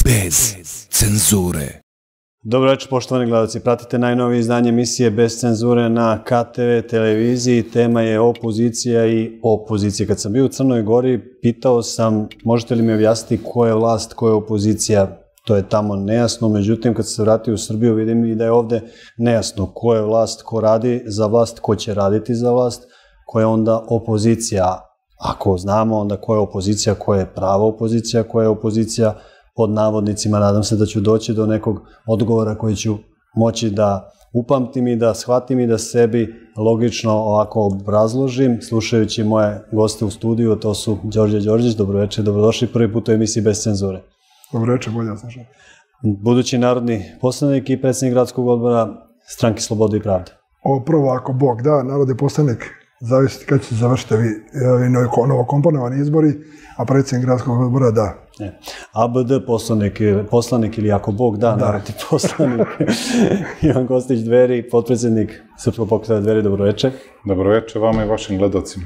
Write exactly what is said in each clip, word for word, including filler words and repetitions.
bez cenzure. Dobro večer, poštovani gledalci. Pratite najnovije izdanje emisije Bez cenzure na K T V televiziji. Tema je opozicija i opozicija. Kad sam bio u Crnoj Gori, pitao sam, možete li mi objasniti ko je vlast, ko je opozicija? To je tamo nejasno, međutim, kad se vratio u Srbiju, vidim i da je ovde nejasno ko je vlast, ko radi za vlast, ko će raditi za vlast, ko je onda opozicija. Ako znamo, onda ko je opozicija, ko je prava opozicija, ko je opozicija pod navodnicima. Nadam se da ću doći do nekog odgovora koji ću moći da upamtim i da shvatim i da sebi logično ovako obrazložim, slušajući moje goste u studiju, to su Đorđe Đorđić, dobroveče, dobrodošli prvi put u emisiji Bez cenzure. Dobroveče, bolje vas našao. Budući narodni poslanik i predsjednik gradskog odbora Stranke slobode i pravde. Ovo prvo, ako Bog da, narodni poslanik, zavisite kad ćete završiti vi novokomponovani izbori, a predsjednik gradskog odbora da. A B D poslanik, poslanik ili ako Bog da, narodni poslanik. Ivan Kostić Dveri, potpredsjednik Srpskog pokreta Dveri, dobroveče. Dobroveče vama i vašim gledalcima.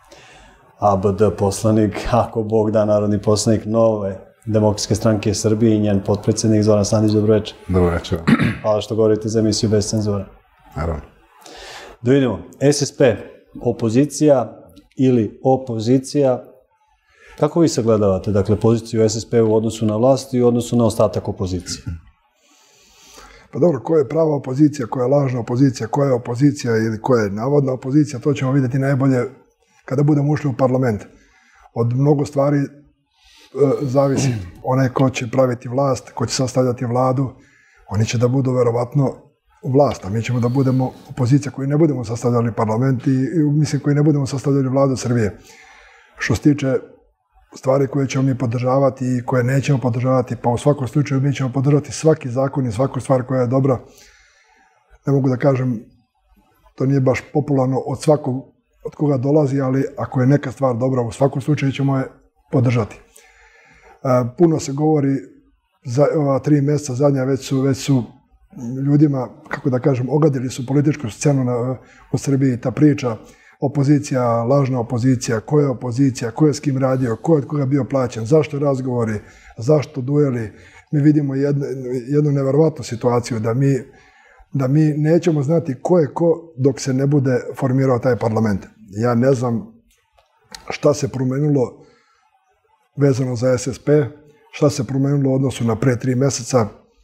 A B D poslanik, ako Bog da, narodni poslanik Nove Demokratske stranke Srbije i njen potpredsjednik Zoran Sandić, dobroveče. Dobroveče. Hvala što govorite za emisiju Bez cenzure. Naravno. Da vidimo, S S P, opozicija ili opozicija, kako vi sagledavate, dakle, poziciju S S P u odnosu na vlast i u odnosu na ostatak opozicije? Pa dobro, ko je prava opozicija, ko je lažna opozicija, ko je opozicija ili ko je navodna opozicija, to ćemo vidjeti najbolje kada budemo ušli u parlament. Od mnogo stvari e, zavisi. Onaj ko će praviti vlast, ko će sastavljati vladu, oni će da budu verovatno vlast, a mi ćemo da budemo opozicija koji ne budemo sastavljali parlament i, i mislim koji ne budemo sastavljali vladu Srbije. Što se tiče stvari koje ćemo mi podržavati i koje nećemo podržavati, pa u svakom slučaju mi ćemo podržati svaki zakon i svaku stvar koja je dobra. Ne mogu da kažem, to nije baš popularno od svakog od koga dolazi, ali ako je neka stvar dobra, u svakom slučaju ćemo je podržati. E, puno se govori, za ova tri mjeseca zadnja već su, već su ljudima, kako da kažem, ogadili su političku scenu na, u Srbiji, ta priča opozicija, lažna opozicija, ko je opozicija, ko je s kim radio, ko je od koga bio plaćen, zašto razgovori, zašto dueli. Mi vidimo jednu, jednu neverovatnu situaciju da mi, da mi nećemo znati ko je ko dok se ne bude formirao taj parlament. Ja ne znam šta se promenilo vezano za S S P, šta se promenilo u odnosu na pre tri mjeseca.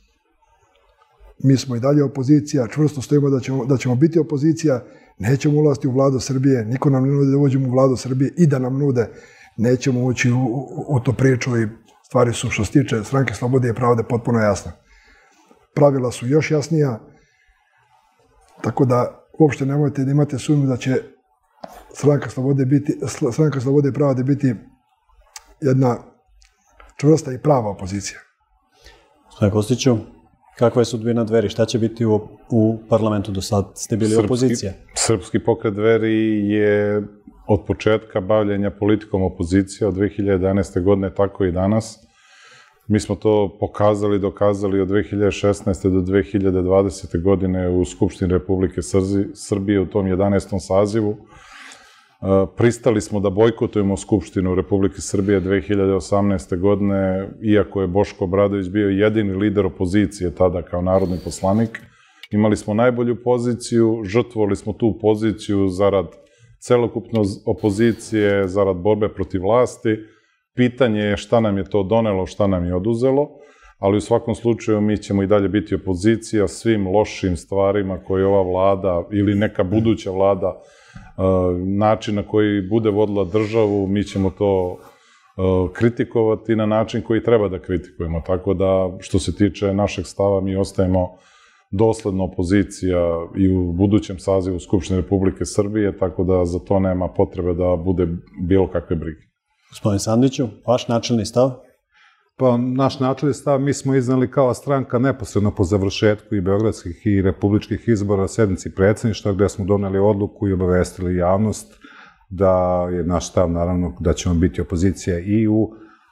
Mi smo i dalje opozicija, čvrsto stojimo da ćemo, da ćemo biti opozicija, nećemo ulaziti u vladu Srbije, niko nam ne nude da uđemo u vladu Srbije i da nam nude, nećemo ući u, u, u to priču i stvari su što se tiče Stranke slobode i pravde potpuno jasna. Pravila su još jasnija, tako da uopšte nemojte da imate sumnju da će Stranka slobode, biti, Stranka slobode i pravde biti jedna čvrsta i prava opozicija. Gospodine Kostiću, kakva je sudbina Dveri? Šta će biti u, u parlamentu? Do sad ste bili Srpski, opozicija. Srpski pokret Dveri je od početka bavljenja politikom opozicije od dve hiljade jedanaeste. godine, tako i danas. Mi smo to pokazali, dokazali od dve hiljade šesnaeste. do dve hiljade dvadesete. godine u Skupštini Republike Srbije u tom jedanaestom sazivu. Pristali smo da bojkotujemo Skupštinu Republike Srbije dve hiljade osamnaeste. godine, iako je Boško Obradović bio jedini lider opozicije tada kao narodni poslanik. Imali smo najbolju poziciju, žrtvovali smo tu poziciju zarad celokupne opozicije, zarad borbe protiv vlasti. Pitanje je šta nam je to donelo, šta nam je oduzelo, ali u svakom slučaju mi ćemo i dalje biti opozicija svim lošim stvarima koje ova vlada ili neka buduća vlada, način na koji bude vodila državu, mi ćemo to kritikovati na način koji treba da kritikujemo. Tako da, što se tiče našeg stava, mi ostajemo dosledno opozicija i u budućem sazivu Skupštine Republike Srbije, tako da za to nema potrebe da bude bilo kakve brige. Gospodin Sandiću, vaš načelni stav? Pa, naš načelni stav mi smo iznali kao stranka neposredno po završetku i beogradskih i republičkih izbora na sednici predsjedništva, gde smo doneli odluku i obavestili javnost da je naš stav, naravno, da ćemo biti opozicija i u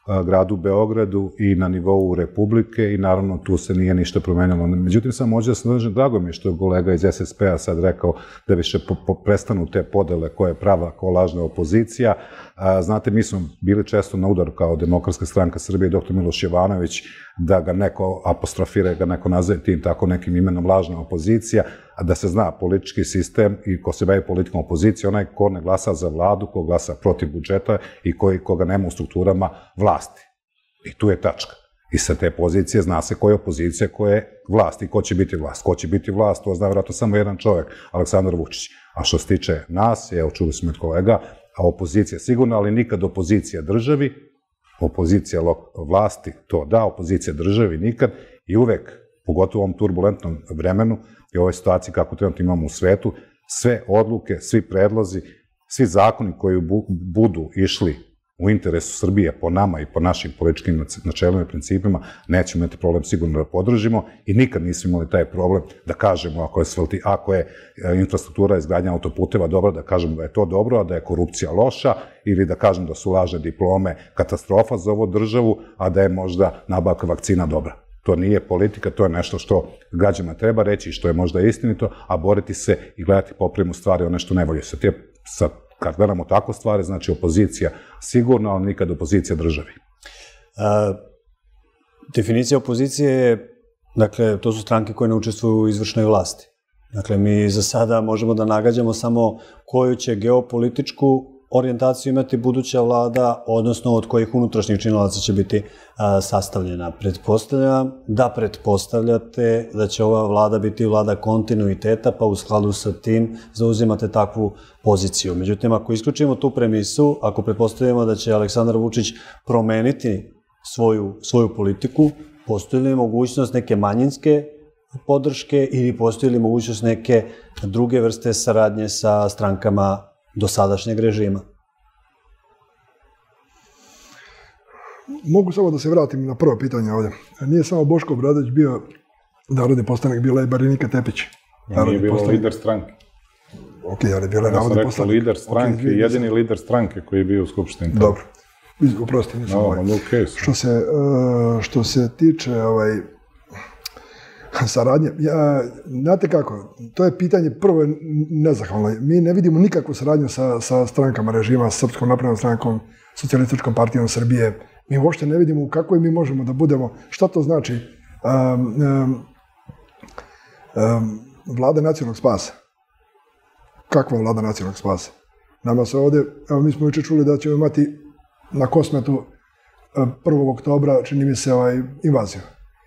gradu Beogradu i na nivou Republike i naravno tu se nije ništa promenilo. Međutim, samo možda da se nađem, drago mi je što je kolega iz S S P-a sad rekao da više prestanu te podele koje je prava kao lažna opozicija. Znate, mi smo bili često na udaru kao Demokratska stranka Srbije i doktor Miloš Jovanović da ga neko apostrofira, ga neko nazove tim tako nekim imenom lažna opozicija, a da se zna politički sistem i ko se bavi politikom opozicije, onaj ko ne glasa za vladu, ko glasa protiv budžeta i koji, koga nema u strukturama vlasti. I tu je tačka. I sa te pozicije zna se koja je opozicija, koja je vlast i ko će biti vlast. Ko će biti vlast, to zna vjerojatno samo jedan čovjek, Aleksandar Vučić. A što se tiče nas, evo čuli smo od kolega, a opozicija sigurno, ali nikad opozicija državi, opozicija vlasti, to da, opozicija državi nikad i uvek, pogotovo u ovom turbulentnom vremenu i ovoj situaciji kako trenutno imamo u svetu, sve odluke, svi predlozi, svi zakoni koji budu išli u interesu Srbije po nama i po našim političkim načelima i principima, nećemo imati problem sigurno da podržimo i nikad nismo imali taj problem da kažemo ako je, ako je infrastruktura izgradnja autoputeva dobra, da kažemo da je to dobro, a da je korupcija loša ili da kažemo da su lažne diplome katastrofa za ovu državu, a da je možda nabavka vakcina dobra. To nije politika, to je nešto što građanima treba reći i što je možda istinito, a boriti se i gledati popremu stvari, one što ne volje. Sa kad gledamo tako stvari, znači opozicija sigurno, ali nikad opozicija državi. Definicija opozicije je, dakle, to su stranke koje ne učestvuju u izvršnoj vlasti. Dakle, mi za sada možemo da nagađamo samo koju će geopolitičku orijentaciju imati buduća vlada, odnosno od kojih unutrašnjih činilaca će biti sastavljena. Pretpostavljam da pretpostavljate da će ova vlada biti vlada kontinuiteta, pa u skladu sa tim zauzimate takvu poziciju. Međutim, ako isključimo tu premisu, ako pretpostavljamo da će Aleksandar Vučić promeniti svoju, svoju politiku, postoji li mogućnost neke manjinske podrške ili postoji li mogućnost neke druge vrste saradnje sa strankama dosadašnjeg režima? Mogu samo da se vratim na prvo pitanje ovdje. Nije samo Boško Obradović bio narodni poslanik, bila je Marinika Tepić. Nije bilo lider stranke. Ok, ali bila je narodni poslanik. Ja sam rekao lider stranke, jedini lider stranke koji je bio u Skupštini. Dobro. Uprosti, nisam ovaj. Što se tiče saradnje, znate kako, to je pitanje prvo nezahvalno. Mi ne vidimo nikakvu saradnju sa strankama režima, sa Srpskom naprednom strankom, Socijalističkom partijom Srbije. Mi uopšte ne vidimo u kakvoj mi možemo da budemo. Šta to znači vlada nacionalnog spasa? Kakva vlada nacionalnog spasa? Nama se ovdje, evo mi smo juče čuli da ćemo imati na Kosmetu prvog oktobra, čini mi se, invaziju.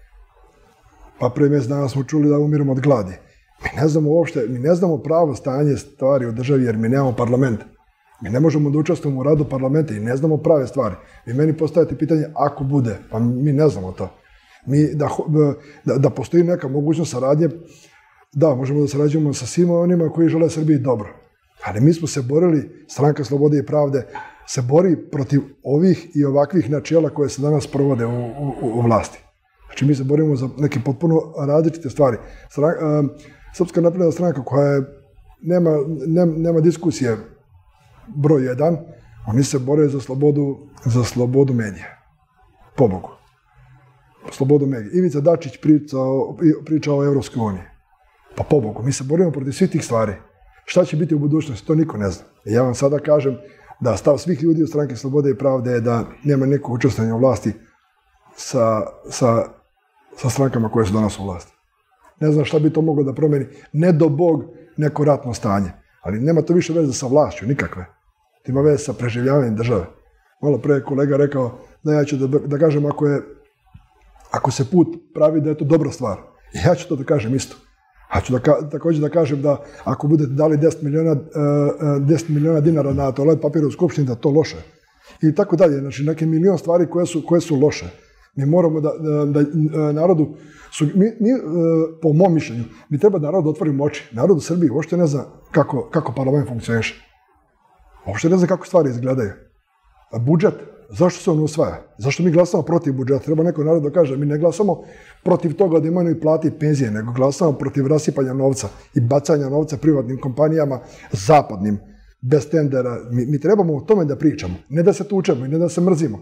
Pa prvi mjesec dana smo čuli da umiramo od gladi. Mi ne znamo uopšte, mi ne znamo pravo stanje stvari u državi jer mi nemamo parlament. Mi ne možemo da učestvujemo u radu parlamenta i ne znamo prave stvari. Vi meni postavite pitanje ako bude, pa mi ne znamo to. Mi, da, da, da postoji neka mogućnost saradnje, da, možemo da sarađujemo sa svima onima koji žele Srbiji dobro. Ali mi smo se borili, Stranka slobode i pravde se bori protiv ovih i ovakvih načela koje se danas provode u, u, u vlasti. Znači mi se borimo za neke potpuno različite stvari. Srpska napredna stranka koja je, nema, nema, nema diskusije broj jedan, oni se bore za slobodu, za slobodu medija. Pobogu. Slobodu medija. Ivica Dačić priča o, priča o Evropskoj uniji. Pa pobogu. Mi se borimo protiv svih tih stvari. Šta će biti u budućnosti, to niko ne zna. I ja vam sada kažem da stav svih ljudi u Stranke slobode i pravde je da nema nekog učestvovanja u vlasti sa, sa, sa strankama koje su danas u vlasti. Ne znam šta bi to moglo da promeni. Ne do Bog neko ratno stanje. Ali nema to više veze sa vlašću, nikakve. To ima veze sa preživljavanjem države. Malo pre je kolega rekao da ja ću da, da kažem ako, je, ako se put pravi da je to dobra stvar. I ja ću to da kažem isto. A ću da, također da kažem da ako budete dali deset miliona dinara na toalet papir u Skupštini, da to loše. I tako dalje. Znači, neke milion stvari koje su, koje su loše. Mi moramo da, da, da narodu, su, mi, mi, po mom mišljenju, mi treba da narodu otvorimo oči. Narod u Srbiji uopšte ne zna kako, kako parlament funkcioniše. Uopšte ne zna kako stvari izgledaju. A budžet, zašto se on usvaja? Zašto mi glasamo protiv budžeta? Treba neko narod da kaže, mi ne glasamo protiv toga da imaju i plati i penzije, nego glasamo protiv rasipanja novca i bacanja novca privatnim kompanijama, zapadnim, bez tendera. Mi, mi trebamo o tome da pričamo, ne da se tučemo i ne da se mrzimo.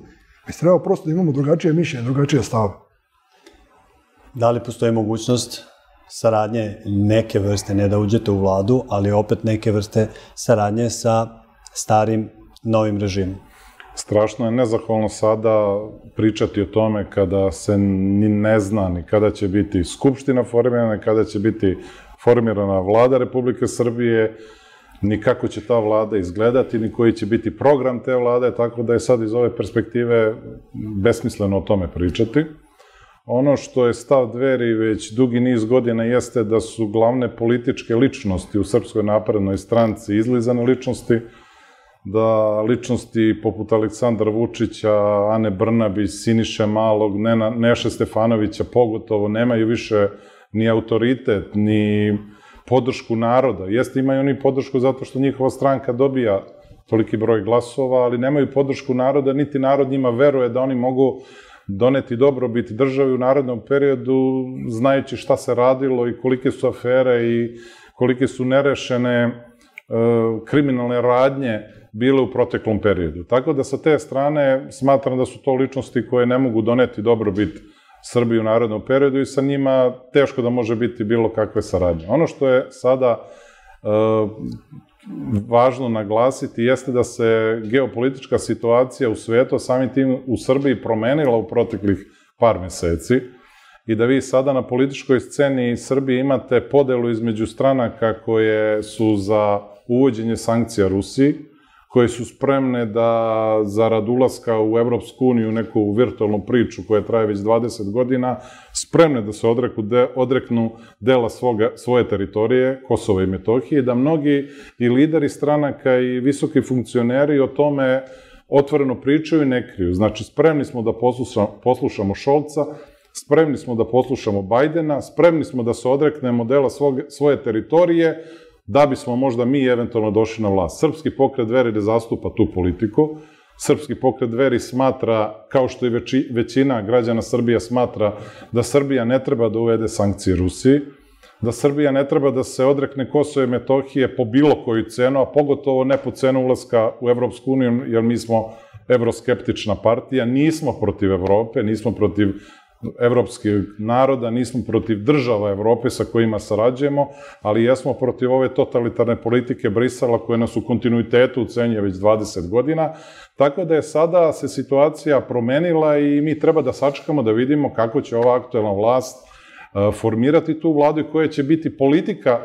Mi treba prosto da imamo drugačije mišljenje, drugačije stave. Da li postoji mogućnost saradnje neke vrste, ne da uđete u vladu, ali opet neke vrste saradnje sa starim, novim režimom? Strašno je nezahvalno sada pričati o tome kada se ni ne zna ni kada će biti Skupština formirana, kada će biti formirana vlada Republike Srbije, ni kako će ta vlada izgledati, ni koji će biti program te vlade, tako da je sad iz ove perspektive besmisleno o tome pričati. Ono što je stav Dveri već dugi niz godina jeste da su glavne političke ličnosti u Srpskoj naprednoj stranci izlizane ličnosti, da ličnosti poput Aleksandra Vučića, Ane Brnabić, Siniše Malog, Neše Stefanovića pogotovo nemaju više ni autoritet, ni podršku naroda. Jeste, imaju oni podršku zato što njihova stranka dobija toliki broj glasova, ali nemaju podršku naroda, niti narod njima veruje da oni mogu doneti dobrobit državi u narednom periodu, znajući šta se radilo i kolike su afere i kolike su nerešene kriminalne radnje bile u proteklom periodu. Tako da sa te strane smatram da su to ličnosti koje ne mogu doneti dobrobit Srbiji u narednom periodu i sa njima teško da može biti bilo kakve saradnje. Ono što je sada važno naglasiti jeste da se geopolitička situacija u svetu, samim tim u Srbiji, promenila u proteklih par meseci i da vi sada na političkoj sceni Srbije imate podelu između stranaka koje su za uvođenje sankcija Rusiji, koje su spremne da zarad ulaska u Evropsku uniju, neku virtualnu priču koja traje već dvadeset godina, spremne da se odreknu dela svoje teritorije, Kosova i Metohije, da mnogi i lideri stranaka i visoki funkcioneri o tome otvoreno pričaju i ne kriju. Znači, spremni smo da poslušamo Šolca, spremni smo da poslušamo Bajdena, spremni smo da se odreknemo dela svoje teritorije, da bismo možda mi eventualno došli na vlast. Srpski pokret Dveri ne zastupa tu politiku. Srpski pokret Dveri smatra, kao što i većina građana Srbije smatra, da Srbija ne treba da uvede sankcije Rusiji, da Srbija ne treba da se odrekne Kosova i Metohije po bilo koju cenu, a pogotovo ne po cenu ulaska u Evropsku uniju, jer mi smo evroskeptična partija, nismo protiv Evrope, nismo protiv evropskih naroda, nismo protiv država Evrope sa kojima sarađujemo, ali jesmo protiv ove totalitarne politike Brisela koja nas u kontinuitetu ucenjuje već dvadeset godina, tako da je sada se situacija promenila i mi treba da sačekamo da vidimo kako će ova aktuelna vlast formirati tu vladu i koja će biti politika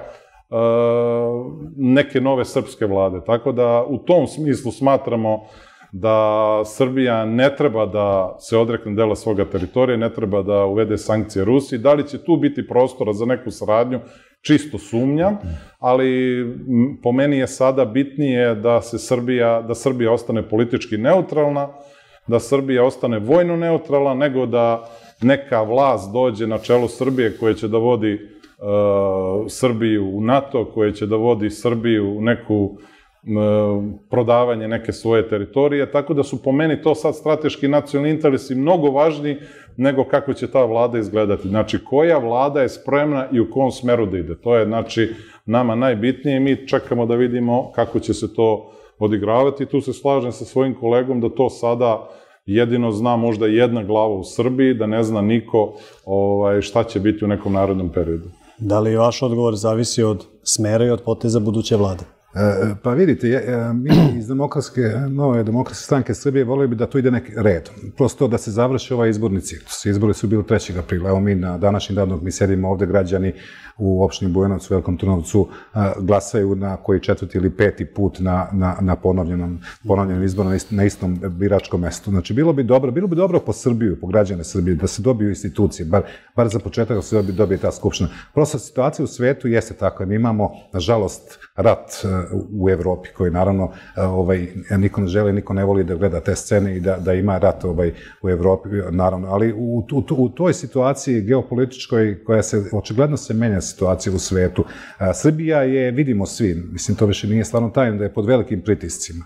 neke nove srpske vlade. Tako da u tom smislu smatramo da Srbija ne treba da se odrekne dela svoga teritorija, ne treba da uvede sankcije Rusiji. Da li će tu biti prostora za neku saradnju, čisto sumnjam, ali po meni je sada bitnije da se Srbija, da Srbija ostane politički neutralna, da Srbija ostane vojno neutralna, nego da neka vlast dođe na čelo Srbije koja će da vodi Srbiju u NATO, koja će da vodi Srbiju u neku prodavanje neke svoje teritorije, tako da su po meni to sad strateški nacionalni interesi mnogo važniji nego kako će ta vlada izgledati. Znači, koja vlada je spremna i u kom smeru da ide. To je, znači, nama najbitnije i mi čekamo da vidimo kako će se to odigravati. Tu se slažem sa svojim kolegom da to sada jedino zna možda jedna glava u Srbiji, da ne zna niko šta će biti u nekom narodnom periodu. Da li vaš odgovor zavisi od smera i od poteza buduće vlade? Pa vidite, mi iz demokratske, nove demokratske stranke Srbije voleli bi da to ide neki red. Prosto da se završi ovaj izborni ciklus. Izbori su bili trećeg aprila. Evo mi na današnji dan dok mi sedimo ovde, građani u opštini Bujanovac, u Velikom Trnovcu, glasaju na koji četvrti ili peti put na ponovljenom izboru na istom biračkom mestu. Znači, bilo bi dobro, bilo bi dobro po Srbiju, po građane Srbije, da se dobiju institucije, bar za početak da se dobije ta skupština. Prosto situacija u svetu jeste takva. Mi imamo, nažalost, rat u Evropi, koji naravno niko ne želi, niko ne voli da gleda te scene i da ima rat u Evropi, naravno, ali u toj situaciji geopolitičkoj koja se, očigledno se menja situacija u svetu. Srbija je, vidimo svi, mislim to više nije stvarno tajno, da je pod velikim pritiscima.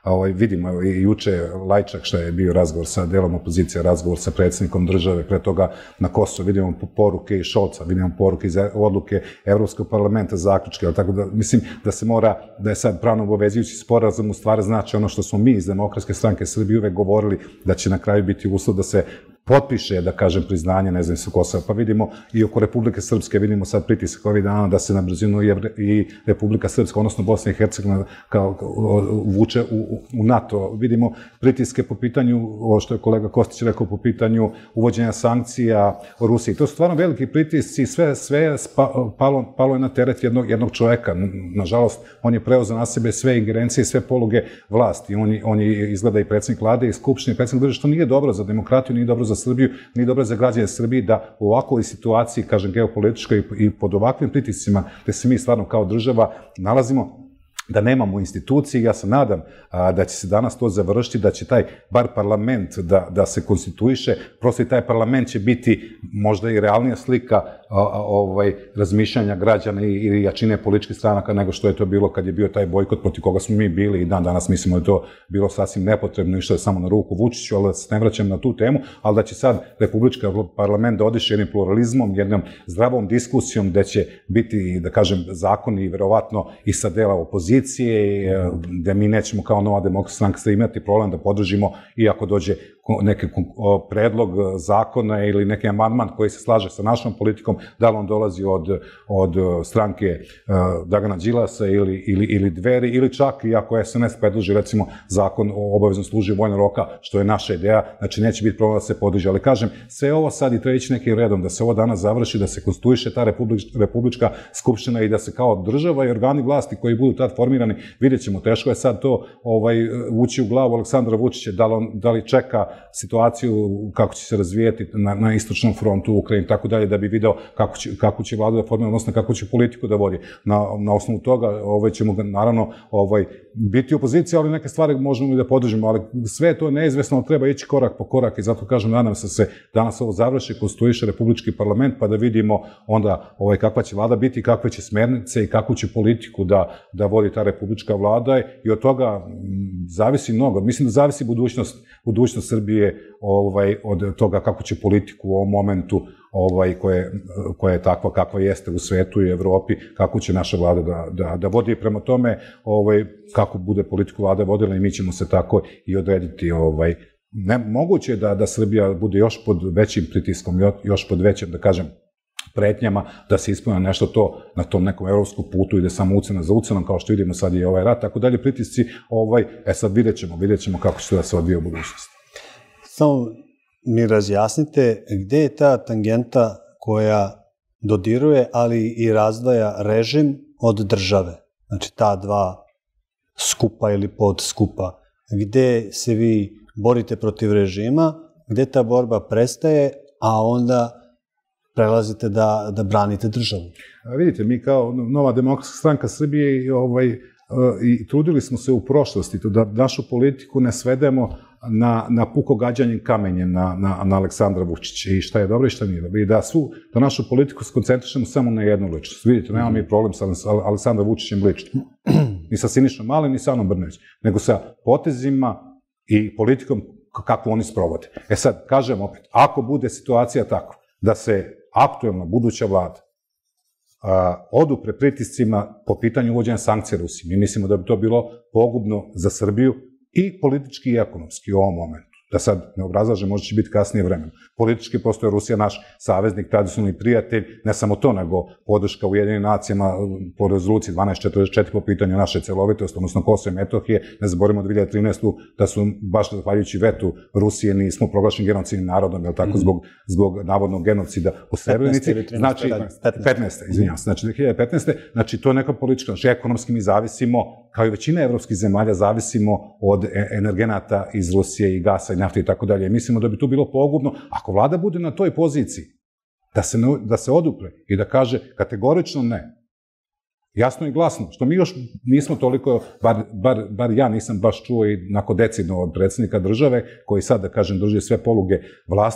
ovaj, vidimo i juče Lajčak što je bio razgovor sa delom opozicije, razgovor sa predsjednikom države, pre toga na Kosovo, vidimo poruke iz Šolca, vidimo poruke iz odluke Evropskog parlamenta, zaključke, ali tako da mislim da se mora, da je sad pravno obavezujući sporazum u stvari znači ono što smo mi iz Demokratske stranke Srbije uvek govorili da će na kraju biti uslov da se potpiše, da kažem, priznanje nezavisnog Kosova. Pa vidimo i oko Republike Srpske, vidimo sad pritisak ovih dana da se na brzinu i Republika Srpska, odnosno Bosna i Hercegovina, kao vuče u NATO. Vidimo pritiske po pitanju, ovo što je kolega Kostić rekao, po pitanju uvođenja sankcija o Rusiji. To su stvarno veliki pritisci, sve sve palo je na teret jednog čoveka. Nažalost, on je preuzeo na sebe sve ingerencije i sve poluge vlasti. On je izgleda i predsjednik vlade i skupštine i predsjednik države, što nije dobro za demokratiju, nije dobro za Srbiju, nije dobro za građane Srbije da u ovakvoj situaciji, kažem, geopolitičkoj i pod ovakvim pritiscima, gde se mi stvarno kao država nalazimo, da nemamo institucije. Ja se nadam da će se danas to završiti, da će taj bar parlament da se konstituiše, prosto i taj parlament će biti možda i realnija slika razmišljanja građana i jačine političkih stranaka nego što je to bilo kad je bio taj bojkot protiv koga smo mi bili i dan danas mislimo da je to bilo sasvim nepotrebno i što je samo na ruku Vučiću, ali da se ne vraćam na tu temu, ali da će sad Republički parlament da odiše jednim pluralizmom, jednom zdravom diskusijom gde će biti, da kažem, zakoni verovatno i sa dela opozicije, gde mi nećemo kao Nova demokratska stranka imati problem da podržimo i ako dođe neki predlog zakona ili neki amandman koji se slaže sa našom politikom, da li on dolazi od stranke Dragana Đilasa ili Dveri, ili čak i ako S N S predloži recimo zakon o obaveznom služenju vojnog roka, što je naša ideja, znači neće biti problem da se podrži. Ali kažem, sve ovo sad i treba ići nekim redom, da se ovo danas završi, da se konstituiše ta Republička skupština i da se kao država i organi vlasti koji budu tad formirani, vidjet ćemo, teško je sad to ući u glavu Aleksandra Vučića, da li čeka situaciju kako će se razvijeti na istočnom frontu u Ukrajini, tako dalje, da bi video kako će vlada da formira, odnosno kako će politiku da vodi. Na osnovu toga ćemo naravno biti opozicija, ali neke stvari možemo i da podržimo, ali sve je to neizvesno, treba ići korak po korak i zato kažem, nadam se se danas ovo završi, konstituiše Republički parlament, pa da vidimo onda kakva će vlada biti, kakve će smernice i kakvu će politiku da vodi ta republička vlada i od toga zavisi mnogo. Mislim da zavisi budućnost Srbije od toga kako će politiku u ovom momentu koja je takva kakva jeste u svetu i Evropi, kako će naša vlada da vodi. Prema tome, kako bude politiku vlada vodila i mi ćemo se tako i odrediti. Moguće je da Srbija bude još pod većim pritiskom, još pod većim, da kažem, pretnjama, da se ispune nešto to na tom nekom evropskom putu, ide samo ucena za ucenom, kao što vidimo sad i ovaj rat, tako dalje, pritisci, e sad vidjet ćemo, vidjet ćemo kako će to da se odvije u budućnosti. Samo mi razjasnite gde je ta tangenta koja dodiruje, ali i razdvaja režim od države, znači ta dva skupa ili podskupa, gde se vi borite protiv režima, gde ta borba prestaje, a onda prelazite da branite državu. Vidite, mi kao Nova demokratska stranka Srbije i trudili smo se u prošlosti da našu politiku ne svedemo na puko gađanje kamenjem na Aleksandra Vučića i šta je dobro i šta nije dobro. I da našu politiku skoncentrišemo samo na jednu ličnost. Vidite, nemamo mi problem sa Aleksandrom Vučićem lično. Ni sa Sinišom Malim, ni sa Anom Brnabić. Nego sa potezima i politikom kako oni sprovode. E sad, kažem opet, ako bude situacija tako da se aktuelna buduća vlada odupre pritiscima po pitanju uvođenja sankcija Rusiji, mi mislimo da bi to bilo pogubno za Srbiju i politički i ekonomski u ovom momentu. Da sad ne obrazlažem, možda će biti kasnije vremena. Politički postoje Rusija naš saveznik, tradicionalni prijatelj, ne samo to, nego podrška Ujedinjenim nacijama po rezoluciji dvanaest četrdeset četiri po pitanju naše celovitosti, odnosno Kosova i Metohije. Ne zaboravimo dve hiljade trinaeste. da su baš zahvaljujući vetu Rusije nismo proglašeni genocidnim narodom, je li tako, zbog navodnog genocida u Srebrenici. Znači, petnaeste. izvinjam se, znači dve hiljade petnaeste. Znači, to je neka politička, znači ekonomski mi zavisimo, kao i većina evropskih zemalja, zavisimo od energenata iz Rusije i gasa i nafte i tako dalje. Mislimo da bi tu bilo pogubno, ako vlada bude na toj poziciji, da se odupre i da kaže kategorično ne. Jasno i glasno, što mi još nismo toliko, bar ja nisam baš čuo i nakon decidno od predsjednika države, koji sad, da kažem, drži sve poluge vlasti,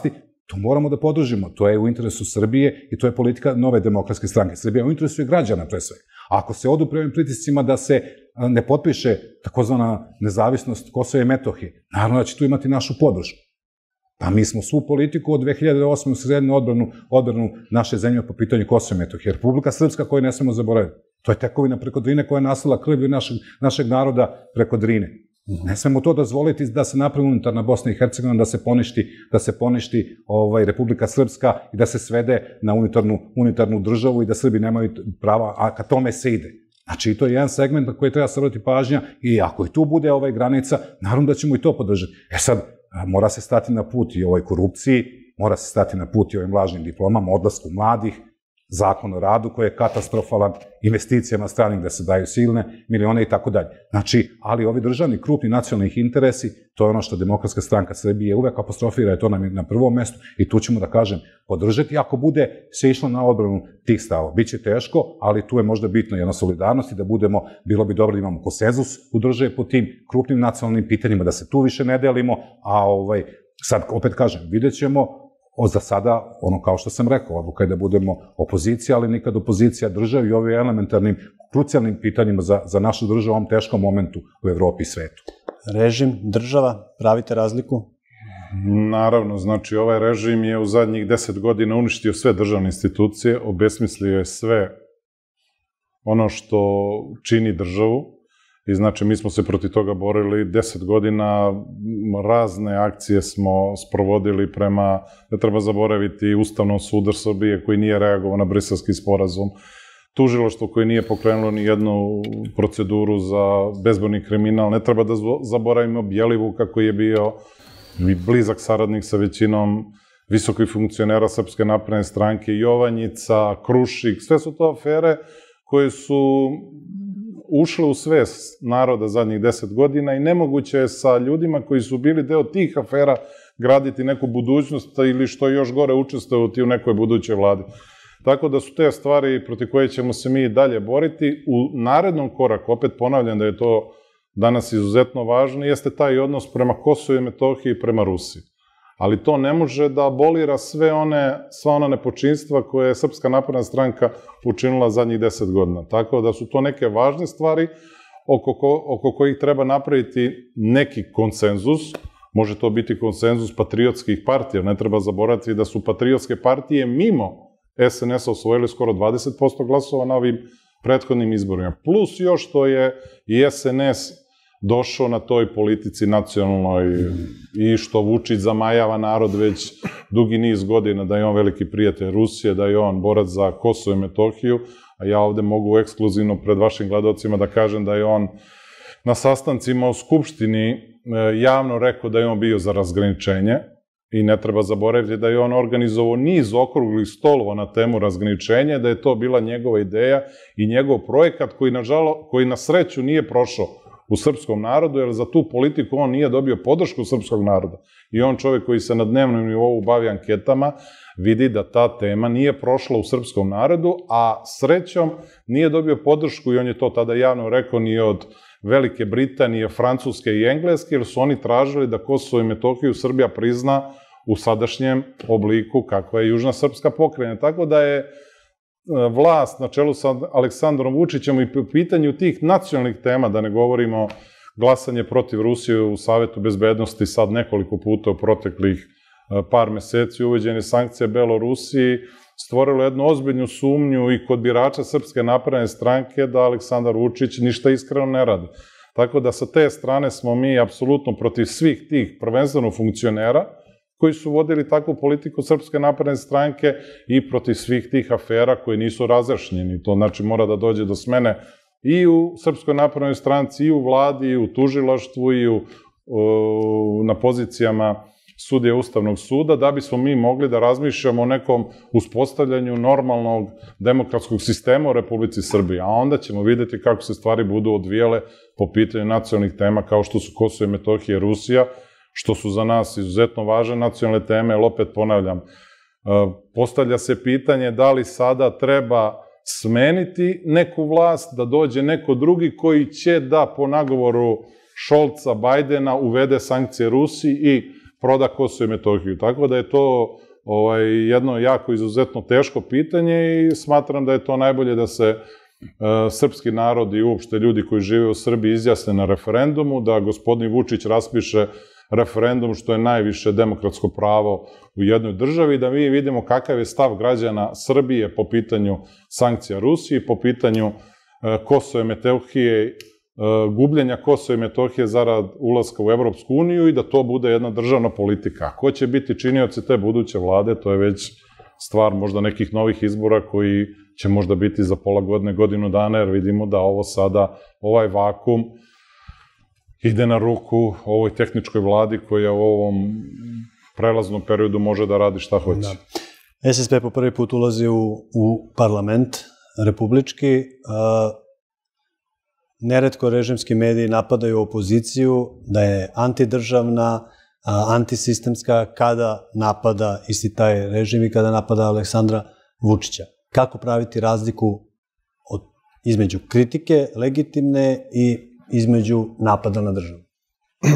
To moramo da podržimo. To je u interesu Srbije i to je politika Nove demokratske stranke. Srbija u interesu je građana, pre sve. Ako se odupre ovim pritiscima da se ne potpiše takozvana nezavisnost Kosova i Metohije, naravno da će tu imati našu podršku. Pa mi smo svu politiku od dve hiljade osme usredili odbranu, odbranu naše zemlje po pitanju Kosova i Metohije. Republika Srpska koju ne smemo zaboraviti. To je tekovina preko Drine koja je nastala krvlju našeg, našeg naroda preko Drine. Ne smemo to dozvoliti da se napravi unutarna Bosna i Hercegovina, da se poništi, da se poništi ovaj, Republika Srpska i da se svede na unitarnu, unitarnu državu i da Srbi nemaju prava, a ka tome se ide. Znači, to je jedan segment na koji treba se vrati pažnja i ako i tu bude ovaj granica, naravno da ćemo i to podržati. E sad, mora se stati na put i ovoj korupciji, mora se stati na put i ovim lažnim diplomama, odlasku mladih, zakon o radu koji je katastrofalan, investicijama stranih da se daju silne milione i tako dalje. Znači, ali ovi državni krupni nacionalnih interesi, to je ono što Demokratska stranka Srbije uvek apostrofira, je to nam je na prvom mestu i tu ćemo da kažem podržati ako bude se išlo na odbranu tih stavova. Biće teško, ali tu je možda bitno jedna solidarnost i da budemo, bilo bi dobro da imamo konsenzus u državi po tim krupnim nacionalnim pitanjima, da se tu više ne delimo, a ovaj, sad opet kažem, vidjet ćemo. Za sada, ono kao što sam rekao, odluka je da budemo opozicija, ali nikad opozicija državi i ovim elementarnim, krucijalnim pitanjima za, za našu državu u ovom teškom momentu u Evropi i svetu. Režim, država, pravite razliku? Naravno, znači ovaj režim je u zadnjih deset godina uništio sve državne institucije, obesmislio je sve ono što čini državu. I znači, mi smo se protiv toga borili deset godina, razne akcije smo sprovodili prema, ne treba zaboraviti, Ustavnom sudu Srbije koji nije reagovao na Briselski sporazum, tužilaštvo koje nije pokrenulo ni jednu proceduru za bezbedni kriminal, ne treba da zaboravimo Bjelivuka koji je bio blizak saradnik sa većinom visokih funkcionera Srpske napredne stranke, Jovanjica, Krušik, sve su to afere koje su ušle u svest naroda zadnjih deset godina i nemoguće je sa ljudima koji su bili deo tih afera graditi neku budućnost ili što još gore učestvovati u nekoj budućoj vladi. Tako da su te stvari protiv koje ćemo se mi dalje boriti. U narednom koraku, opet ponavljam da je to danas izuzetno važno, jeste taj odnos prema Kosovu i Metohiji i prema Rusiji. Ali to ne može da abolira sve one, sva ona nepočinstva koje je Srpska napredna stranka učinila zadnjih deset godina. Tako da su to neke važne stvari oko, ko, oko kojih treba napraviti neki konsenzus. Može to biti konsenzus patriotskih partija. Ne treba zaboraviti da su patriotske partije mimo S N S-a osvojili skoro dvadeset posto glasova na ovim prethodnim izborima. Plus još što je i S N S došao na toj politici nacionalnoj i što Vučić zamajava narod već dugi niz godina, da je on veliki prijatelj Rusije, da je on borac za Kosovo i Metohiju, a ja ovde mogu ekskluzivno pred vašim gledalcima da kažem da je on na sastancima u Skupštini javno rekao da je on bio za razgraničenje i ne treba zaboraviti da je on organizovao niz okruglih stolova na temu razgraničenja, da je to bila njegova ideja i njegov projekat koji, nažalost, koji na sreću nije prošao u srpskom narodu, jer za tu politiku on nije dobio podršku srpskog naroda. I on čovjek koji se na dnevnom nivou bavi anketama, vidi da ta tema nije prošla u srpskom narodu, a srećom nije dobio podršku, i on je to tada javno rekao, ni od Velike Britanije, Francuske i Engleske, jer su oni tražili da Kosovo i Metohiju Srbija prizna u sadašnjem obliku kakva je Južna Srpska pokrajina. Tako da je vlast na čelu sa Aleksandrom Vučićem i po pitanju tih nacionalnih tema, da ne govorimo glasanje protiv Rusije u Savetu bezbednosti sad nekoliko puta u proteklih par meseci, uvođenje sankcija Belorusiji, stvorilo jednu ozbiljnu sumnju i kod birača Srpske napredne stranke da Aleksandar Vučić ništa iskreno ne radi. Tako da sa te strane smo mi apsolutno protiv svih tih prvenstveno funkcionera koji su vodili takvu politiku Srpske napredne stranke i protiv svih tih afera koji nisu razrešenjeni. To znači mora da dođe do smene i u Srpskoj naprednoj stranci, i u vladi, i u tužilaštvu, i u, u, na pozicijama sudija Ustavnog suda, da bismo mi mogli da razmišljamo o nekom uspostavljanju normalnog demokratskog sistema u Republici Srbiji. A onda ćemo videti kako se stvari budu odvijale po pitanju nacionalnih tema kao što su Kosovo i Metohija i Rusija, što su za nas izuzetno važne nacionalne teme, ali opet ponavljam, postavlja se pitanje da li sada treba smeniti neku vlast, da dođe neko drugi koji će da po nagovoru Šolca, Bajdena uvede sankcije Rusiji i proda Kosovo i Metohiju. Tako da je to ovaj, jedno jako izuzetno teško pitanje i smatram da je to najbolje da se srpski narod i uopšte ljudi koji žive u Srbiji izjasne na referendumu, da gospodin Vučić raspiše referendum, što je najviše demokratsko pravo u jednoj državi, da mi vidimo kakav je stav građana Srbije po pitanju sankcija Rusiji, po pitanju Kosova i Metohije, gubljenja Kosova i Metohije zarad ulaska u Evropsku uniju i da to bude jedna državna politika. Ko će biti činioci te buduće vlade, to je već stvar možda nekih novih izbora koji će možda biti za pola godine, godinu dana, jer vidimo da ovo sada, ovaj vakum, ide na ruku ovoj tehničkoj vladi koja u ovom prelaznom periodu može da radi šta hoće. S S P po prvi put ulazi u, u parlament republički. Neretko režimski mediji napadaju opoziciju da je antidržavna, antisistemska kada napada isti taj režim i kada napada Aleksandra Vučića. Kako praviti razliku od, između kritike legitimne i između napada na državu? E,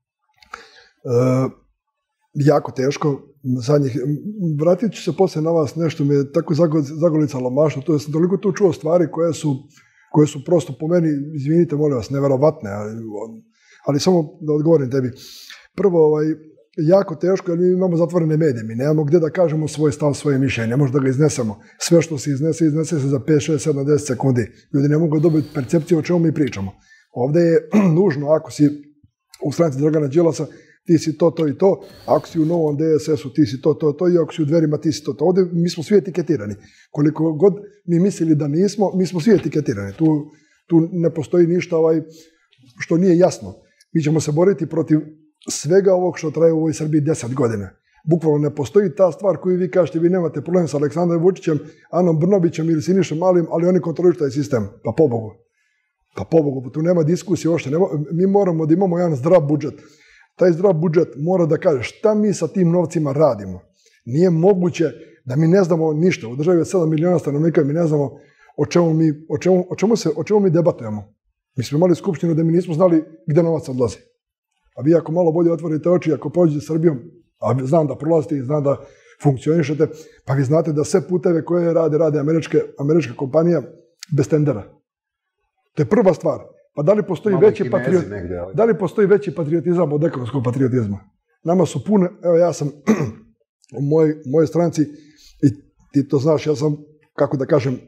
jako teško. Zadnjih, vratit ću se poslije na vas, nešto mi je tako zagolicalo mašno, to je sam toliko tu čuo stvari koje su, koje su prosto po meni, izvinite, molim vas, neverovatne, ali, ali samo da odgovorim tebi. Prvo, ovaj, jako teško, jer mi imamo zatvorene medije, mi nemamo gdje da kažemo svoj stav, svoje mišljenje, ne možemo da ga iznesemo. Sve što se iznese, iznese se za pet, šest, sedam, deset sekundi. Ljudi ne mogu dobiti percepciju o čemu mi pričamo. Ovdje je nužno, ako si u stranci Dragana Đilasa, ti si to, to i to, ako si u Novom D S S-u, ti si to, to, to, i ako si u Dverima, ti si to, to. Ovdje mi smo svi etiketirani. Koliko god mi mislili da nismo, mi smo svi etiketirani. Tu, tu ne postoji ništa ovaj, što nije jasno. Mi ćemo se boriti protiv svega ovog što traje u ovoj Srbiji deset godina. Bukvalno ne postoji ta stvar koju vi kažete, vi nemate problem sa Aleksandrom Vučićem, Anom Brnabićem ili Sinišom Malim, ali oni kontrolišu taj sistem. Pa pobogu. Pa pobogu, tu nema diskusije uopšte. Mi moramo da imamo jedan zdrav budžet. Taj zdrav budžet mora da kaže šta mi sa tim novcima radimo. Nije moguće da mi ne znamo ništa. U državi od sedam miliona stanovnika mi ne znamo o čemu mi, o čemu, o čemu se, o čemu mi debatujemo. Mi smo imali skupštinu da mi nismo znali gde novac odlazi. A vi ako malo bolje otvorite oči, ako pođete Srbijom, a znam da prolazite i znam da funkcionišete, pa vi znate da sve puteve koje rade, rade američke, američka kompanija bez tendera. To je prva stvar. Pa da li postoji malo veći patriot, negde, ali... da li postoji veći patriotizam od ekonomskog patriotizma? Nama su pune, evo ja sam u moj, mojoj stranci i ti to znaš, ja sam, kako da kažem,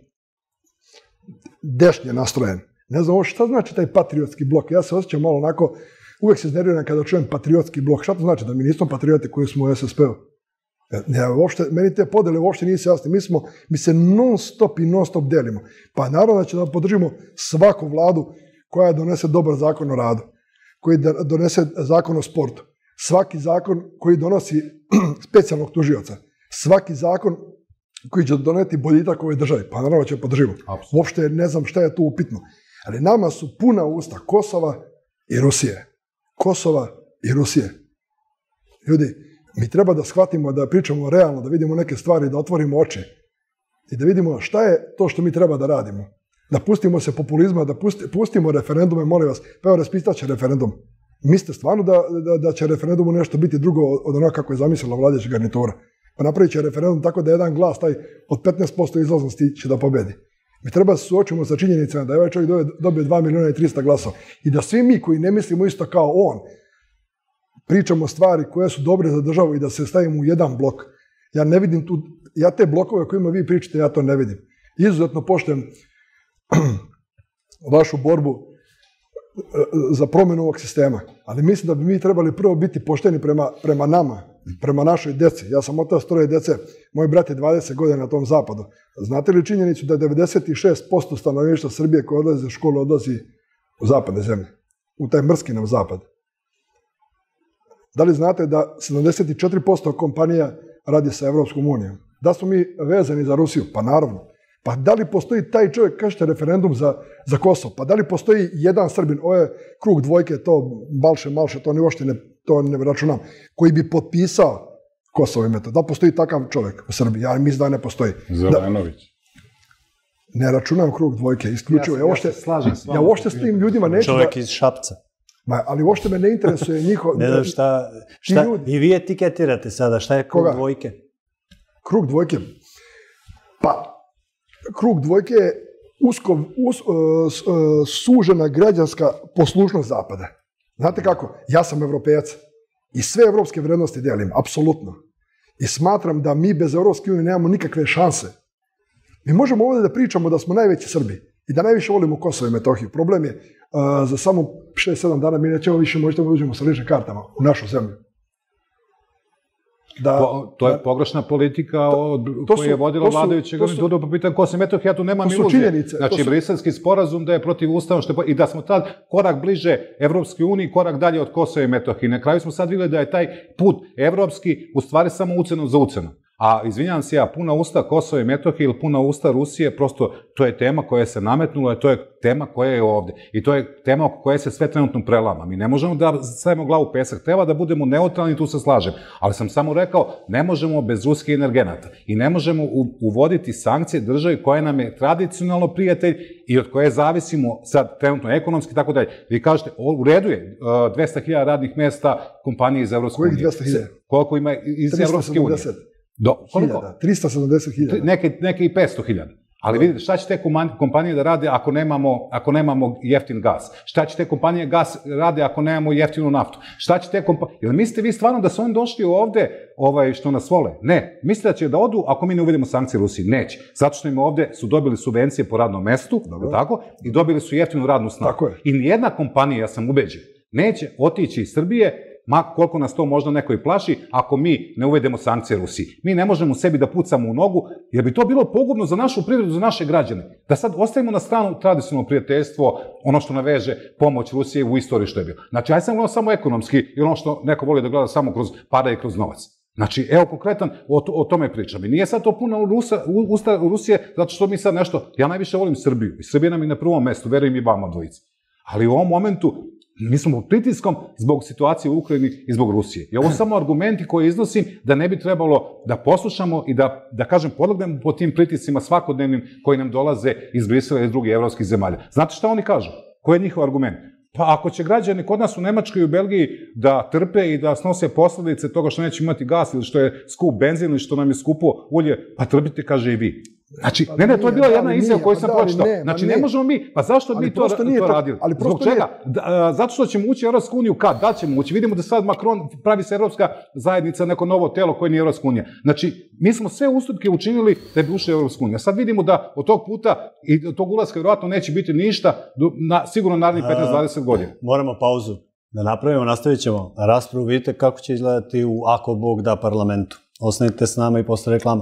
dešnje nastrojen. Ne znam šta znači taj patriotski blok. Ja se osjećam malo onako, uvek se iznerviram kada čujem patriotski blok. Šta to znači? Da mi nismo patrioti koji smo u S S P-u. Ja, uopšte, meni te podele uopšte nisu jasne. Mi, smo, mi se non stop i non stop delimo. Pa naravno da će da podržimo svaku vladu koja donese dobar zakon o radu, koji donese zakon o sportu, svaki zakon koji donosi specijalnog tužioca, svaki zakon koji će doneti boljitak ovoj državi, pa naravno će podržimo. Uopšte ne znam šta je tu upitno. Ali nama su puna usta Kosova i Rusije. Kosova i Rusije. Ljudi, mi treba da shvatimo, da pričamo realno, da vidimo neke stvari, da otvorimo oči i da vidimo šta je to što mi treba da radimo. Da pustimo se populizma, da pusti, pustimo referendume, molim vas, pa evo raspisat će referendum. Mislite stvarno da, da, da će referendumu nešto biti drugo od onoga kako je zamislila vladajuća garnitura? Pa napravit će referendum tako da jedan glas, taj od petnaest posto izlaznosti će da pobedi. Mi treba se suočimo sa činjenicama da je ovaj čovjek dobio dva miliona i trista glasova i da svi mi koji ne mislimo isto kao on, pričamo stvari koje su dobre za državu i da se stavimo u jedan blok. Ja ne vidim tu, ja te blokove kojima vi pričate, ja to ne vidim. Izuzetno poštujem vašu borbu za promjenu ovog sistema, ali mislim da bi mi trebali prvo biti pošteni prema, prema nama, prema našoj deci. Ja sam otac troje dece, moj brat je dvadeset godina na tom zapadu. Znate li činjenicu da devedeset šest posto stanovništva Srbije koje odlaze u školu odlazi u zapadne zemlje, u taj mrski nam zapad? Da li znate da sedamdeset četiri posto kompanija radi sa Evropskom unijom? Da smo mi vezani za Rusiju? Pa naravno. Pa da li postoji taj čovjek, kažete referendum za, za Kosovo? Pa da li postoji jedan Srbin, ovo je krug dvojke, to Balše, Malše, to ni uopšte ne, to ne računam, koji bi potpisao Kosovo i Metohiju? Da li postoji takav čovjek u Srbiji? Ja mislim da ne postoji. Zelenović. Da, ne računam krug dvojke, isključivo. Ja, ja, ja se slažem s vama. Ja uopšte s tim ljudima neću čovjek da... iz Šapca. Ma, ali uopšte me ne interesuje njihov... Ne znam šta... šta I vi etiketirate sada, šta je krug Koga? dvojke? Krug dvojke. Pa, krug dvojke je usko, us, uh, sužena građanska poslušnost Zapada. Znate kako? Ja sam Evropejac i sve evropske vrednosti delim, apsolutno. I smatram da mi bez Evropske unije nemamo nikakve šanse. Mi možemo ovdje da pričamo da smo najveći Srbi i da najviše volimo Kosovo i Metohiju. Problem je, uh, za samo šest sedam dana mi nećemo više možete da uđemo sa ličnim kartama u našu zemlju. Da, po, to je da, pogrešna politika od, to, koju je vodila vladajuća garnitura po pitanju Kosova i Metohije, ja tu nemam iluzije. Znači, su... briselski sporazum da je protiv ustava što je, i da smo tad korak bliže Evropskoj uniji, korak dalje od Kosova i Metohije. Na kraju smo sad vidjeli da je taj put evropski u stvari samo ucenu za ucenu. A izvinjam se ja, puna usta Kosova i Metohije ili puna usta Rusije, prosto to je tema koja se nametnula i to je tema koja je ovde. I to je tema oko koje se sve trenutno prelama. Mi ne možemo da stavimo glavu u pesak, treba da budemo neutralni, tu se slažem. Ali sam samo rekao, ne možemo bez ruskih energenata i ne možemo uvoditi sankcije državi koja nam je tradicionalno prijatelj i od koje zavisimo sad trenutno ekonomski i tako dalje. Vi kažete, u redu je dvesta hiljada radnih mesta kompanije iz Evropske unije. Kojih dvesta hiljada? Koliko ima iz Evropske unije? Do, koliko? trista sedamdeset hiljada. Neke, neke i petsto hiljada. Ali vidite, šta će te kompanije da rade ako nemamo, ako nemamo jeftin gas? Šta će te kompanije gas rade ako nemamo jeftinu naftu? Šta će te kompanije... Jel mislite vi stvarno da su oni došli ovde ovaj, što nas vole? Ne. Mislite da će da odu ako mi ne uvedemo sankcije Rusiji? Neće. Zato što im ovde su dobili subvencije po radnom mestu, tako, i dobili su jeftinu radnu snagu. I nijedna kompanija, ja sam ubeđen, neće otići iz Srbije, ma koliko nas to možda neko i plaši, ako mi ne uvedemo sankcije Rusiji. Mi ne možemo sebi da pucamo u nogu, jer bi to bilo pogubno za našu privredu, za naše građane. Da sad ostavimo na stranu tradicionalno prijateljstvo, ono što naveže pomoć Rusije u istoriji što je bilo. Znači, aj sam gledao samo ekonomski i ono što neko voli da gleda samo kroz para i kroz novac. Znači, evo konkretan, o, o tome pričam. I nije sad to puno Rusa, usta Rusije, zato što mi sad nešto, ja najviše volim Srbiju. I Srbija nam je na prvom mestu, verujem i vama dvojici. Ali u ovom momentu, mi smo pod pritiskom zbog situacije u Ukrajini i zbog Rusije. I ovo su samo argumenti koje iznosim da ne bi trebalo da poslušamo i da, da kažem, podlegnemo po tim pritiscima svakodnevnim koji nam dolaze iz Brisela i iz drugih evropskih zemalja. Znate šta oni kažu? Koji je njihov argument? Pa ako će građani kod nas u Nemačkoj i u Belgiji da trpe i da snose posledice toga što neće imati gas ili što je skup benzin ili što nam je skupo ulje, pa trpite, kaže i vi. Znači, ne, ne, to je bila jedna izjava koju sam pročitao. Znači, ne možemo mi, pa zašto mi to radili? Zbog čega? Zato što ćemo ući u Evropsku uniju kad? Da ćemo ući? Vidimo da sad Macron pravi se Evropska zajednica, neko novo telo koje nije Evropska unija. Znači, mi smo sve ustupke učinili da bi ušli u Evropsku uniju. Sad vidimo da od tog puta i od tog ulaska vjerojatno neće biti ništa, sigurno narednih petnaest dvadeset godina. Moramo pauzu da napravimo, nastavit ćemo raspravu. Vidite kako će izgledati u Ako Bog da parlamentu. Ostanite s nama i posle reklama.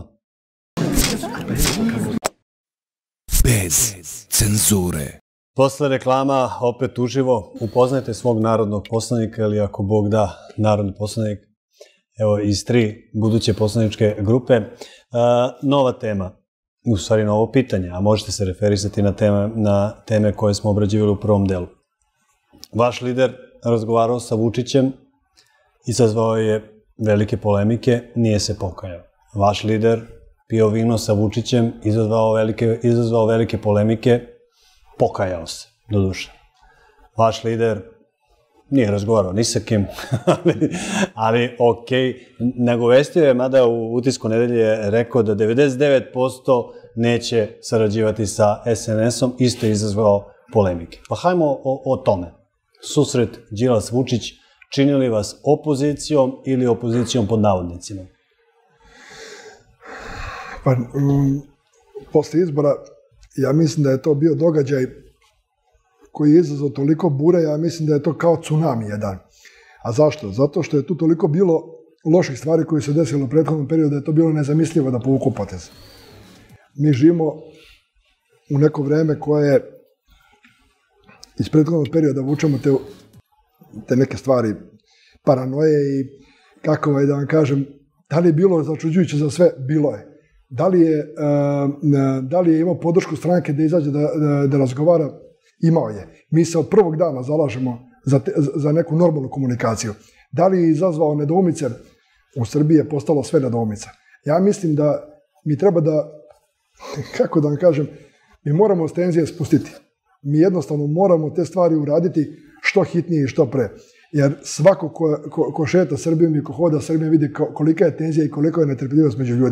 Bez cenzure. Posle reklama, opet uživo, upoznajte svog narodnog poslanika ili ako Bog da, narodni poslanik. Evo, iz tri buduće poslaničke grupe. E, nova tema, u stvari novo pitanje, a možete se referisati na teme, na teme koje smo obrađivali u prvom delu. Vaš lider razgovarao sa Vučićem, izazvao je velike polemike, nije se pokajao. Vaš lider pio vino sa Vučićem, izazvao velike, izazvao velike polemike, pokajao se, do duše. Vaš lider nije razgovarao ni sa kim, ali, ali okej, nagovestio je, mada u utisku nedelje je rekao da devedeset devet posto neće sarađivati sa es en esom, isto je izazvao polemike. Pa hajmo o, o tome. Susret Đilas-Vučić, činili vas opozicijom ili opozicijom pod navodnicima? Pa, um, posle izbora, ja mislim da je to bio događaj koji je izazvao toliko bure, ja mislim da je to kao tsunami jedan. A zašto? Zato što je tu toliko bilo loših stvari koje se desilo u prethodnom periodu, da je to bilo nezamislivo da povuku potez. Mi živimo u neko vreme koje iz prethodnog perioda vučemo te, te neke stvari, paranoje i kako je da vam kažem, da li je bilo začuđujuće za sve? Bilo je. Da li je, da li je imao podršku stranke da izađe da, da, da razgovara? Imao je. Mi se od prvog dana zalažemo za, te, za neku normalnu komunikaciju. Da li je izazvao nedoumice? U Srbiji je postalo sve nedoumica. Ja mislim da mi treba da, kako da vam kažem, mi moramo s tenzije spustiti. Mi jednostavno moramo te stvari uraditi što hitnije i što pre. Jer svako ko, ko, ko šeta Srbijom i ko hoda Srbijom vidi kolika je tenzija i koliko je netrpeljivost među ljudima.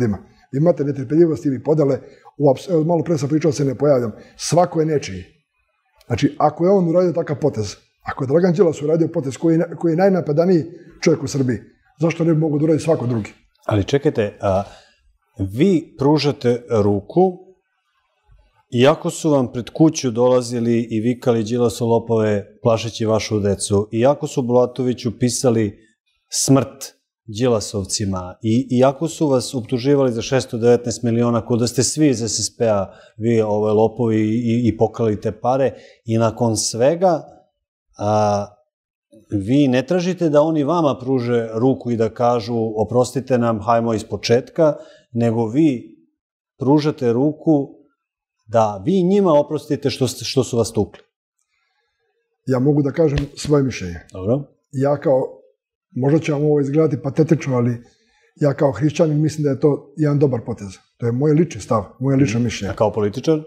Vi imate netrpeljivosti i podele, evo malo pre sam pričao, se ne pojavljam, svako je nečiji. Znači, ako je on uradio takav potez, ako je Dragan Đilas uradio potez koji, koji je najnapadaniji čovjek u Srbiji, zašto ne bi mogo da uradi svako drugi? Ali čekajte, a, vi pružate ruku, iako su vam pred kuću dolazili i vikali Đilaso lopove plašeći vašu decu, iako su Bulatoviću pisali smrt Đilasovcima, i iako su vas optuživali za šesto devetnaest miliona, kuda ste svi iz es es pe-a, vi ove lopovi i, i pokrali te pare, i nakon svega a, vi ne tražite da oni vama pruže ruku i da kažu oprostite nam, hajmo iz početka, nego vi pružate ruku da vi njima oprostite što, što su vas tukli. Ja mogu da kažem svoje mišljenje. Dobro. Ja kao, možda će vam ovo izgledati patetično, ali ja kao hrišćanin mislim da je to jedan dobar potez. To je moj lični stav, moje lično mišljenje. A kao političar?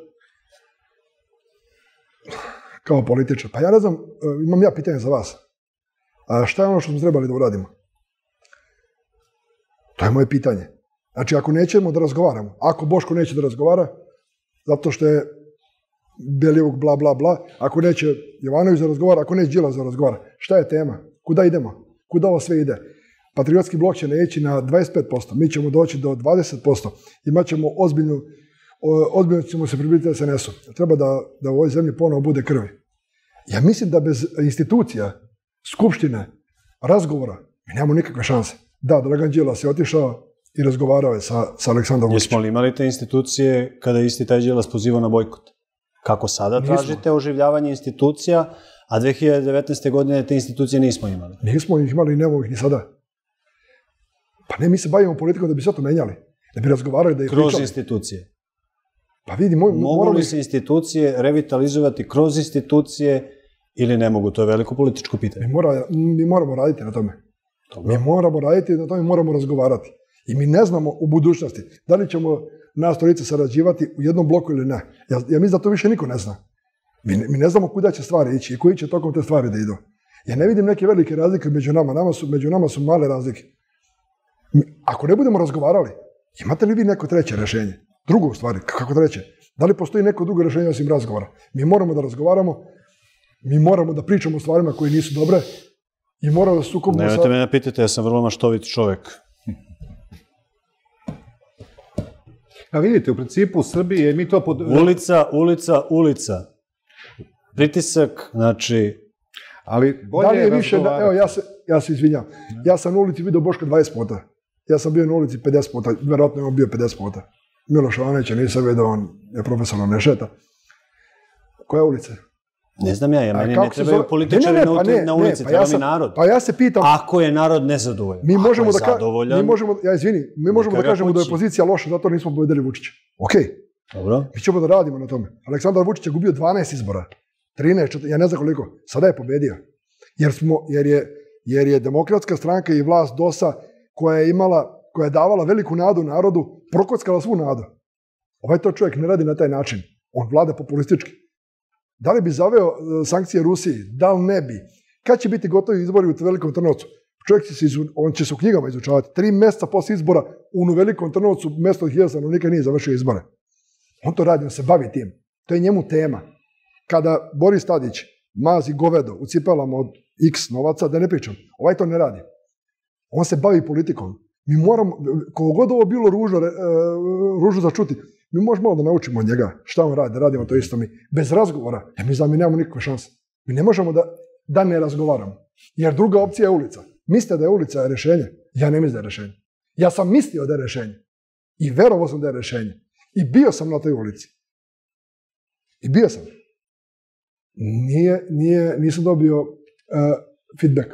Kao političar. Pa ja ne znam, imam ja pitanje za vas. A šta je ono što smo trebali da uradimo? To je moje pitanje. Znači, ako nećemo da razgovaramo, ako Boško neće da razgovara, zato što je Belivuk bla bla bla, ako neće Jovanović da razgovara, ako neće Đilas da razgovara, šta je tema? Kuda idemo? Kuda ovo sve ide? Patriotski blok će neći na dvadeset pet posto, mi ćemo doći do dvadeset posto, imat ćemo ozbiljnu, ozbiljno ćemo se približiti es en es-u. Treba da, da u ovoj zemlji ponovo bude krvi. Ja mislim da bez institucija, skupštine, razgovora, mi nemamo nikakve šanse. Da, Dragan Đilas je otišao i razgovarao je sa, sa Aleksandrom Vučićem. Jesmo li imali te institucije kada isti taj Đilas pozivao na bojkot? Kako sada tražite oživljavanje institucija, a dve hiljade devetnaeste. godine te institucije nismo imali? Nismo ih imali i nemamo ih ni sada. Pa ne, mi se bavimo politikom da bi sve to menjali. Da bi razgovarali, da ih kroz pričali. institucije. Pa vidi, moj, mogu li se institucije revitalizovati kroz institucije ili ne mogu? To je veliko političko pitanje. Mi, mora, mi moramo raditi na tome. Dobro. Mi moramo raditi na tome, moramo razgovarati. I mi ne znamo u budućnosti da li ćemo nas trojice sarađivati u jednom bloku ili ne. Ja, ja mislim da to više niko ne zna. Mi, mi ne znamo kuda će stvari ići i koji će tokom te stvari da idu. Ja ne vidim neke velike razlike među nama. nama su, među nama su male razlike. Mi, ako ne budemo razgovarali, imate li vi neko treće rešenje? Drugo u stvari, kako treće? Da li postoji neko drugo rešenje osim razgovora? Mi moramo da razgovaramo, mi moramo da pričamo o stvarima koje nisu dobre i moramo da sukobimo sa... Nemojte me napitajte, ja sam vrlo maštovit čovek. A vidite, u principu u Srbiji je mi to... Pod... Ulica, ulica, ulica. Pritisak, znači... Ali bolje da li je je više, da, evo, ja se, ja se izvinjam. Ja sam na ulici vidio Boška dvadeset puta. Ja sam bio na ulici pedeset puta, verovatno je on bio pedeset puta. Miloš Jovanovića nisam vidio, on je profesionalno ne šeta. Koja ulica? Ne znam ja, ja meni ne trebaju političari ne, ne, ne, pa ne, na ulici, ne, pa treba ja sam, mi narod. Pa ja se pitam... Ako je narod nezadovoljan, mi možemo ako je da zadovoljan... Mi možemo, ja izvini, mi možemo da kažemo da je opozicija loša, zato nismo pobedili Vučića. Okej. Dobro. Mi ćemo da radimo na tome. Aleksandar Vučić je gubio dvanaest izbora. trinaest, četrnaest, ja ne znam koliko. Sada je pobedio. Jer, smo, jer, je, jer je Demokratska stranka i vlast D O S-a koja je imala, koja je davala veliku nadu narodu, prokockala svu nadu. Ovaj to čovjek ne radi na taj način. On vlada populistički. Da li bi zaveo sankcije Rusiji? Da li ne bi? Kad će biti gotovi izbori u Velikom Trnovcu? Čovjek će se, izu, on će se u knjigama izučavati. Tri mjeseca posle izbora u Velikom Trnovcu mjesto od hiljadu stanovnika nije završio izbore. On to radi, on se bavi tim. To je njemu tema. Kada Boris Tadić mazi govedo u cipelama od x novaca, da ne pričam, ovaj to ne radi. On se bavi politikom. Mi moramo, koliko god ovo bilo ružno, ružno za čuti, mi možemo malo da naučimo od njega šta on radi, da radimo to isto mi. Bez razgovora, ja mi znam, mi nemamo nikakve šanse. Mi ne možemo da, da ne razgovaramo. Jer druga opcija je ulica. Mislite da je ulica rešenje? Ja ne mislim da je rešenje. Ja sam mislio da je rešenje. I verovao sam da je rešenje. I bio sam na toj ulici. I bio sam. Nije, nije, nisam dobio uh, feedback.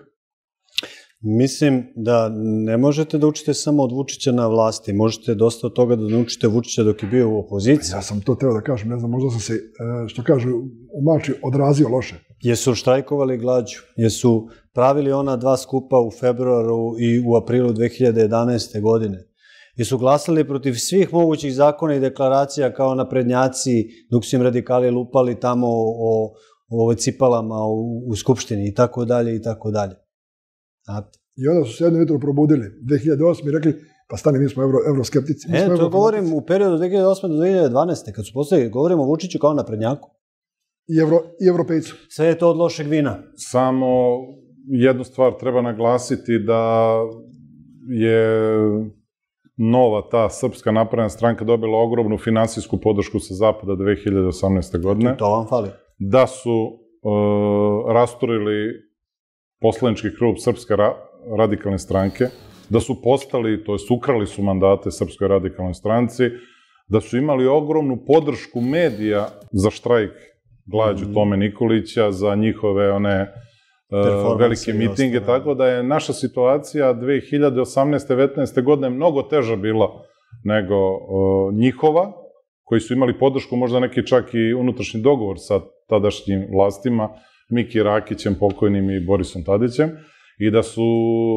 Mislim da ne možete da učite samo od Vučića na vlasti. Možete dosta od toga da naučite Vučića dok je bio u opoziciji. Ja sam to teo da kažem, ne znam, možda sam se, što kažu u Mači, odrazio loše. Jesu štrajkovali glađu? Jesu pravili ona dva skupa u februaru i u aprilu dve hiljade jedanaeste. godine? Jesu glasali protiv svih mogućih zakona i deklaracija kao naprednjaci dok su im radikali lupali tamo o, o, o cipalama u, u Skupštini i tako dalje i tako dalje? Znate. I onda su se jedno jutro probudili, dve hiljade osme i rekli, Pa stani, mi smo euro, euroskeptici. Mi E, smo to govorim u periodu dve hiljade osme do dve hiljade dvanaeste. Kad su postavili, govorimo o Vučiću kao naprednjaku. I, evro, i evropejcu. Sve je to od lošeg vina. Samo jednu stvar treba naglasiti da je nova ta Srpska napredna stranka dobila ogromnu finansijsku podršku sa Zapada dve hiljade osamnaeste. godine. I to vam fali. Da su uh, rasturili poslanički klub Srpske ra radikalne stranke, da su postali, to jest ukrali su mandate Srpskoj radikalnoj stranci, da su imali ogromnu podršku medija za štrajk glađu mm. Tome Nikolića, za njihove one uh, velike mitinge, ostane. Tako da je naša situacija dve hiljade osamnaeste. devetnaeste. godine mnogo teža bila nego uh, njihova, koji su imali podršku, možda neki čak i unutrašnji dogovor sa tadašnjim vlastima, Miki Rakićem, pokojnim i Borisom Tadićem, i da su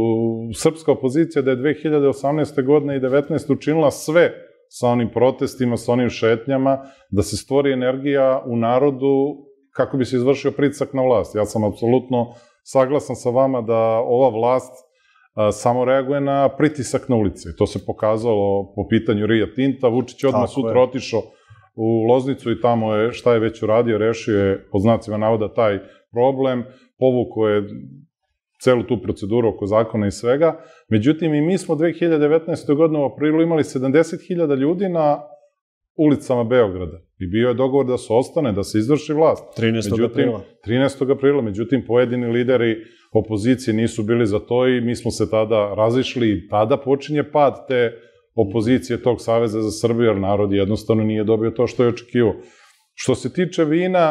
srpska opozicija, da je dve hiljade osamnaeste. godine i devetnaeste. učinila sve sa onim protestima, sa onim šetnjama, da se stvori energija u narodu kako bi se izvršio pritisak na vlast. Ja sam apsolutno saglasan sa vama da ova vlast a, samo reaguje na pritisak na ulici. To se pokazalo po pitanju Rio Tinta. Vučić odmah sutra otišao u Loznicu i tamo je šta je već uradio, rešio je po znacima navoda taj problem, povukao je celu tu proceduru oko zakona i svega. Međutim, i mi smo dve hiljade devetnaeste. godine u aprilu imali sedamdeset hiljada ljudi na ulicama Beograda. I bio je dogovor da se ostane, da se izvrši vlast. trinaestog aprila. trinaestog aprila. Međutim, pojedini lideri opozicije nisu bili za to i mi smo se tada razišli i tada počinje pad te opozicije tog Saveza za Srbiju, jer narod jednostavno nije dobio to što je očekivao. Što se tiče vina,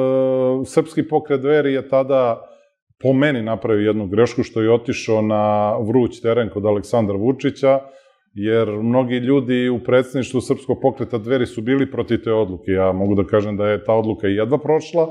e, Srpski pokret Dveri je tada po meni napravio jednu grešku što je otišao na vruć teren kod Aleksandra Vučića, jer mnogi ljudi u predstavništvu Srpskog pokreta Dveri su bili protiv te odluke. Ja mogu da kažem da je ta odluka jedva prošla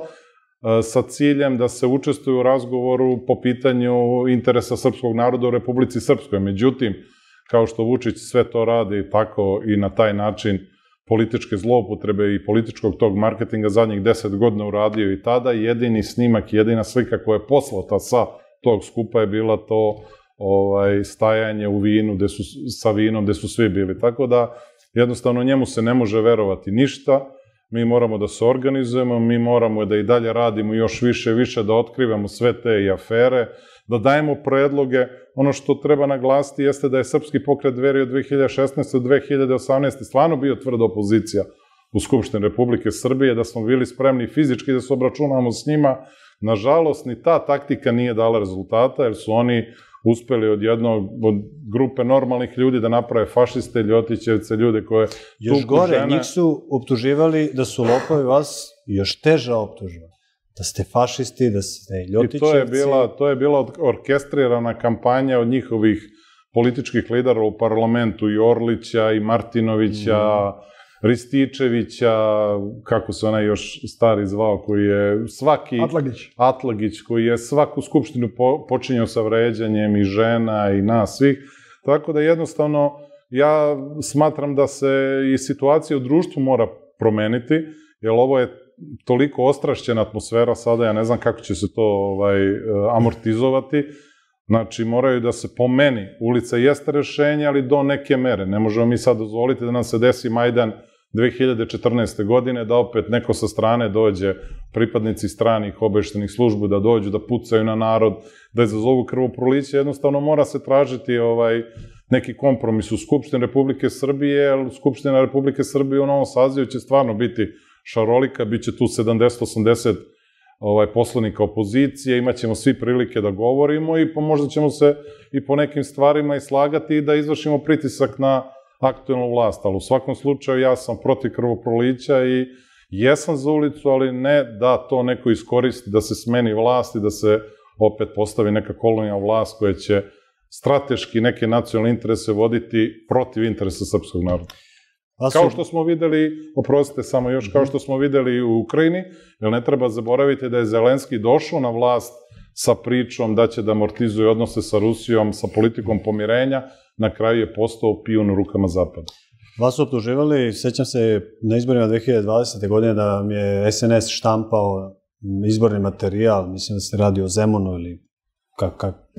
sa ciljem da se učestvuju u razgovoru po pitanju interesa srpskog naroda u Republici Srpskoj. Međutim, kao što Vučić sve to radi, tako i na taj način političke zloupotrebe i političkog tog marketinga zadnjih deset godina uradio i tada. Jedini snimak, jedina slika koja je poslata sa tog skupa je bila to ovaj, stajanje u vinu, gde su, sa vinom, gde su svi bili. Tako da, jednostavno, njemu se ne može verovati ništa. Mi moramo da se organizujemo, mi moramo da i dalje radimo još više i više, da otkrivamo sve te i afere, da dajemo predloge. Ono što treba naglasiti jeste da je Srpski pokret Dveri od dve hiljade šesnaeste. do dve hiljade osamnaeste. stvarno bio tvrda opozicija u Skupštini Republike Srbije, da smo bili spremni fizički da se obračunamo s njima. Nažalost, ni ta taktika nije dala rezultata, jer su oni uspeli od jednog, od grupe normalnih ljudi da naprave fašiste, ljotićevce, ljude koje... Još gore, njih su optuživali da su lopovi, vas još teža optužba. Da ste fašisti, da ste ljotićevci. I to je bila, to je bila orkestrirana kampanja od njihovih političkih lidera u parlamentu, i Orlića, i Martinovića, mm. Rističevića, kako se onaj još stari zvao, koji je svaki... Atlagić. Atlagić, koji je svaku skupštinu po, počinjao sa vređanjem i žena i nas svih. Tako da jednostavno ja smatram da se i situacija u društvu mora promeniti, jer ovo je toliko ostrašćena atmosfera sada, ja ne znam kako će se to ovaj, amortizovati. Znači, moraju da se, po meni, ulica jeste rešenje, ali do neke mere. Ne možemo mi sad dozvoliti da nam se desi Majdan dve hiljade četrnaeste. godine, da opet neko sa strane dođe, pripadnici stranih obaveštajnih službi, da dođu, da pucaju na narod, da izazovu krvoproliće. Jednostavno mora se tražiti ovaj, neki kompromis u Skupštini Republike Srbije, jer Skupština Republike Srbije u novom sazivu će stvarno biti šarolika, bit će tu sedamdeset osamdeset ovaj, poslanika opozicije, imat ćemo svi prilike da govorimo i možda ćemo se i po nekim stvarima i slagati i da izvršimo pritisak na aktuelnu vlast, ali u svakom slučaju ja sam protiv krvoprolića i jesam za ulicu, ali ne da to neko iskoristi, da se smeni vlast i da se opet postavi neka kolonijalna vlast koja će strateški neke nacionalne interese voditi protiv interesa srpskog naroda. Kao što smo videli, oprostite samo još, kao što smo videli u Ukrajini, jer ne treba zaboraviti da je Zelenski došao na vlast sa pričom da će da amortizuje odnose sa Rusijom, sa politikom pomirenja, na kraju je postao pijun u rukama Zapada. Vas su optuživali, sećam se na izborima dve hiljade dvadesete. godine da vam je es en es štampao izborni materijal, mislim da se radi o Zemunu ili kako,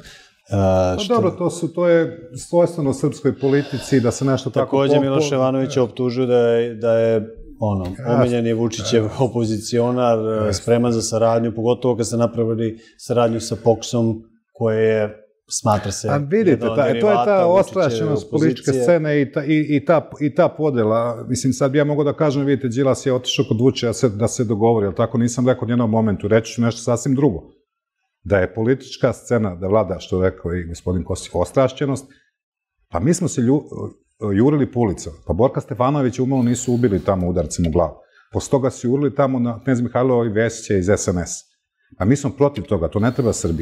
Pa dobro, to, su, to je svojstveno srpskoj politici da se nešto tako... Takođe Miloš Jovanović je optužio da je, da je ono, omiljeni Vučićev opozicionar, spreman za saradnju, pogotovo kad ste napravili saradnju sa Poksom, koje je, smatra se... A vidite, ta, to je ta ostrašćenost političke scene i ta, i, i, ta, i ta podela. Mislim, sad bi ja mogu da kažem, vidite, Đilas je otišao kod Vučića se, da se dogovori, ali tako nisam rekao u jednom momentu, reći ću nešto sasvim drugo. Da je politička scena, da vlada, što je rekao i gospodin Kostić, ostrašćenost, pa mi smo se lju, jurili po ulicama. Pa Borka Stefanovića umalo nisu ubili tamo udarcem u glavu. Posle toga su jurili tamo na Knez Mihajlova i Vesića iz es en es. Pa mi smo protiv toga, to ne treba Srbiji.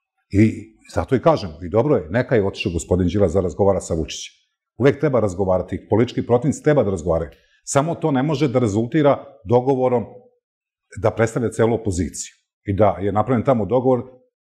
I zato i kažemo, i dobro je, neka je otišao gospodin Đilas da razgovara sa Vučićem. Uvek treba razgovarati, politički protivnici treba da razgovaraju. Samo to ne može da rezultira dogovorom da predstavlja celu opoziciju. I da je napravljen tamo dogovor,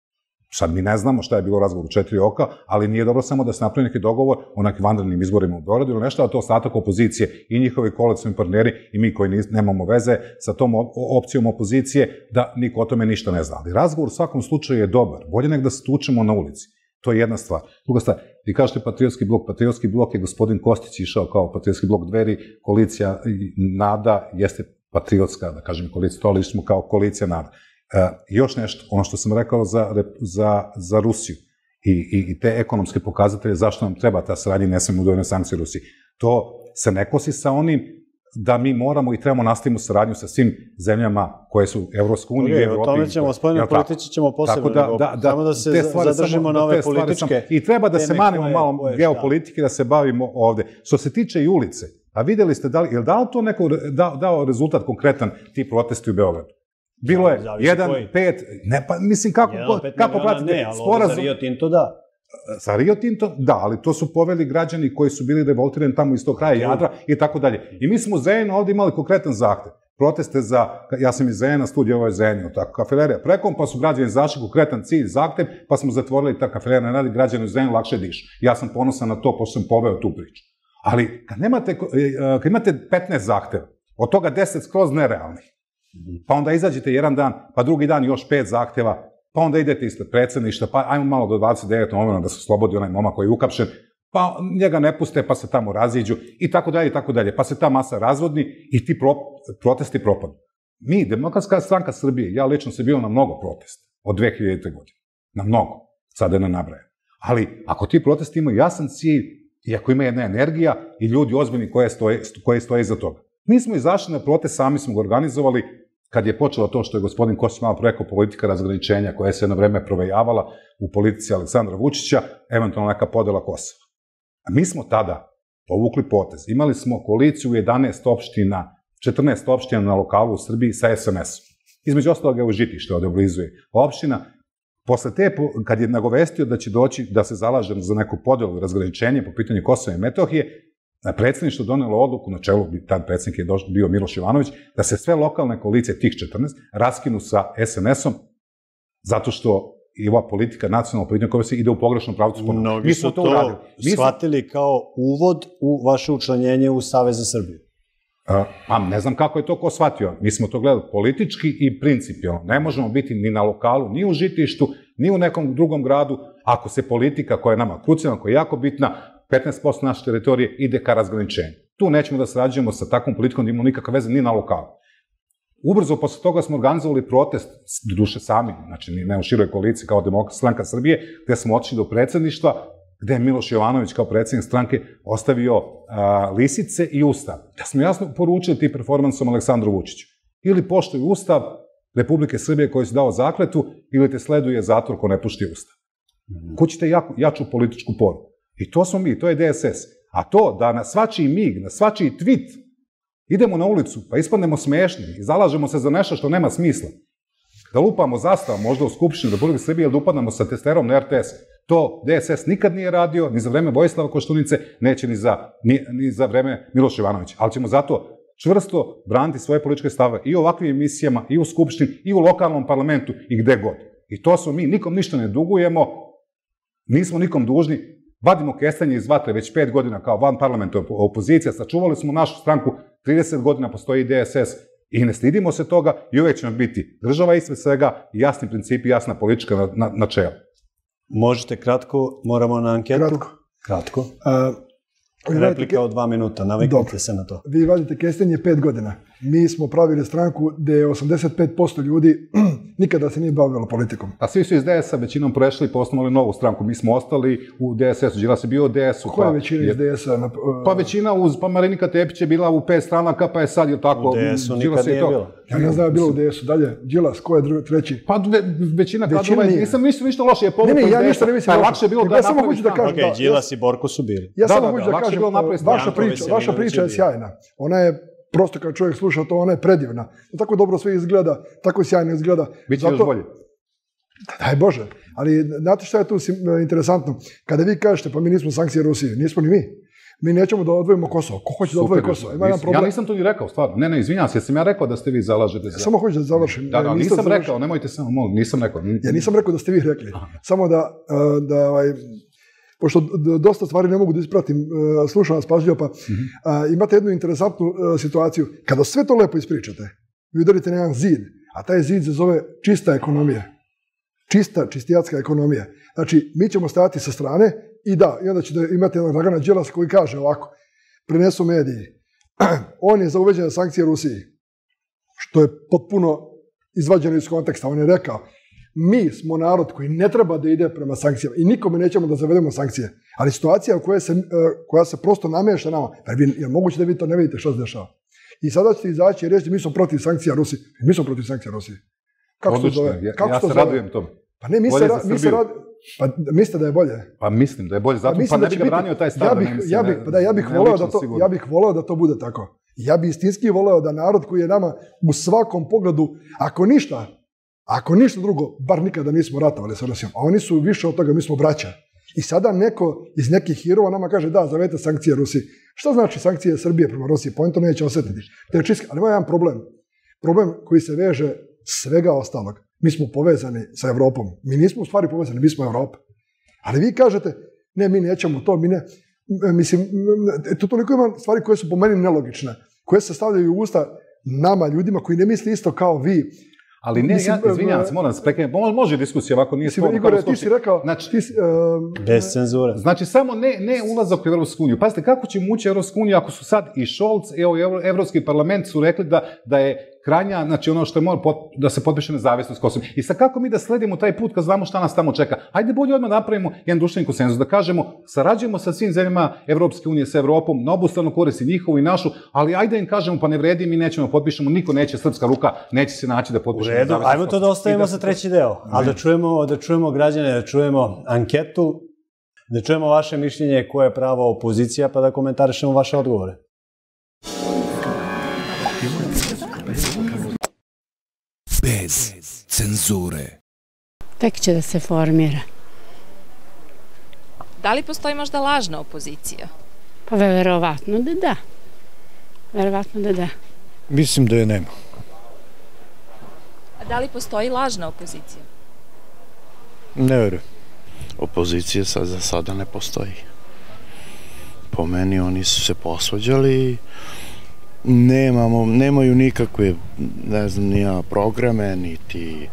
sad mi ne znamo šta je bilo razgovor u četiri oka, ali nije dobro samo da se napravi neki dogovor o nekim vanrednim izborima u Beogradu ili nešto, a to ostatak opozicije i njihovi koalicijni partneri i mi koji nemamo veze sa tom opcijom opozicije, da niko o tome ništa ne zna. Ali razgovor u svakom slučaju je dobar. Bolje nek da se tučemo na ulici. To je jedna stvar. Druga stvar, vi kažete patriotski blok. Patriotski blok je gospodin Kostić išao kao patriotski blok Dveri, koalicija NADA jeste patriotska, da kažem, koalicija, to ali smo kao koalicija NADA. Uh, još nešto, ono što sam rekao za, za, za Rusiju i, i, i te ekonomske pokazatelje, zašto nam treba ta saradnja i ne smemo udojene sankcije Rusiji. To se ne kosi sa onim da mi moramo i trebamo nastavimo saradnju sa svim zemljama koje su u Evropskoj uniji i Evropi. O tome ćemo, spoljno politici ćemo posebno, da, da, da, samo da se zadržimo na ove političke. I treba da se manimo malo geopolitike, da se bavimo ovde. Što se tiče i ulice, a videli ste, da li, je li dao to neko, da, dao rezultat konkretan ti protesti u Beogradu? Bilo je jedan, pet, ne pa, mislim, kako, kako pratite ne, ali sporazum? Za Rio Tinto da. Za Rio Tinto da, ali to su poveli građani koji su bili revoltirani tamo iz tog kraja Jadra i tako dalje. I mi smo u Zrenjaninu ovde imali konkretan zahtev. Proteste za, ja sam iz Zrenjanina, studija ovo je Zrenjaninu, tako, kafelerija prekom, pa su građani izašli konkretan cilj, zahtev, pa smo zatvorili ta kafelerija, ne radi građani u Zrenjaninu lakše dišu. Ja sam ponosan na to, pošto sam poveo tu priču. Ali kad nemate, kad imate petnaest zahteva, od toga deset skroz nerealnih, pa onda izađete jedan dan, pa drugi dan još pet zahteva, pa onda idete ispred predsjedništva, pa ajmo malo do dvadeset devetog novembra da se slobodi onaj momak koji je ukapšen, pa njega ne puste, pa se tamo raziđu, i tako dalje, i tako dalje, pa se ta masa razvodni i ti pro, protesti propadu. Mi, Demokratska stranka Srbije, ja lično sam bio na mnogo protesta od dve hiljadite. godine. Na mnogo, sada ne nabrajem. Ali ako ti protesti imaju jasan cilj i ako ima jedna energija i ljudi ozbiljni koje stoje, koje stoje iza toga. Mi smo izašli na protest, sami smo ga organizovali, kad je počelo to što je gospodin Kostić malo preko politika razgraničenja koja se jedno vreme provejavala u politici Aleksandra Vučića, eventualno neka podela Kosova. A mi smo tada povukli potez. Imali smo koaliciju u jedanaest opština, četrnaest opština na lokalu u Srbiji sa es en esom. Između ostalog je u Žitište, ovde oblizuje opština. Posle te, kad je nagovestio da će doći da se zalažem za neku podelu i razgraničenje po pitanju Kosova i Metohije, na predsjedništvo donelo odluku, na čelu tad predsjednik je bio Miloš Jovanović, da se sve lokalne koalicije, tih četrnaest, raskinu sa es en esom, zato što i ova politika, nacionalna politika koja se ide u pogrešnom pravcu. Mnogi su to shvatili kao uvod u vaše učlanjenje u Savez za Srbiju. A ne znam kako je to ko shvatio. Mi smo to gledali politički i principijalno. Ne možemo biti ni na lokalu, ni u Žitištu, ni u nekom drugom gradu, ako se politika koja je nama krucijalna, koja je jako bitna, petnaest posto naše teritorije ide ka razgraničenju. Tu nećemo da sarađujemo sa takvom politikom da imamo nikakve veze ni na lokalu. Ubrzo posle toga smo organizovali protest, do duše sami, znači ne u široj koaliciji kao Demokratska stranka Srbije, gde smo otišli do predsjedništva, gde je Miloš Jovanović kao predsjednik stranke ostavio a, lisice i ustav. Da smo jasno poručili ti performansom Aleksandru Vučiću. Ili poštuju ustav Republike Srbije koji su dao zakletu, ili te sleduje zatvor ko ne pušti ustav. Kućite jaku, jaču političku poruku. I to smo mi, to je de es es. A to da na svačiji mig, na svačiji tweet idemo na ulicu, pa ispadnemo smešni i zalažemo se za nešto što nema smisla. Da lupamo zastav možda u Skupštini Republike Srbije ili da upadnemo sa testerom na er te es. To de es es nikad nije radio, ni za vreme Vojislava Koštunice, neće ni za, ni, ni za vreme Miloša Jovanovića. Ali ćemo zato čvrsto braniti svoje političke stave i u ovakvim emisijama, i u Skupštini, i u lokalnom parlamentu, i gde god. I to smo mi, nikom ništa ne dugujemo, nismo nikom dužni, vadimo kestenje iz vatre već pet godina kao van parlamenta opozicija, sačuvali smo našu stranku, trideset godina postoji de es es i ne stidimo se toga i uvek ćemo biti država ispred svega, jasni principi, jasna politička načela. Možete kratko, moramo na anketu. Kratko. Kratko. Uh, Replika od dva minuta, naviknite se na to. Vi vadite kestenje pet godina. Mi smo pravili stranku gde je osamdeset pet posto ljudi nikada se nije bavilo politikom. A svi su iz D S-a većinom prešli i posnovali novu stranku. Mi smo ostali u D S S-u. Đilas je bio u D S-u. Koja je većina iz D S-a? Pa većina uz, pa Marinika Tepić je bila u pet stranaka, pa je sad je tako. U D S-u nikad nije bilo. Ja ne znam da je bilo u D S-u. Dalje, Đilas, ko je drugi, treći? Pa većina kadrova, nisam ništa ništa loše. Ne, ne, ja ništa ne mislim. Lakše je bilo da napravi stranku. Okej, Đilas i Borko su bili. Ja samo hoću da kažem, vaša priča, vaša priča je sjajna. Ona je, prosto kad čovjek sluša to, ona je predivna. Tako dobro sve izgleda, tako sjajno izgleda. Biće još bolje. Daj Bože. Ali znate šta je tu interesantno? Kada vi kažete, pa mi nismo sankcije Rusije, nismo ni mi. Mi nećemo da odvojimo Kosovo. Ko hoće da odvoji Kosovo? Ima jedan problem. Ja nisam to ni rekao, stvarno. Ne, ne, izvinjam se, jesam ja rekao da ste vi zalažete za... Samo hoću da završim. Da, da, nisam rekao, nemojte samo, nisam rekao. Ja nisam rekao da ste vi rekli. Samo da, da, pošto dosta stvari ne mogu da ispratim, slušam vas pažljivo, pa imate jednu interesantnu situaciju. Kada sve to lepo ispričate, vi udarite na jedan zid, a taj zid se zove čista ekonomija. Čista, čistijatska ekonomija. Znači, mi ćemo stajati sa strane i da, i onda ćete imati jedan Dragana Đilasa koji kaže ovako, prenesu mediji, on je za uveđene sankcije Rusiji, što je potpuno izvađeno iz konteksta. On je rekao, mi smo narod koji ne treba da ide prema sankcijama i nikome nećemo da zavedemo sankcije. Ali situacija koja se, koja se prosto nameša nama, je moguće da vi to ne vidite što se dešava. I sada ćete izaći i reći, mi smo protiv sankcija Rusiji. Mi smo protiv sankcija Rusiji. Kako se zove? Ja se radujem tome. Pa ne, mi se radujemo. Pa mislite da je bolje? Pa mislim da je bolje, zato pa ne bih ga branio taj stav. Ja bih voleo da to bude tako. Ja bih istinski voleo da narod koji je nama u svakom pogledu, ako ništa, ako ništa drugo, bar nikada nismo ratovali sa Rusijom, a oni su više od toga, mi smo braća. I sada neko iz nekih hirova nama kaže da, zavedite sankcije Rusiji. Šta znači sankcije Srbije prema Rusiji? Pa on to neće osjetiti. To je čisto, ali ima jedan problem. Problem koji se veže svega ostalog. Mi smo povezani sa Evropom. Mi nismo u stvari povezani, mi smo Evropa. Ali vi kažete, ne, mi nećemo to, mi ne... Mislim, to toliko ima stvari koje su po meni nelogične, koje se stavljaju u usta nama, ljudima koji ne misli isto kao vi. Ali ne, ja, izvinjam se, moram se prekinuti, može diskusija ovako, nije sporno. Igore, ti si rekao... Bez cenzure. Znači, samo ne ulazak u Evropsku uniju. Pazite, kako ćemo ući u Evropsku uniju ako su sad i Scholz, evo, Evropski parlament su rekli da je krajnja, znači ono što je mora da se potpiše nezavisnost Kosova. I sad kako mi da sledimo taj put kad znamo šta nas tamo čeka? Ajde bolje odmah napravimo jedan društveni konsenzus, da kažemo, sarađujemo sa svim zemljama Evropske unije, sa Evropom, na obostranu korist i njihovu i našu, ali ajde im kažemo, pa ne vredi, mi nećemo potpišemo, niko neće, srpska ruka neće se naći da potpiše nezavisnost Kosova. Ajmo to da ostavimo za treći deo, a da čujemo, da čujemo građane, da čujemo anketu, da čujemo vaše mišljenje koja je prava opozicija, pa da komentarišemo vaše odgovore. Bez cenzure. Tek će da se formira. Da li postoji možda lažna opozicija? Pa verovatno da da. Verovatno da da. Mislim da je nema. A da li postoji lažna opozicija? Ne verujem. Opozicija sad za sada ne postoji. Po meni oni su se posvađali i Nemamo, nemaju nikakve, ne znam, nija programe, niti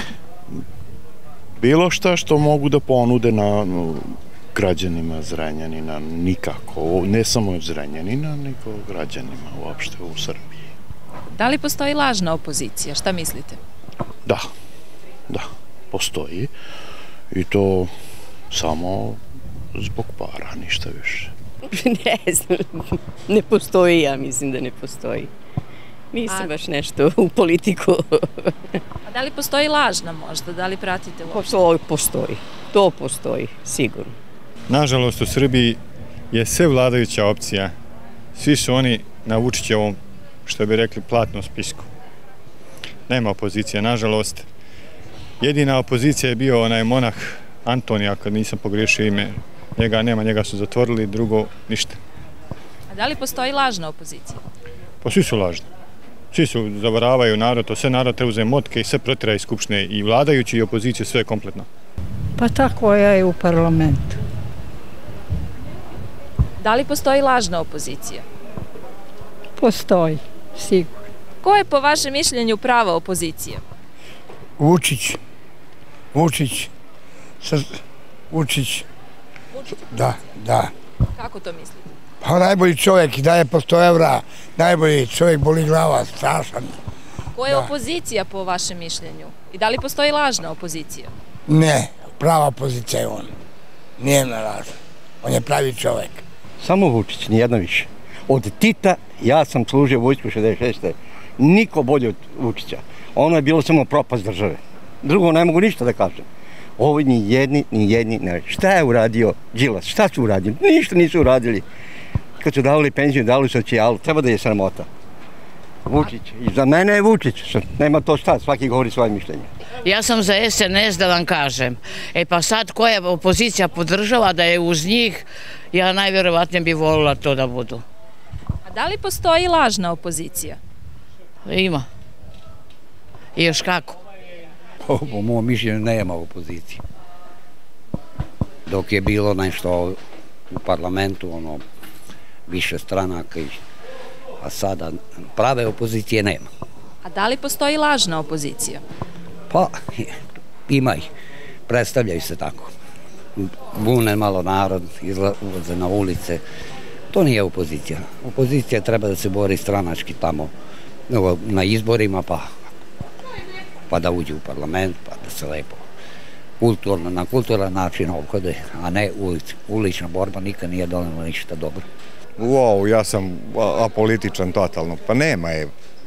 bilo šta što mogu da ponude na građanima Zrenjanina, nikako, ne samo Zrenjanina, nego građanima uopšte u Srbiji. Da li postoji lažna opozicija, šta mislite? Da, da, postoji i to samo zbog para, ništa više. Ne znam, ne postoji, ja mislim da ne postoji. Nisam baš nešto u politiku. A da li postoji lažna možda, da li pratite uopšte? Postoji, postoji, to postoji, sigurno. Nažalost, u Srbiji je sve vladajuća opcija. Svi su oni na Vučićevom, što bi rekli, platnom spisku. Nema opozicije, nažalost. Jedina opozicija je bio onaj monah Antonija, kad nisam pogriješio ime. Njega nema, njega su zatvorili, drugo ništa. A da li postoji lažna opozicija? Pa svi su lažni. Svi su zavaravaju narod, to sve narod treba uzeti motke i sve protira iz Skupštine, i vladajući i opoziciju, sve je kompletno. Pa tako je u parlamentu. Da li postoji lažna opozicija? Postoji, sigurno. Ko je po vašem mišljenju prava opozicija? Vučić. Vučić sa Vučić. Da, da. Kako to mislite? Pa najbolji čovjek i daje po sto evra, najbolji čovjek, boli glava, strašan. Ko je opozicija po vašem mišljenju? I da li postoji lažna opozicija? Ne, prava opozicija je on. Nije na lažna. On je pravi čovjek. Samo Vučić, nijedno više. Od Tita ja sam služio vojsku šezdeset šeste. Niko bolje od Vučića. Ono je bilo samo propast države. Drugo ne mogu ništa da kažem. Ovo ni jedni, ni jedni ne. Šta je uradio Đilas? Šta su uradili? Ništa nisu uradili. Kad su davali penziju, dali socijalu, treba da je sramota. Vučić. I za mene je Vučić. Nema to šta, svaki govori svoje mišljenje. Ja sam za es en es da vam kažem. E pa sad koja opozicija podržava da je uz njih, ja najvjerovatnije bi volila to da budu. A da li postoji lažna opozicija? Ima. I još kako? Po mom mišljenju nema opozicije. Dok je bilo nešto u parlamentu, ono, više stranaka, a sada prave opozicije nema. A da li postoji lažna opozicija? Pa, ima ih. Predstavljaju se tako. Bune malo narod, izlaze na ulice. To nije opozicija. Opozicija treba da se bori stranački tamo na izborima, pa pa da uđe u parlament, pa da se lepo kulturno, na kulturan način ophode, a ne ulična borba nikad nije donela ništa dobro. Wow, ja sam apolitičan totalno. Pa nema je.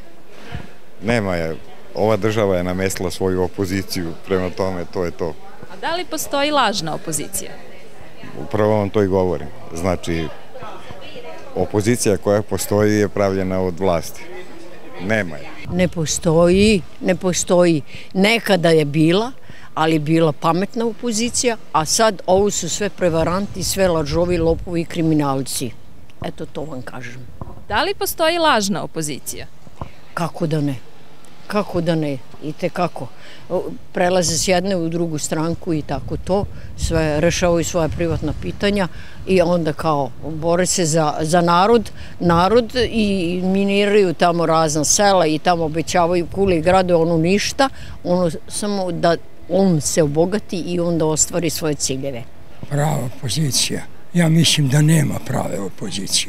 Nema je. Ova država je namestila svoju opoziciju, prema tome to je to. A da li postoji lažna opozicija? Upravo vam to i govorim. Znači, opozicija koja postoji je pravljena od vlasti. Nema je. Ne postoji, ne postoji. Nekada je bila, ali bila pametna opozicija, a sad ovo su sve prevaranti, sve lažovi, lopovi i kriminalci. Eto to vam kažem. Da li postoji lažna opozicija? Kako da ne? Kako da ne? I tekako. Prelaze s jedne u drugu stranku i tako to. Sve rešavaju svoja privatna pitanja i onda kao bore se za, za narod, narod i miniraju tamo razna sela i tamo obećavaju kule i grade, ono ništa, ono samo da on se obogati i onda ostvari svoje ciljeve. Prava opozicija. Ja mislim da nema prave opozicije.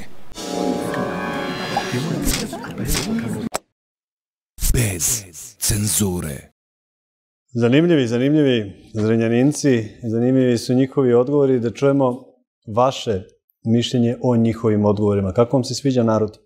Bez cenzure. Zanimljivi, zanimljivi Zrenjaninci, zanimljivi su njihovi odgovori, da čujemo vaše mišljenje o njihovim odgovorima. Kako vam se sviđa narod?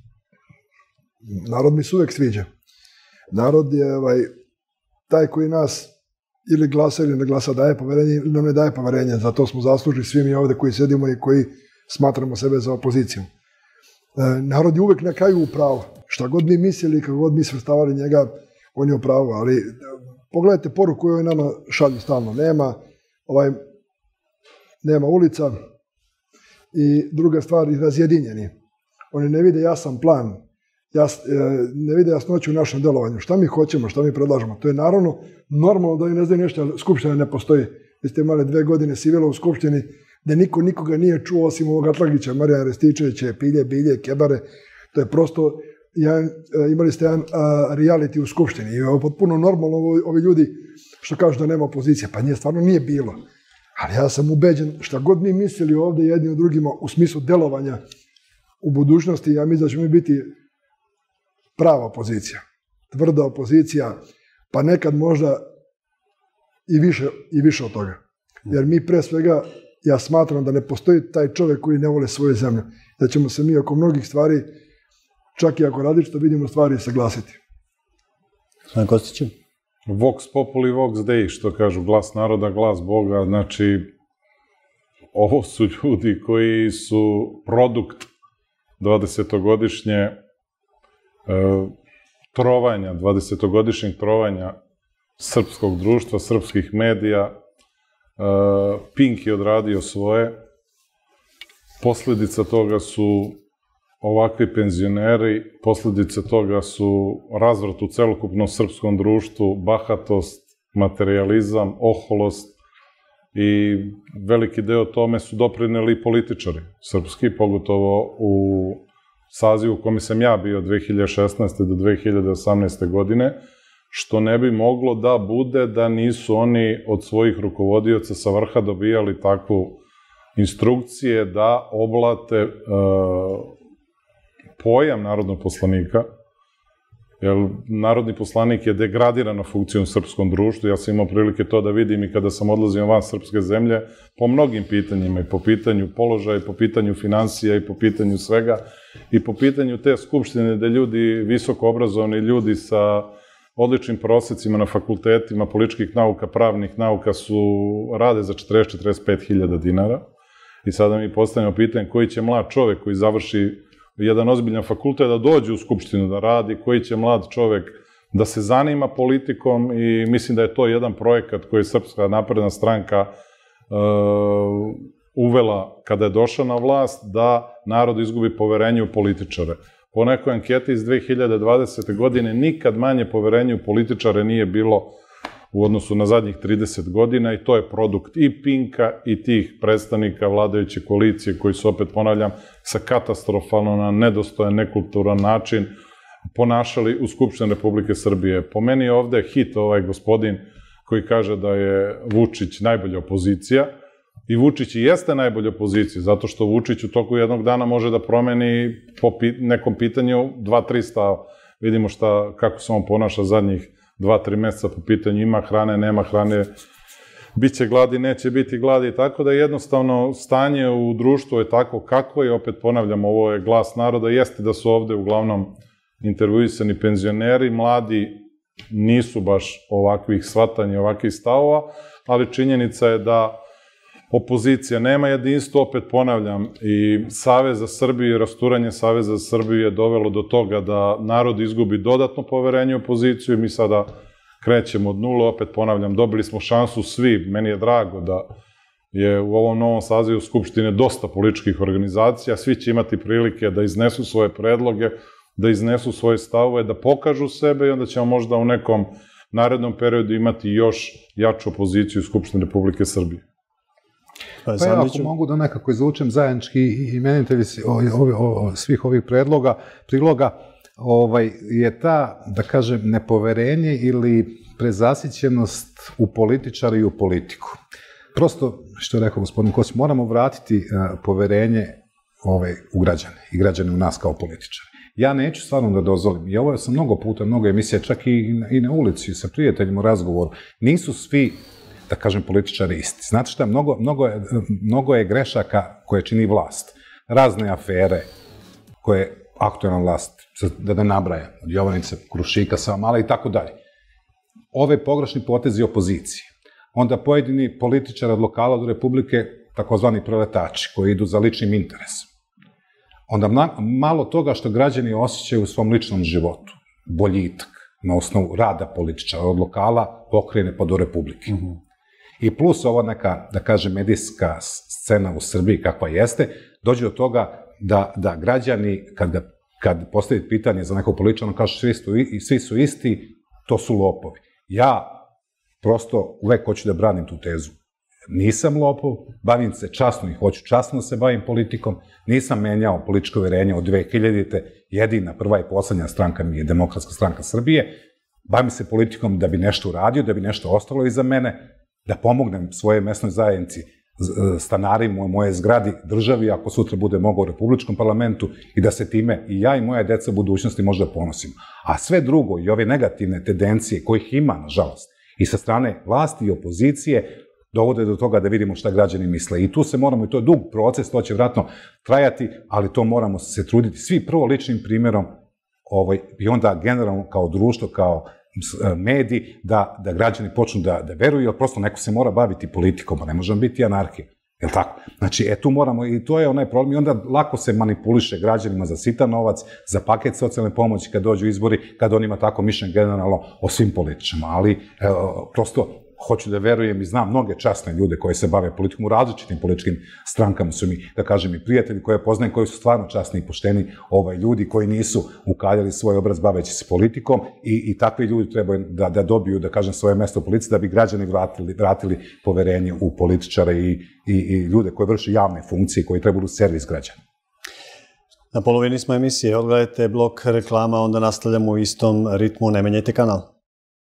Narod mi se uvek sviđa. Narod je ovaj, taj koji nas ili glasa ili ne glasa, daje poverenje ili nam ne daje poverenje. Zato smo zaslužili svi mi ovde koji sedimo i koji smatramo sebe za opozicijom. E, narod je uvek na kraju u pravu. Šta god mi mislili, kako god mi svrstavali njega, on je u pravu. Ali e, pogledajte poruku koju nama šalju stalno. Nema, ovaj, nema ulica i druga stvar, razjedinjeni. Oni ne vide jasan plan, jas, e, ne vide jasnoću u našem delovanju. Šta mi hoćemo, šta mi predlažemo. To je naravno normalno da oni ne znaju nešto, ali Skupština ne postoji. Vi ste imali dve godine sivila u Skupštini gde niko nikoga nije čuo osim ovog Atlagića, Marijana Rističevića, Pilje, Bilje, Kebare. To je prosto, jedan, imali ste jedan a, reality u Skupštini. I je potpuno normalno ovi, ovi ljudi što kažu da nema opozicije. Pa nije, stvarno nije bilo. Ali ja sam ubeđen šta god mi mislili ovde jedni od drugima u smislu delovanja u budućnosti, ja mislim da ćemo mi biti prava opozicija. Tvrda opozicija, pa nekad možda i više, i više od toga. Jer mi pre svega, ja smatram da ne postoji taj čovek koji ne vole svoju zemlju. Da ćemo se mi oko mnogih stvari, čak i ako različito vidimo stvari, saglasiti. Gospodin Kostiću? Vox populi, vox dei, što kažu, glas naroda, glas Boga. Znači, ovo su ljudi koji su produkt dvadesetogodišnje e, trovanja, dvadesetogodišnjeg trovanja srpskog društva, srpskih medija. Pink je odradio svoje. Posledica toga su ovakvi penzioneri, posledica toga su razvrat u celokupnom srpskom društvu, bahatost, materijalizam, oholost i veliki deo tome su doprineli političari srpski, pogotovo u sazivu u kome sam ja bio od dve hiljade šesnaeste do dve hiljade osamnaeste godine, što ne bi moglo da bude da nisu oni od svojih rukovodioca sa vrha dobijali takvu instrukcije da oblate pojam narodnog poslanika, jer narodni poslanik je degradirana funkcija u srpskom društvu. Ja sam imao prilike to da vidim i kada sam odlazio van srpske zemlje po mnogim pitanjima, i po pitanju položaja, i po pitanju finansija, i po pitanju svega, i po pitanju te skupštine da ljudi, visoko obrazovani ljudi sa odličnim prosecima na fakultetima političkih nauka, pravnih nauka su rade za četrdeset do četrdeset pet hiljada dinara. I sada mi postavljamo pitanje koji će mlad čovek koji završi jedan ozbiljan fakultet da dođe u Skupštinu da radi, koji će mlad čovek da se zanima politikom, i mislim da je to jedan projekat koji je Srpska napredna stranka uvela kada je došla na vlast, da narod izgubi poverenje u političare. Po nekoj anketi iz dve hiljade dvadesete. godine nikad manje poverenje u političare nije bilo u odnosu na zadnjih trideset godina, i to je produkt i Pinka i tih predstavnika vladajuće koalicije koji su, opet ponavljam, sa katastrofalno na nedostojan, nekulturan način ponašali u Skupštini Republike Srbije. Po meni ovde hit ovaj gospodin koji kaže da je Vučić najbolja opozicija, i Vučić i jeste najbolja opozicija, zato što Vučić u toku jednog dana može da promeni po nekom pitanju dva, tri stava. Vidimo šta, kako se on ponaša zadnjih dva, tri meseca po pitanju ima hrane, nema hrane, bit će gladi, neće biti gladi, tako da jednostavno stanje u društvu je tako kako je, opet ponavljam, ovo je glas naroda, jeste da su ovde uglavnom intervjuisani penzioneri, mladi nisu baš ovakvih shvatanja, ovakvih stavova, ali činjenica je da opozicija nema jedinstvo, opet ponavljam, i Savez za Srbiju i rasturanje Saveza za Srbiju je dovelo do toga da narod izgubi dodatno poverenje u opoziciju, i mi sada krećemo od nula, opet ponavljam, dobili smo šansu svi, meni je drago da je u ovom novom sazivu Skupštine dosta političkih organizacija, svi će imati prilike da iznesu svoje predloge, da iznesu svoje stavove, da pokažu sebe, i onda ćemo možda u nekom narednom periodu imati još jaču opoziciju u Skupštini Republike Srbije. Pa ja, ako mogu da nekako izvučem zajednički imenitelji svih ovih predloga, priloga, je ta, da kažem, nepoverenje ili prezasićenost u političari i u politiku. Prosto, što je rekao gospodin Kosić, moramo vratiti poverenje u građane i građane u nas kao političari. Ja neću stvarno da dozvolim, i ovo sam mnogo puta, mnogo emisija, čak i na ulici, sa prijateljima u razgovoru, nisu svi, da kažem, političari isti. Znate šta, mnogo je grešaka koje čini vlast. Razne afere koje aktualna vlast, da ne nabraja, od Jovanice, Krušika, Savamale i tako dalje. Ove pogrešni potezi opozicije. Onda pojedini političari od lokala do Republike, takozvani preletači, koji idu za ličnim interesom. Onda malo toga što građani osjećaju u svom ličnom životu. Boljitak na osnovu rada političara od lokala, pokrajine pa do Republike. I plus ova neka, da kažem, medijska scena u Srbiji kakva jeste, dođe do toga da građani, kad postavi pitanje za nekog političara, kažu svi su isti, to su lopovi. Ja prosto uvek hoću da branim tu tezu. Nisam lopov, bavim se časno i hoću časno da se bavim politikom, nisam menjao političko uverenje od dve hiljadite. Jedina, prva i poslednja stranka mi je Demokratska stranka Srbije. Bavim se politikom da bi nešto uradio, da bi nešto ostalo iza mene, da pomognem svoje mesnoj zajednici, stanarima u moje zgradi, državi, ako sutra bude mogao u Republičkom parlamentu, i da se time i ja i moja deca u budućnosti možda ponosimo. A sve drugo i ove negativne tendencije, kojih ima, nažalost, i sa strane vlasti i opozicije, dovode do toga da vidimo šta građani misle. I tu se moramo, i to je dug proces, to će vratno trajati, ali to moramo se truditi svi prvo ličnim primjerom i onda generalno kao društvo, kao mediji, da građani počnu da veruju, jer prosto neko se mora baviti politikom, a ne možemo biti anarhija. Je li tako? Znači, e tu moramo, i to je onaj problem, i onda lako se manipuliše građanima za sitan novac, za paket socijalne pomoći kad dođu izbori, kad on ima tako mišljenje generalno o svim političama. Ali, prosto, hoću da verujem i znam mnoge časne ljude koji se bave politikom u različitim političkim strankama, su mi, da kažem, i prijatelji koje poznajem, koji su stvarno časni i pošteni ljudi koji nisu ukaljali svoj obraz baveći se politikom, i takvi ljudi trebaju da dobiju, da kažem, svoje mesto u politici, da bi građani vratili poverenje u političare i ljude koji vrše javne funkcije, koji trebaju u servis građana. Na polovini smo emisije, odgledajte blok reklama, onda nastavljamo u istom ritmu, ne menjajte kanal.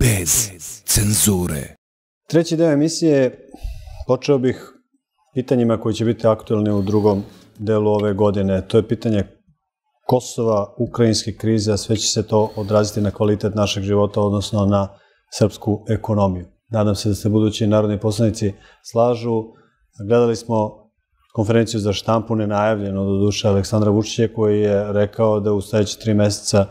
bez cenzure. Treći deo emisije počeo bih pitanjima koji će biti aktualni u drugom delu ove godine. To je pitanje Kosova, ukrajinske krize, a sve će se to odraziti na kvalitet našeg života, odnosno na srpsku ekonomiju. Nadam se da se budući narodni poslanici slažu. Gledali smo konferenciju za štampu nenajavljeno do duše Aleksandra Vučića, koji je rekao da u sledeće tri meseca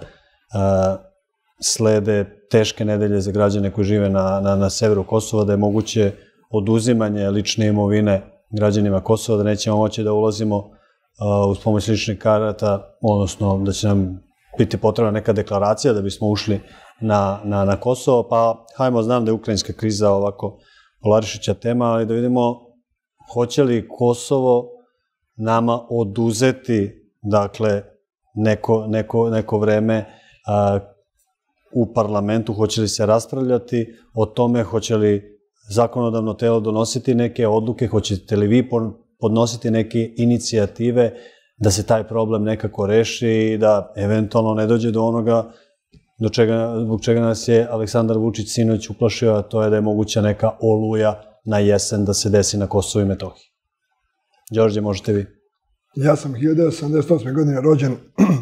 slede teške nedelje za građane koji žive na, na, na severu Kosova, da je moguće oduzimanje lične imovine građanima Kosova, da nećemo moći da ulazimo uh, uz pomoć ličnih karata, odnosno da će nam biti potrebna neka deklaracija da bismo ušli na, na, na Kosovo, pa hajmo, znam da je ukrajinska kriza ovako polarišuća tema, ali da vidimo hoće li Kosovo nama oduzeti, dakle, neko, neko, neko vreme uh, u parlamentu, hoće li se raspravljati o tome, hoće li zakonodavno telo donositi neke odluke, hoćete li vi podnositi neke inicijative da se taj problem nekako reši i da eventualno ne dođe do onoga do čega, zbog čega nas je Aleksandar Vučić sinoć uplašio, a to je da je moguća neka oluja na jesen da se desi na Kosovu i Metohiji. Đorđe, možete vi. Ja sam hiljadu devetsto sedamdeset osme. godine rođen,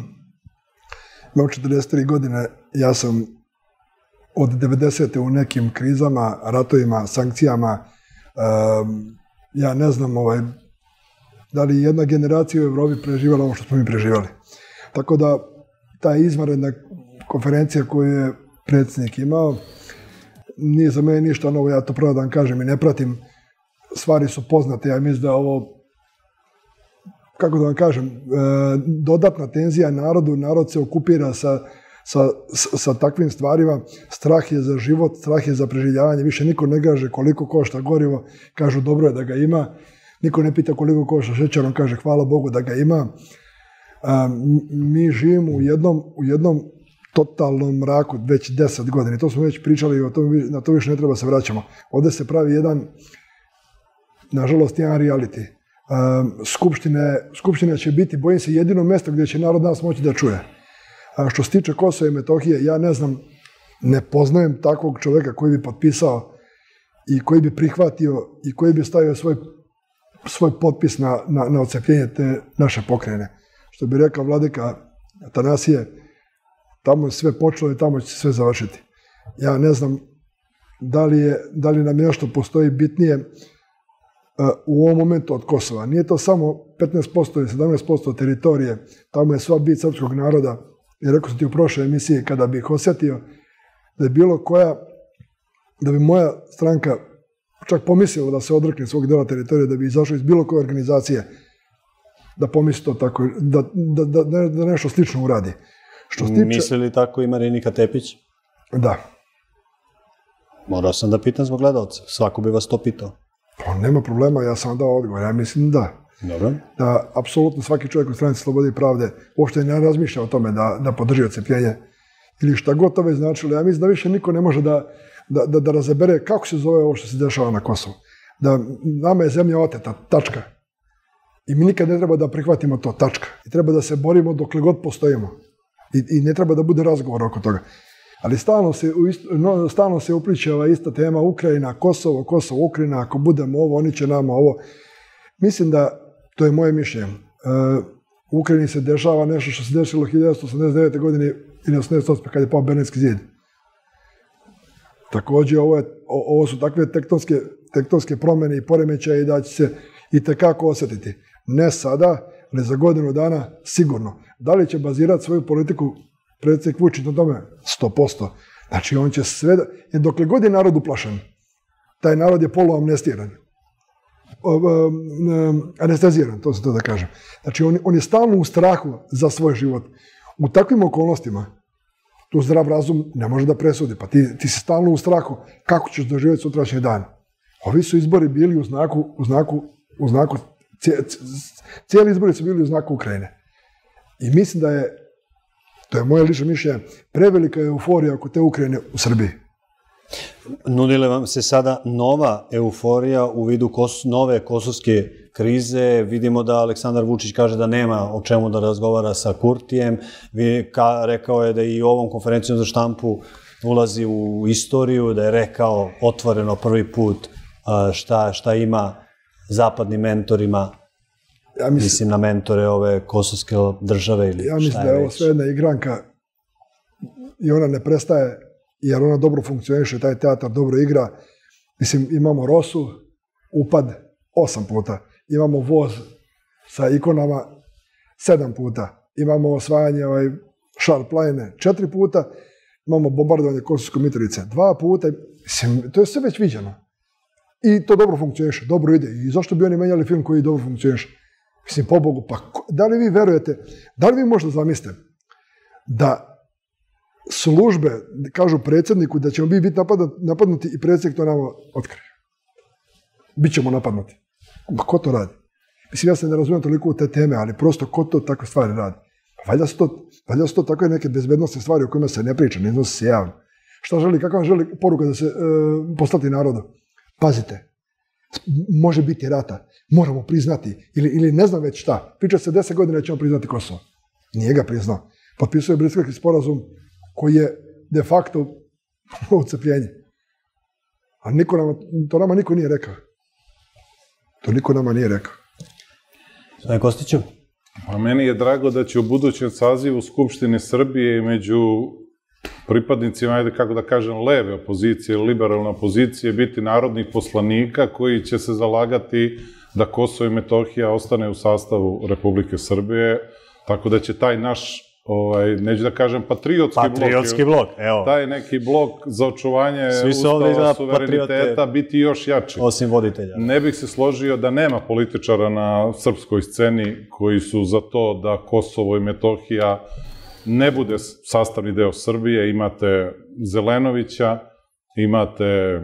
imam četrdeset tri godine, ja sam od devedesete u nekim krizama, ratovima, sankcijama, ja ne znam da li jedna generacija u Evropi preživjela ovo što smo mi preživjeli. Tako da, ta izvanredna konferencija koju je predsjednik imao, nije za mene ništa novo, ja to pravo da vam kažem i ne pratim. Stvari su poznate, ja mislim da ovo, kako da vam kažem, dodatna tenzija narodu, narod se okupira sa Sa, sa takvim stvarima, strah je za život, strah je za preživljavanje, više niko ne kaže koliko košta gorivo, kažu dobro je da ga ima, niko ne pita koliko košta šećer, on kaže hvala Bogu da ga ima. A, mi živimo u jednom, u jednom totalnom mraku već deset godina, to smo već pričali i o tome, na to više ne treba se vraćamo. Ovde se pravi jedan, nažalost, jedan reality. A, skupštine, skupština će biti, bojim se, jedino mesto gdje će narod nas moći da čuje. A što se tiče Kosova i Metohije, ja ne znam, ne poznajem takvog čoveka koji bi potpisao i koji bi prihvatio i koji bi stavio svoj, svoj potpis na, na, na odcepljenje te naše pokrajine. Što bi rekao vladika Atanasije, tamo je sve počelo i tamo će se sve završiti. Ja ne znam da li, je, da li nam nešto postoji bitnije uh, u ovom momentu od Kosova. Nije to samo petnaest posto ili sedamnaest posto teritorije, tamo je sva bit srpskog naroda. I rekao sam ti u prošloj emisiji, kada bih osjetio da je bilo koja, da bi moja stranka čak pomislila da se odrekne svog dela teritorije, da bi izašao iz bilo koje organizacije, da pomisli to tako, da, da, da, da nešto slično uradi. Što stiče... Misli li tako i Marinika Tepić? Da. Morao sam da pitam zbog gledalca, svako bi vas to pitao. Pa nema problema, ja sam dao odgovor, ja mislim da. Dobro. Da, apsolutno svaki čovjek u Stranci slobode i pravde uopšte ne razmišlja o tome da, da podrži odcepljenje ili šta god to već značilo. Ja mislim da više niko ne može da, da, da, da razabere kako se zove ovo što se dešava na Kosovu. Da nama je zemlja oteta, tačka. I mi nikad ne treba da prihvatimo to, tačka. I treba da se borimo dokle god postojimo. I, i ne treba da bude razgovor oko toga. Ali stalno se, no, stalno se upliče ova ista tema Ukrajina, Kosovo, Kosovo, Ukrajina, ako budemo ovo, oni će nama ovo. Mislim da, to je moje mišljenje, uh, u Ukrajini se dešava nešto što se desilo hiljadu devetsto osamdeset devete. godine ili osamdeset osme. kad je pao Berlinski zid. Također, ovo, je, ovo su takve tektonske, tektonske promjene i poremećaje da će se i tekako osjetiti. Ne sada, ali za godinu dana sigurno. Da li će bazirati svoju politiku predsjednik Vučić na tome? sto posto. Znači, on će sve da... Jer dokle god je narod uplašen, taj narod je poluamnestiran. Anesteziran, to se to da kažem. Znači, on, on je stalno u strahu za svoj život. U takvim okolnostima, tu zdrav razum ne može da presudi. Pa ti, ti si stalno u strahu kako ćeš doživjeti sutrašnji dan. Ovi su izbori bili u znaku, u znaku, u znaku, cijeli izbori su bili u znaku Ukrajine. I mislim da je, to je moje lično mišljenje, prevelika euforija oko te Ukrajine u Srbiji. Nudile vam se sada nova euforija u vidu kos, nove kosovske krize. Vidimo da Aleksandar Vučić kaže da nema o čemu da razgovara sa Kurtijem. Vi, ka, rekao je da i ovom konferencijom za štampu ulazi u istoriju, da je rekao otvoreno prvi put šta, šta ima zapadnim mentorima, ja mislim, mislim na mentore ove kosovske države ili šta je već. Ja mislim da je ovo sve jedna igranka i ona ne prestaje, jer ona dobro funkcioniše, taj teatar dobro igra. Mislim, imamo Rosu, upad osam puta, imamo voz sa ikonama sedam puta, imamo osvajanje ovaj, Šarplajne četiri puta, imamo bombardovanje Kosovske Mitrovice dva puta, mislim, to je sve već viđeno. I to dobro funkcioniše, dobro ide. I zašto bi oni menjali film koji dobro funkcioniše? Mislim, pobogu, pa da li vi verujete, da li vi možda zamislite da službe kažu predsjedniku da ćemo biti napadnuti i predsjednik to nama otkrije? Bićemo napadnuti. Ma ko to radi? Mislim, ja se ne razumijem toliko u te teme, ali prosto ko to takve stvari radi? Valjda su to, valjda su to takve neke bezbednostne stvari o kojima se ne priča, ne iznosi se javno. Šta želi, kakva želi poruka da se e, poslati narodu? Pazite, može biti rata, moramo priznati, ili, ili ne znam već šta. Priča se deset godina ćemo priznati Kosovo. Nije ga priznao. Potpisuje Briselski sporazum koji je de facto odcepljenje. A niko nama, to nama niko nije rekao. To niko nama nije rekao. Sve Kostiću? A meni je drago da će u budućem sazivu Skupštine Srbije i među pripadnicima, ajde kako da kažem, leve opozicije ili liberalne opozicije biti narodnih poslanika koji će se zalagati da Kosovo i Metohija ostane u sastavu Republike Srbije, tako da će taj naš, ovaj, neću da kažem patriotski, patriotski blok, blok evo. taj neki blok za očuvanje ustava, suvereniteta biti još jači. Osim voditelja. Ne bih se složio da nema političara na srpskoj sceni koji su za to da Kosovo i Metohija ne bude sastavni deo Srbije. Imate Zelenovića, imate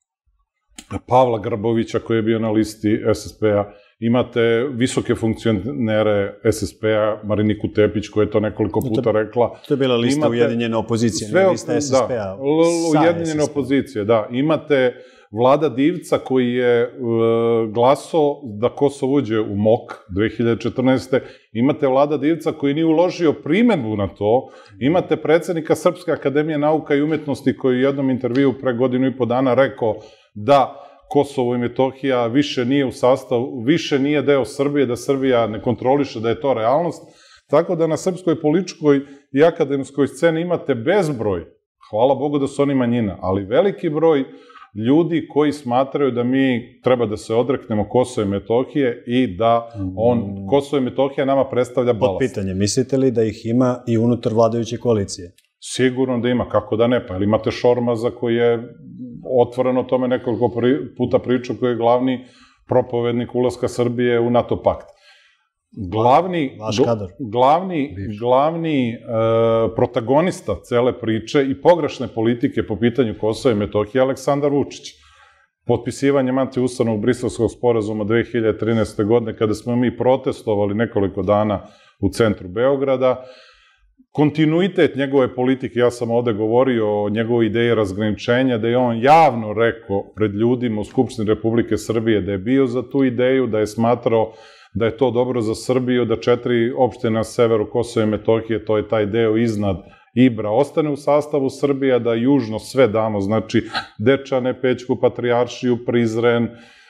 Pavla Grbovića koji je bio na listi S S P-a, imate visoke funkcionere S S P-a, Mariniku Tepić koja je to nekoliko puta rekla. To je bila lista ujedinjene opozicije, ne lista S S P-a. Ujedinjene opozicije, da. Imate Vlada Divca koji je glasao da Kosovo uđe u M O K dve hiljade četrnaeste. Imate Vlada Divca koji nije uložio primedbu na to. Imate predsednika Srpske akademije nauka i umetnosti koji u jednom intervju pre godinu i po dana rekao da Kosovo i Metohija više nije u sastavu, više nije deo Srbije, da Srbija ne kontroliše, da je to realnost. Tako da na srpskoj političkoj i akademskoj sceni imate bezbroj, hvala Bogu da su oni manjina, ali veliki broj ljudi koji smatraju da mi treba da se odreknemo Kosova i Metohije i da on, Kosovo i Metohija nama predstavlja balast. Pod pitanje, mislite li da ih ima i unutar vladajuće koalicije? Sigurno da ima, kako da ne, pa ili imate Šormaza koji je otvoreno o tome nekoliko puta pričao, koji je glavni propovednik ulaska Srbije u NATO pakt. Glavni, glavni, glavni protagonista cele priče i pogrešne politike po pitanju Kosova i Metohije je Aleksandar Vučić. Potpisivanjem antiustavnog Briselskog sporazuma dve hiljade trinaeste. godine, kada smo mi protestovali nekoliko dana u centru Beograda, kontinuitet njegove politike, ja sam ovde govorio o njegovoj ideji razgraničenja, da je on javno rekao pred ljudima u Skupštini Republike Srbije da je bio za tu ideju, da je smatrao da je to dobro za Srbiju, da četiri opštine na severu Kosova i Metohije, to je taj deo iznad Ibra, ostane u sastavu Srbije, da južno sve damo, znači Dečane, Pećku, Patrijaršiju, Prizren,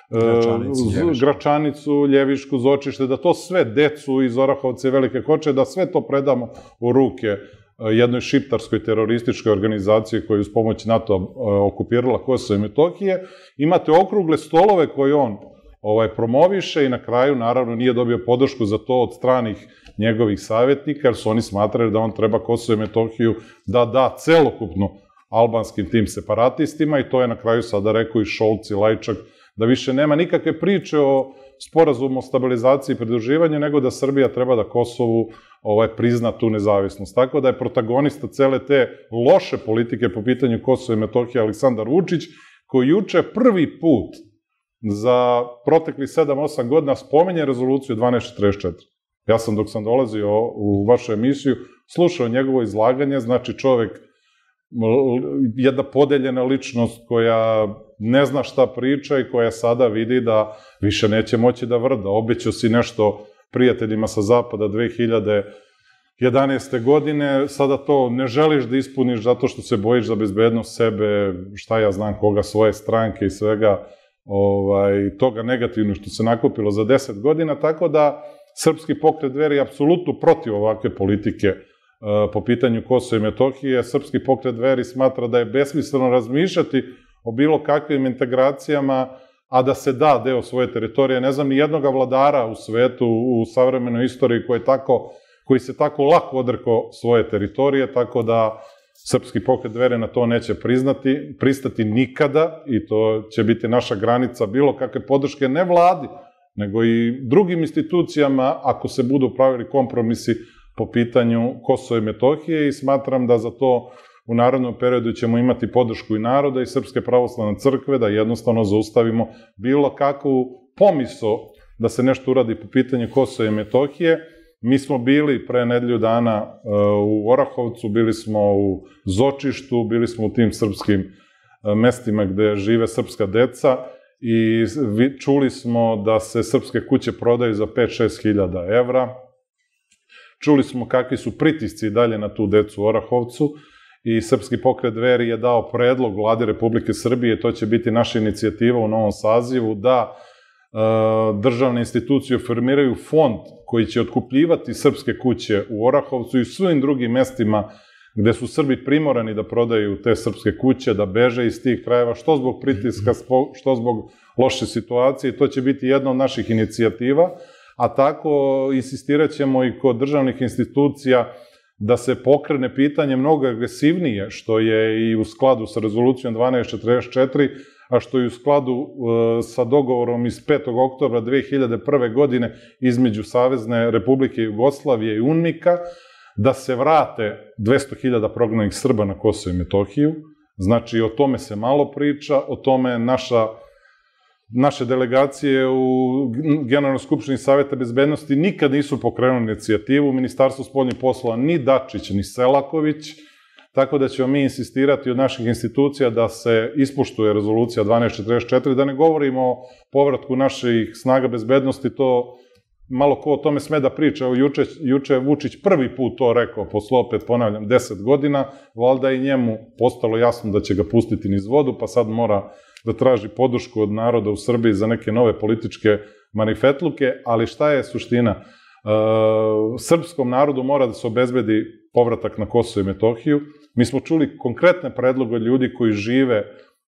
Gračanicu, Ljevišku, Zočište, da to sve decu iz Orahovce i Velike Hoče, da sve to predamo u ruke jednoj šiptarskoj terorističkoj organizaciji koja je uz pomoć NATO okupirala Kosovo i Metohije. Imate okrugle stolove koje on promoviše i na kraju, naravno, nije dobio podršku za to od stranih njegovih savjetnika, jer su oni smatrali da on treba Kosovo i Metohiju da da celokupno albanskim tim separatistima i to je na kraju sada rekao i Šolc i Lajčak, da više nema nikakve priče o sporazumu o stabilizaciji i pridruživanju, nego da Srbija treba da Kosovu prizna tu nezavisnost. Tako da je protagonista cele te loše politike po pitanju Kosova i Metohije Aleksandar Vučić, koji juče prvi put za protekli sedam osam godina spomenje rezoluciju dvanaest četrdeset četiri. Ja sam dok sam dolazio u vašu emisiju slušao njegovo izlaganje, znači čovek, jedna podeljena ličnost koja ne zna šta priča i koja sada vidi da više neće moći da vrda. Obećao si nešto prijateljima sa zapada dve hiljade jedanaeste. godine, sada to ne želiš da ispuniš zato što se bojiš za bezbednost sebe, šta ja znam koga, svoje stranke i svega ovaj, toga negativno što se nakupilo za deset godina, tako da Srpski pokret Dveri je apsolutno protiv ovakve politike uh, po pitanju Kosova i Metohije. Srpski pokret Dveri smatra da je besmisleno razmišljati o bilo kakvim integracijama, a da se da deo svoje teritorije. Ne znam ni jednoga vladara u svetu, u savremenoj istoriji koji, tako, koji se tako lako odrekao svoje teritorije, tako da Srpski pokret Dveri na to neće priznati, pristati nikada i to će biti naša granica bilo kakve podrške ne vladi, nego i drugim institucijama ako se budu pravili kompromisi po pitanju Kosova i Metohije i smatram da za to u narednom periodu ćemo imati podršku i naroda i Srpske pravoslavne crkve, da jednostavno zaustavimo bilo kakvu pomisao da se nešto uradi po pitanju Kosova i Metohije. Mi smo bili pre nedelju dana u Orahovcu, bili smo u Zočištu, bili smo u tim srpskim mestima gde žive srpska deca i čuli smo da se srpske kuće prodaju za pet do šest hiljada evra. Čuli smo kakvi su pritisci dalje na tu decu u Orahovcu i Srpski pokret Dveri je dao predlog Vladi Republike Srbije, to će biti naša inicijativa u novom sazivu, da državne institucije formiraju fond koji će otkupljivati srpske kuće u Orahovcu i svim drugim mestima gde su Srbi primorani da prodaju te srpske kuće, da beže iz tih krajeva, što zbog pritiska, što zbog loše situacije. To će biti jedna od naših inicijativa, a tako insistirat ćemo i kod državnih institucija da se pokrene pitanje mnogo agresivnije, što je i u skladu sa rezolucijom dvanaest četrdeset četiri, a što je u skladu sa dogovorom iz petog oktobra dve hiljade prve. godine između Savezne Republike Jugoslavije i UNMIK-a, da se vrate dvesta hiljada prognanih Srba na Kosovo i Metohiju. Znači, o tome se malo priča, o tome naša, naše delegacije u Generalnoj skupštini Saveta bezbednosti nikad nisu pokrenuli inicijativu, u Ministarstvu spoljnih poslova ni Dačić, ni Selaković, tako da ćemo mi insistirati od naših institucija da se ispoštuje rezolucija dvanaest četrdeset četiri, da ne govorimo o povratku naših snaga bezbednosti, to malo ko o tome sme da priča. Evo, juče, juče je Vučić prvi put to rekao, posle opet, ponavljam, deset godina, valjda i njemu postalo jasno da će ga pustiti niz vodu, pa sad mora da traži podršku od naroda u Srbiji za neke nove političke manifetluke, ali šta je suština? E, srpskom narodu mora da se obezbedi povratak na Kosovo i Metohiju. Mi smo čuli konkretne predloge od ljudi koji žive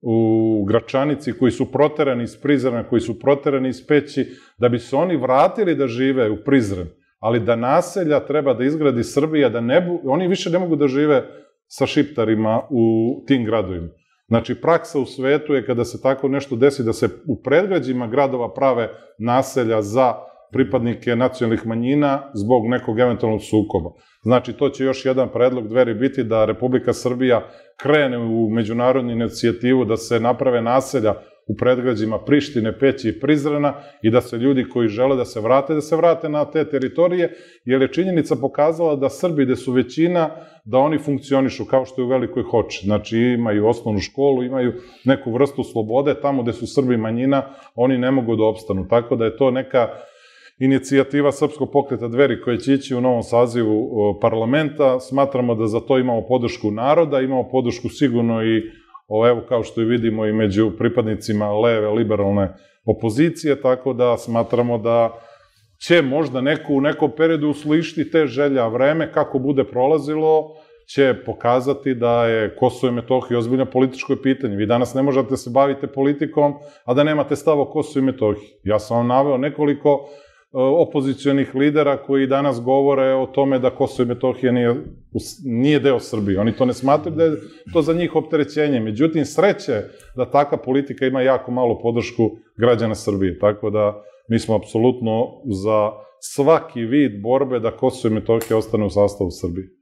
u Gračanici, koji su proterani iz Prizrena, koji su proterani iz Peći, da bi se oni vratili da žive u Prizren, ali da naselja treba da izgradi Srbija, da ne bu, oni više ne mogu da žive sa šiptarima u tim gradovima. Znači, praksa u svetu je kada se tako nešto desi, da se u predgrađima gradova prave naselja za pripadnike nacionalnih manjina zbog nekog eventualnog sukoba. Znači, to će još jedan predlog Dveri biti, da Republika Srbija krene u međunarodnu inicijativu da se naprave naselja u predgrađima Prištine, Peći i Prizrena i da se ljudi koji žele da se vrate, da se vrate na te teritorije, jer je činjenica pokazala da Srbi, gde su većina, da oni funkcionišu kao što je u Velikoj Hoči. Znači, imaju osnovnu školu, imaju neku vrstu slobode, tamo gde su Srbi manjina, oni ne mogu da opstanu. Tako da je to neka inicijativa Srpskog pokreta Dveri koja će ići u novom sazivu parlamenta. Smatramo da za to imamo podršku naroda, imamo podršku sigurno i, evo, kao što i vidimo, i među pripadnicima leve, liberalne opozicije, tako da smatramo da će možda neko u nekom periodu uslišiti te želje, a vreme kako bude prolazilo će pokazati da je Kosovo i Metohija ozbiljno političko pitanje. Vi danas ne možete se baviti politikom, a da nemate stav o Kosovo i Metohiji. Ja sam vam naveo nekoliko opozicionih lidera koji danas govore o tome da Kosovo i Metohija nije, nije deo Srbije. Oni to ne smatruju da je to za njih opterećenje. Međutim, sreće da takva politika ima jako malo podršku građana Srbije. Tako da mi smo apsolutno za svaki vid borbe da Kosovo i Metohija ostane u sastavu Srbije.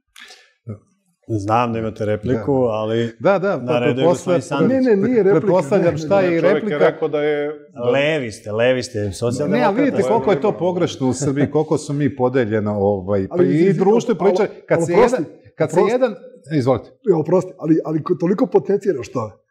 Znam da imate repliku, ali... Da, da, na redu je gospodin Sandić. Ne, ne, nije replika. Pretpostavljam šta je i replika. Čovjek je rekao da je... Levi ste, levi ste, socijaldemokrata. Ne, a vidite koliko je to pogrešno u Srbiji, koliko su mi podeljeno, ovaj, i društvo priča, kad se jedan, kad se jedan, izvolite. Oprosti, ali toliko potencijiraš to.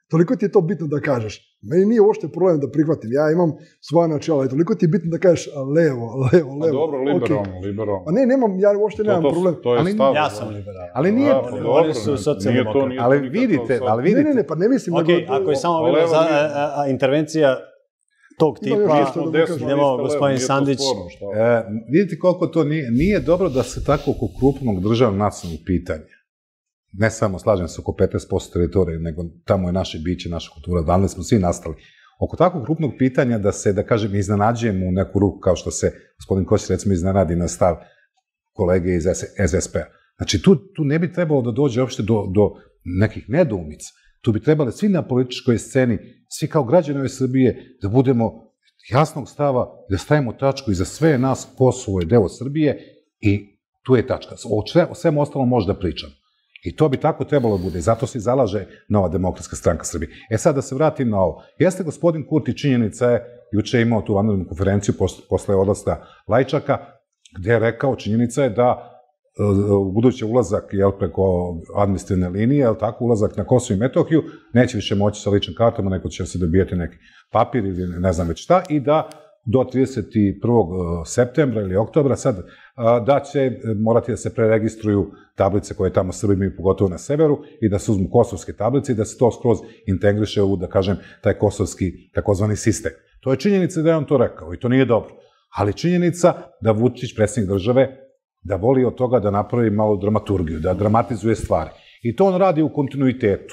Toliko ti je to bitno da kažeš. Meni nije uopšte problem da prihvatim. Ja imam svoja načela i toliko ti je bitno da kažeš levo, levo, levo. A dobro, liberalno, liberalno. A ne, nemam, ja uopšte nemam problem. To je stav. Ja sam liberalan. Ali nije... Oni su socijaldemokrati. Ali vidite, ali vidite. Ne, ne, ne, pa ne mislim... Ok, ako je samo bila intervencija tog tipa, idemo gospodin Sandić. Vidite koliko to nije dobro da se tako oko krupnog državnog nacionalnog pitanja, ne samo slažem se oko petnaest posto teritorije, nego tamo je naše biće, naša kultura, davno smo svi nastali. Oko takvog krupnog pitanja da se, da kažem, iznenađujemo u neku ruku, kao što se gospodin Kostić recimo iznenadi na stav kolege iz S S P-a. Znači, tu ne bi trebalo da dođe uopšte do nekih nedoumica. Tu bi trebali svi na političkoj sceni, svi kao građani ove Srbije, da budemo jasnog stava, da stavimo tačku i za sve nas Kosovo je deo Srbije i tu je tačka. O svemu ostalom možda pričam. I to bi tako trebalo da bude. Zato se i zalaže Nova demokratska stranka Srbije. E sad da se vratim na ovo. Jeste gospodin Kurti, činjenica je, juče je imao tu vanrednu konferenciju posle odlaska Lajčaka, gde je rekao, činjenica je da budući ulazak preko administrativne linije, ulazak na Kosovo i Metohiju, neće više moći sa ličnim kartama, neko će se dobijati neki papir ili ne znam već šta, i da do trideset prvog septembra ili oktobra sad, da će morati da se preregistruju tablice koje tamo Srbi imaju, pogotovo na severu, i da se uzmu kosovske tablice i da se to skroz integriše u, da kažem, taj kosovski takozvani sistem. To je činjenica da je on to rekao i to nije dobro. Ali činjenica da Vučić, predsjednik države, da voli od toga da napravi malo dramaturgiju, da dramatizuje stvari. I to on radi u kontinuitetu.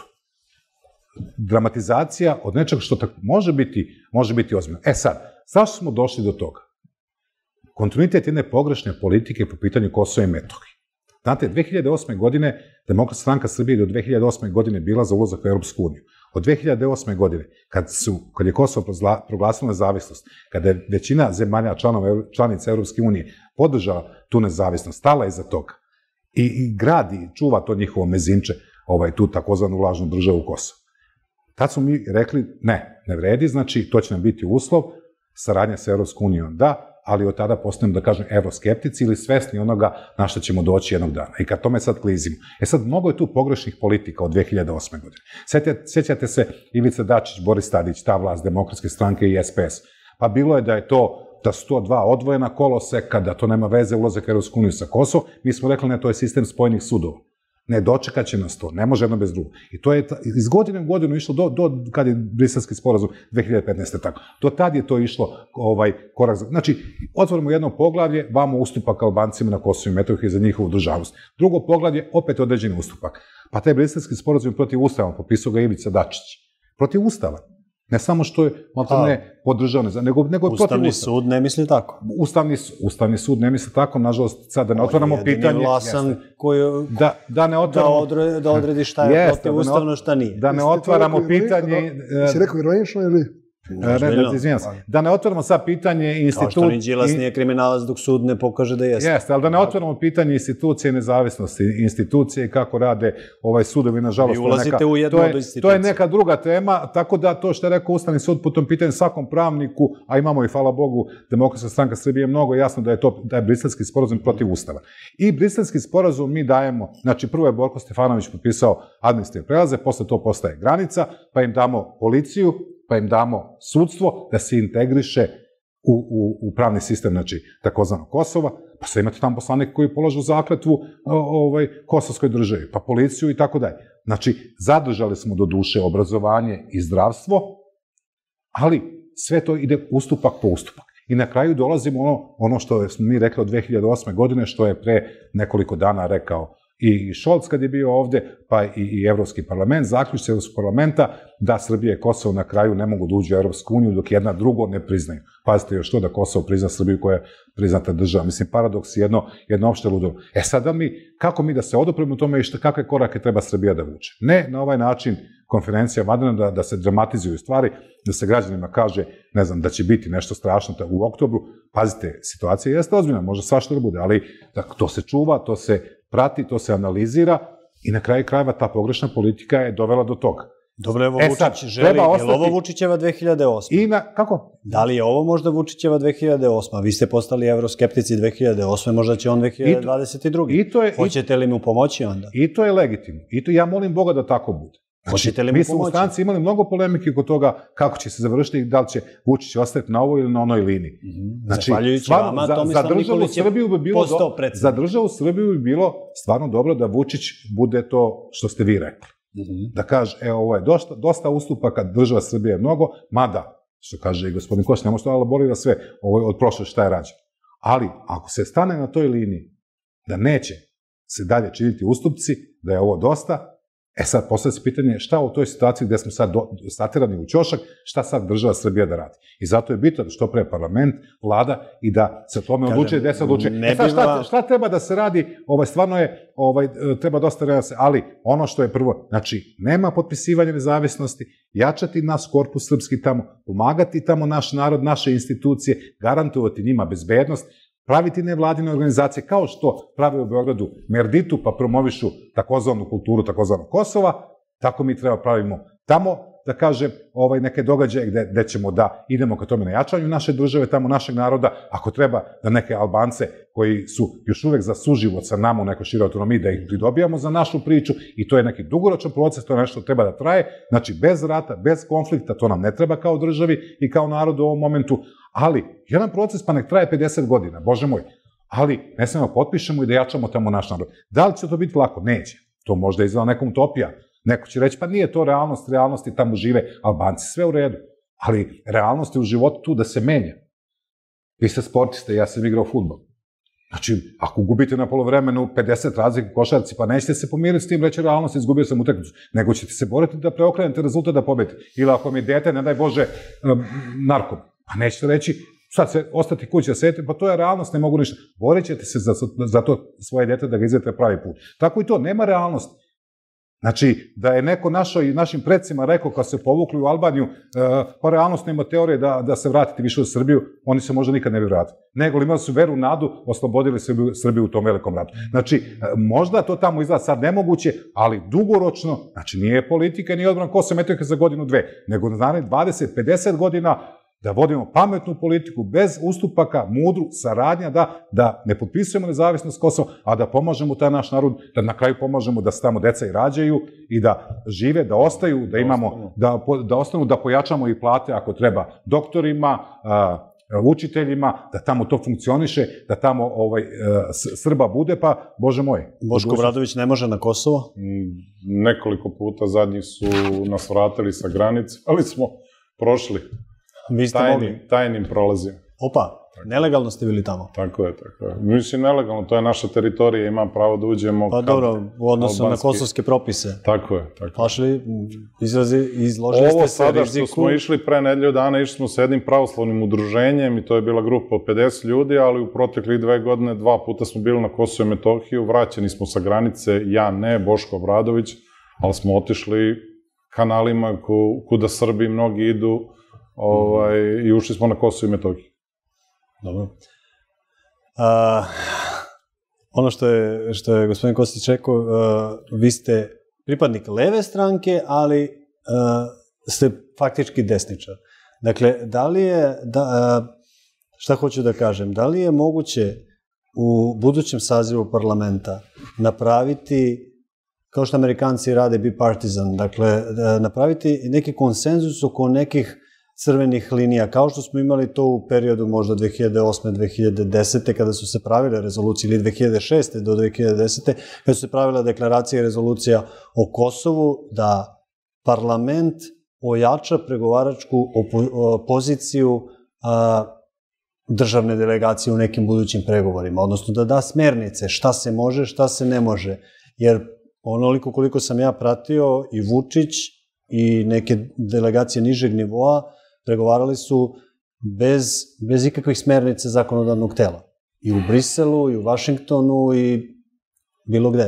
Dramatizacija od nečega što može biti, može biti ozbiljno. E sad, zašto smo došli do toga? Kontinuitet jedne pogrešne politike po pitanju Kosova i Metohije. Znate, dve hiljade osme. godine Demokratska stranka Srbije do dve hiljade osme. godine bila za ulazak u Europsku uniju. Od dve hiljade osme. godine, kad je Kosovo proglasilo nezavisnost, kada je većina zemalja članica Europske unije podržala tu nezavisnost, stala iza toga i gradi, čuva to njihovo mezinče, tu takozvanu lažnu državu Kosovo. Tad smo mi rekli, ne, ne vredi, znači to će nam biti uslov, saradnja sa Europskom unijom da, ali od tada postanemo, da kažem, evroskeptici ili svesni onoga na što ćemo doći jednog dana. I kad tome sad klizimo. E sad, mnogo je tu pogrešnih politika od dve hiljade osme. godine. Sjećate se Ivica Dačić, Boris Tadić, ta vlast Demokratske stranke i S P S. Pa bilo je da je to, da su to dva odvojena koloseka, da to nema veze ulazak u Europsku uniju sa Kosovo. Mi smo rekli, ne, to je sistem spojenih sudova. Ne, dočekat će nas to, ne može jedno bez drugog. I to je iz godine u godinu išlo do kad je Briselski sporazum dve hiljade petnaeste. tako. Do tad je to išlo korak za... Znači, otvorimo jedno poglavlje, vamo ustupak Albancima na Kosovo i Metohiji za njihovu državnost. Drugo poglavlje, opet određeni ustupak. Pa taj Briselski sporazum je protiv Ustava, popisao ga Ivica Dačić. Protiv Ustava. Ne samo što je, malo ne podržao, nego je protiv Ustava. Ustavni sud ne misli tako. Ustavni sud ne misli tako, nažalost, sad da ne otvaramo pitanje... Jedini vlasan koji da odredi šta je protiv ustavno, šta nije. Da ne otvaramo pitanje... Si rekao ironično ili... Da ne otvaramo sad pitanje institucije... Kao što ni Đilas nije kriminalac dok sud ne pokaže da jeste. Jeste, ali da ne otvaramo pitanje institucije i nezavisnosti, institucije i kako rade ovaj sudovi, nažalost... Vi ulazite u jednu od institucija. To je neka druga tema, tako da to što je rekao Ustavni sud po tom pitanju svakom pravniku, a imamo i, hvala Bogu, Demokratska stranka Srbije, je mnogo jasno da je to, da je Briselski sporazum protiv Ustava. I Briselski sporazum mi dajemo, znači prvo je Borko Stefanović potpisao administrativne prelaze, posle to postaje granica, pa im damo policiju, pa im damo sudstvo da se integriše u pravni sistem, znači, takozvano Kosova, pa sad imate tamo poslanik koji polažu zakletvu kosovskoj državi, pa policiju i tako dalje. Znači, zadržali smo do duše obrazovanje i zdravstvo, ali sve to ide ustupak po ustupak. I na kraju dolazimo ono što smo mi rekli od dve hiljade osme. godine, što je pre nekoliko dana rekao i Šolc kad je bio ovde, pa i Evropski parlament, zaključci Evropskog parlamenta da Srbija i Kosovo na kraju ne mogu da uđu u Evropsku uniju dok jedna drugo ne priznaju. Pazite još to da Kosovo prizna Srbiju koja je priznata država. Mislim, paradoks je jedno opšte ludilo. E sada mi, kako mi da se odupremo tome i kakve korake treba Srbija da vuče? Ne na ovaj način konferencija vanredna da se dramatizuju stvari, da se građanima kaže, ne znam, da će biti nešto strašno u oktobru. Pazite, situacija jeste ozbiljna, može svašta da bude, ali to se čuva, to se prati, to se analizira i na kraju krajeva ta pogrešna politika je dovela do toga. Dobro, evo Vučić želi, je li ovo Vučićeva dve hiljade osme? I na, kako? Da li je ovo možda Vučićeva dve hiljade osme? Vi ste postali evroskeptici dve hiljade osme, možda će on dve hiljade dvadeset druge. Hoćete li mu pomoći onda? I to je legitimno. I to ja molim Boga da tako bude. Hoćete li mu mi smo u pomoći? stranci imali mnogo polemike oko toga kako će se završiti i da li će Vučić ostati na ovoj ili na onoj liniji. Znači, Zahvaljujući stvarno, vama, za, Tomislav za državu Nikolić je Srbiju bi bilo postao do- predsjednik. za državu Srbiju bi bilo stvarno dobro da Vučić bude to što ste vi rekli. Da kaže, evo, ovo je dosta, dosta ustupaka, država Srbije je mnogo, mada, što kaže i gospodin Koš, ne može to elaborira sve ovo je od prošle šta je rađeno. Ali, ako se stane na toj liniji da neće se dalje činiti ustupci, da je ovo dosta, e sad postavlja se pitanje šta u toj situaciji gde smo sad do, satirani u ćošak, šta sad država Srbija da radi. I zato je bitno da što pre parlament, vlada i da se o tome odlučuje, gde se odlučuje. ne E sad, šta, biva- šta treba da se radi, ovaj, stvarno je, ovaj, treba dosta da se, ali ono što je prvo, znači, nema potpisivanja nezavisnosti, jačati naš korpus srpski tamo, pomagati tamo naš narod, naše institucije, garantovati njima bezbednost, praviti nevladine organizacije kao što prave u Beogradu Merditu, pa promovišu takozvanu kulturu, takozvanog Kosova, tako mi treba pravimo tamo, da kažem, ovaj, neke događaje gde, gde ćemo da idemo ka tome na jačanju naše države, tamo našeg naroda, ako treba da neke Albance koji su još uvek za suživot sa nama u nekoj široj autonomiji, da ih pridobijamo za našu priču i to je neki dugoročan proces, to je nešto treba da traje, znači bez rata, bez konflikta, to nam ne treba kao državi i kao narodu u ovom momentu, ali jedan proces pa nek traje pedeset godina, bože moj, ali ne smemo potpišemo i da jačamo tamo naš narod. Da li će to biti lako? Neće. To možda izgleda nekom utopija. Neko će reći, pa nije to realnost, realnosti tamo žive Albanci, sve u redu. Ali realnost je u životu tu da se menja. Vi ste sportiste, ja sam igrao fudbal. Znači, ako gubite na polovremenu pedeset razlika u košarci, pa nećete se pomiriti s tim, reći realnost, izgubio sam utakmicu, nego ćete se boriti da preokrenete rezultat da pobedite. Ili ako mi dete, ne daj Bože, narkom, pa nećete reći, sad se ostati kući da sedite, pa to je realnost, ne mogu ništa. Borit ćete se za, za to svoje dete da ga izvedete pravi put. Tako i to, nema realnosti. Znači, da je neko našoj, našim predsima rekao kad se povukli u Albaniju, pa realnost nema teorije da, da se vratite više u Srbiju, oni se možda nikad ne bi vratili. Nego li imali su veru, nadu, oslobodili Srbiju, Srbiju u tom velikom ratu. Znači, možda to tamo izgleda sad nemoguće, ali dugoročno, znači nije politika, nije odbran Kosova i Metohije za godinu, dve, nego na narednih dvadeset pedeset godina da vodimo pametnu politiku, bez ustupaka, mudru, saradnja, da, da ne potpisujemo nezavisnost Kosova, a da pomažemo taj naš narod, da na kraju pomažemo da se tamo deca i rađaju i da žive, da ostaju, da imamo, da, da ostanu, da pojačamo i plate ako treba doktorima, a, učiteljima, da tamo to funkcioniše, da tamo ovaj, Srba bude, pa, Bože moj. Boško Obradović ne može na Kosovo? Nekoliko puta zadnjih su nas vratili sa granice, ali smo prošli. Vi ste tajnim, mogli? tajnim prolazim. Opa, nelegalno ste bili tamo? Tako je, tako je. Mislim, nelegalno, to je naša teritorija, ima pravo da uđemo... Pa dobro, u odnosu na kosovske propise. Tako je, tako je. Pašli, izrazi, izložili ste se riziku... Ovo sada što smo išli pre nedelju dana, išli smo sa jednim pravoslavnim udruženjem i to je bila grupa od pedeset ljudi, ali u proteklih dve godine dva puta smo bili na Kosovo i Metohiju, vraćeni smo sa granice, ja ne, Boško Obradović, ali smo otišli kanalima kuda Srbi mnogi idu, Ovaj, i ušli smo na Kosovo i Metohiju. Dobro. A, ono što je, što je gospodin Kostić rekao, a, vi ste pripadnik leve stranke, ali a, ste faktički desničar. Dakle, da li je, da, a, šta hoću da kažem, da li je moguće u budućem sazivu parlamenta napraviti, kao što Amerikanci rade bipartisan, dakle, napraviti neki konsenzus oko nekih crvenih linija, kao što smo imali to u periodu možda dve hiljade osme do dve hiljade desete kada su se pravile rezolucije, ili dve hiljade šeste do dve hiljade desete kada su se pravila deklaracija i rezolucija o Kosovu, da parlament ojača pregovaračku poziciju državne delegacije u nekim budućim pregovorima, odnosno da da smernice šta se može, šta se ne može, jer onoliko koliko sam ja pratio i Vučić i neke delegacije nižeg nivoa pregovarali su bez, bez ikakvih smernice zakonodavnog tela. I u Briselu, i u Vašingtonu, i bilo gde.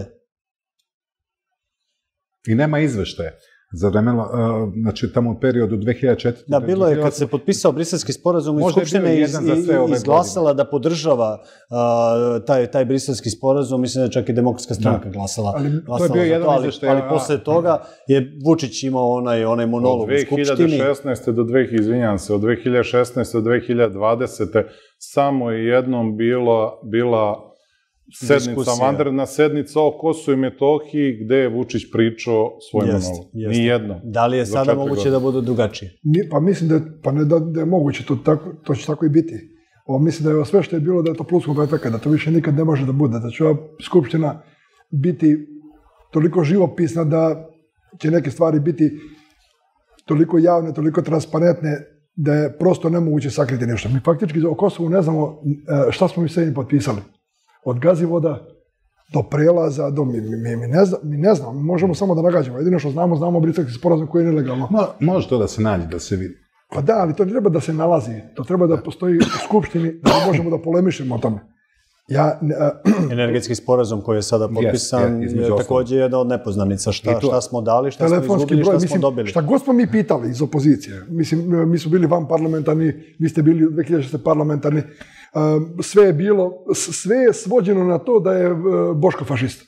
I nema izveštaja. Za vremena, znači tamo u periodu dve hiljade četvrte. Da, bilo je kad se potpisao briselski sporazum i Skupština je izglasala da podržava taj, taj briselski sporazum, mislim da je čak i Demokratska stranka glasala. Ali to je bio jedan izveštaj. Ali posle toga je Vučić imao onaj, onaj monolog u Skupštini. Od dve hiljade šesnaeste do dve hiljade, izvinjam se, od dve hiljade šesnaeste do dve hiljade dvadesete samo je jednom bila, bila sednica, vanredna sednica o Kosovu i Metohiji, gde je Vučić pričao svoj monolog. Nijedno. Da li je sada moguće da budu drugačije? Pa mislim da je, pa ne da, da je moguće, to, tako, to će tako i biti. Ovo, mislim da je sve što je bilo da je to pluskog efekta, da to više nikad ne može da bude, da će ova skupština biti toliko živopisna da će neke stvari biti toliko javne, toliko transparentne, da je prosto nemoguće sakriti nešto. Mi faktički o Kosovu ne znamo šta smo mi sve potpisali. Od Gazivoda do prelaza, do, mi, mi, mi, ne zna, mi ne znamo, mi možemo samo da nagađamo. Jedino što znamo, znamo britanski sporazum koji je nelegalno. Mo, može to da se nađe, da se vidi. Pa da, ali to ne treba da se nalazi. To treba da postoji u skupštini, da možemo da polemišemo o tome. Ja, uh, Energetski sporazum koji je sada potpisan yes, yes, je također jedna od nepoznanica. Šta, šta smo dali, šta smo izgubili, šta mislim, smo dobili. Šta god smo mi pitali iz opozicije. Mislim, mi smo bili van parlamentarni, vi ste bili u dve hiljade šeste parlamentarni. Uh, sve je bilo, sve je svođeno na to da je uh, Boško fašista.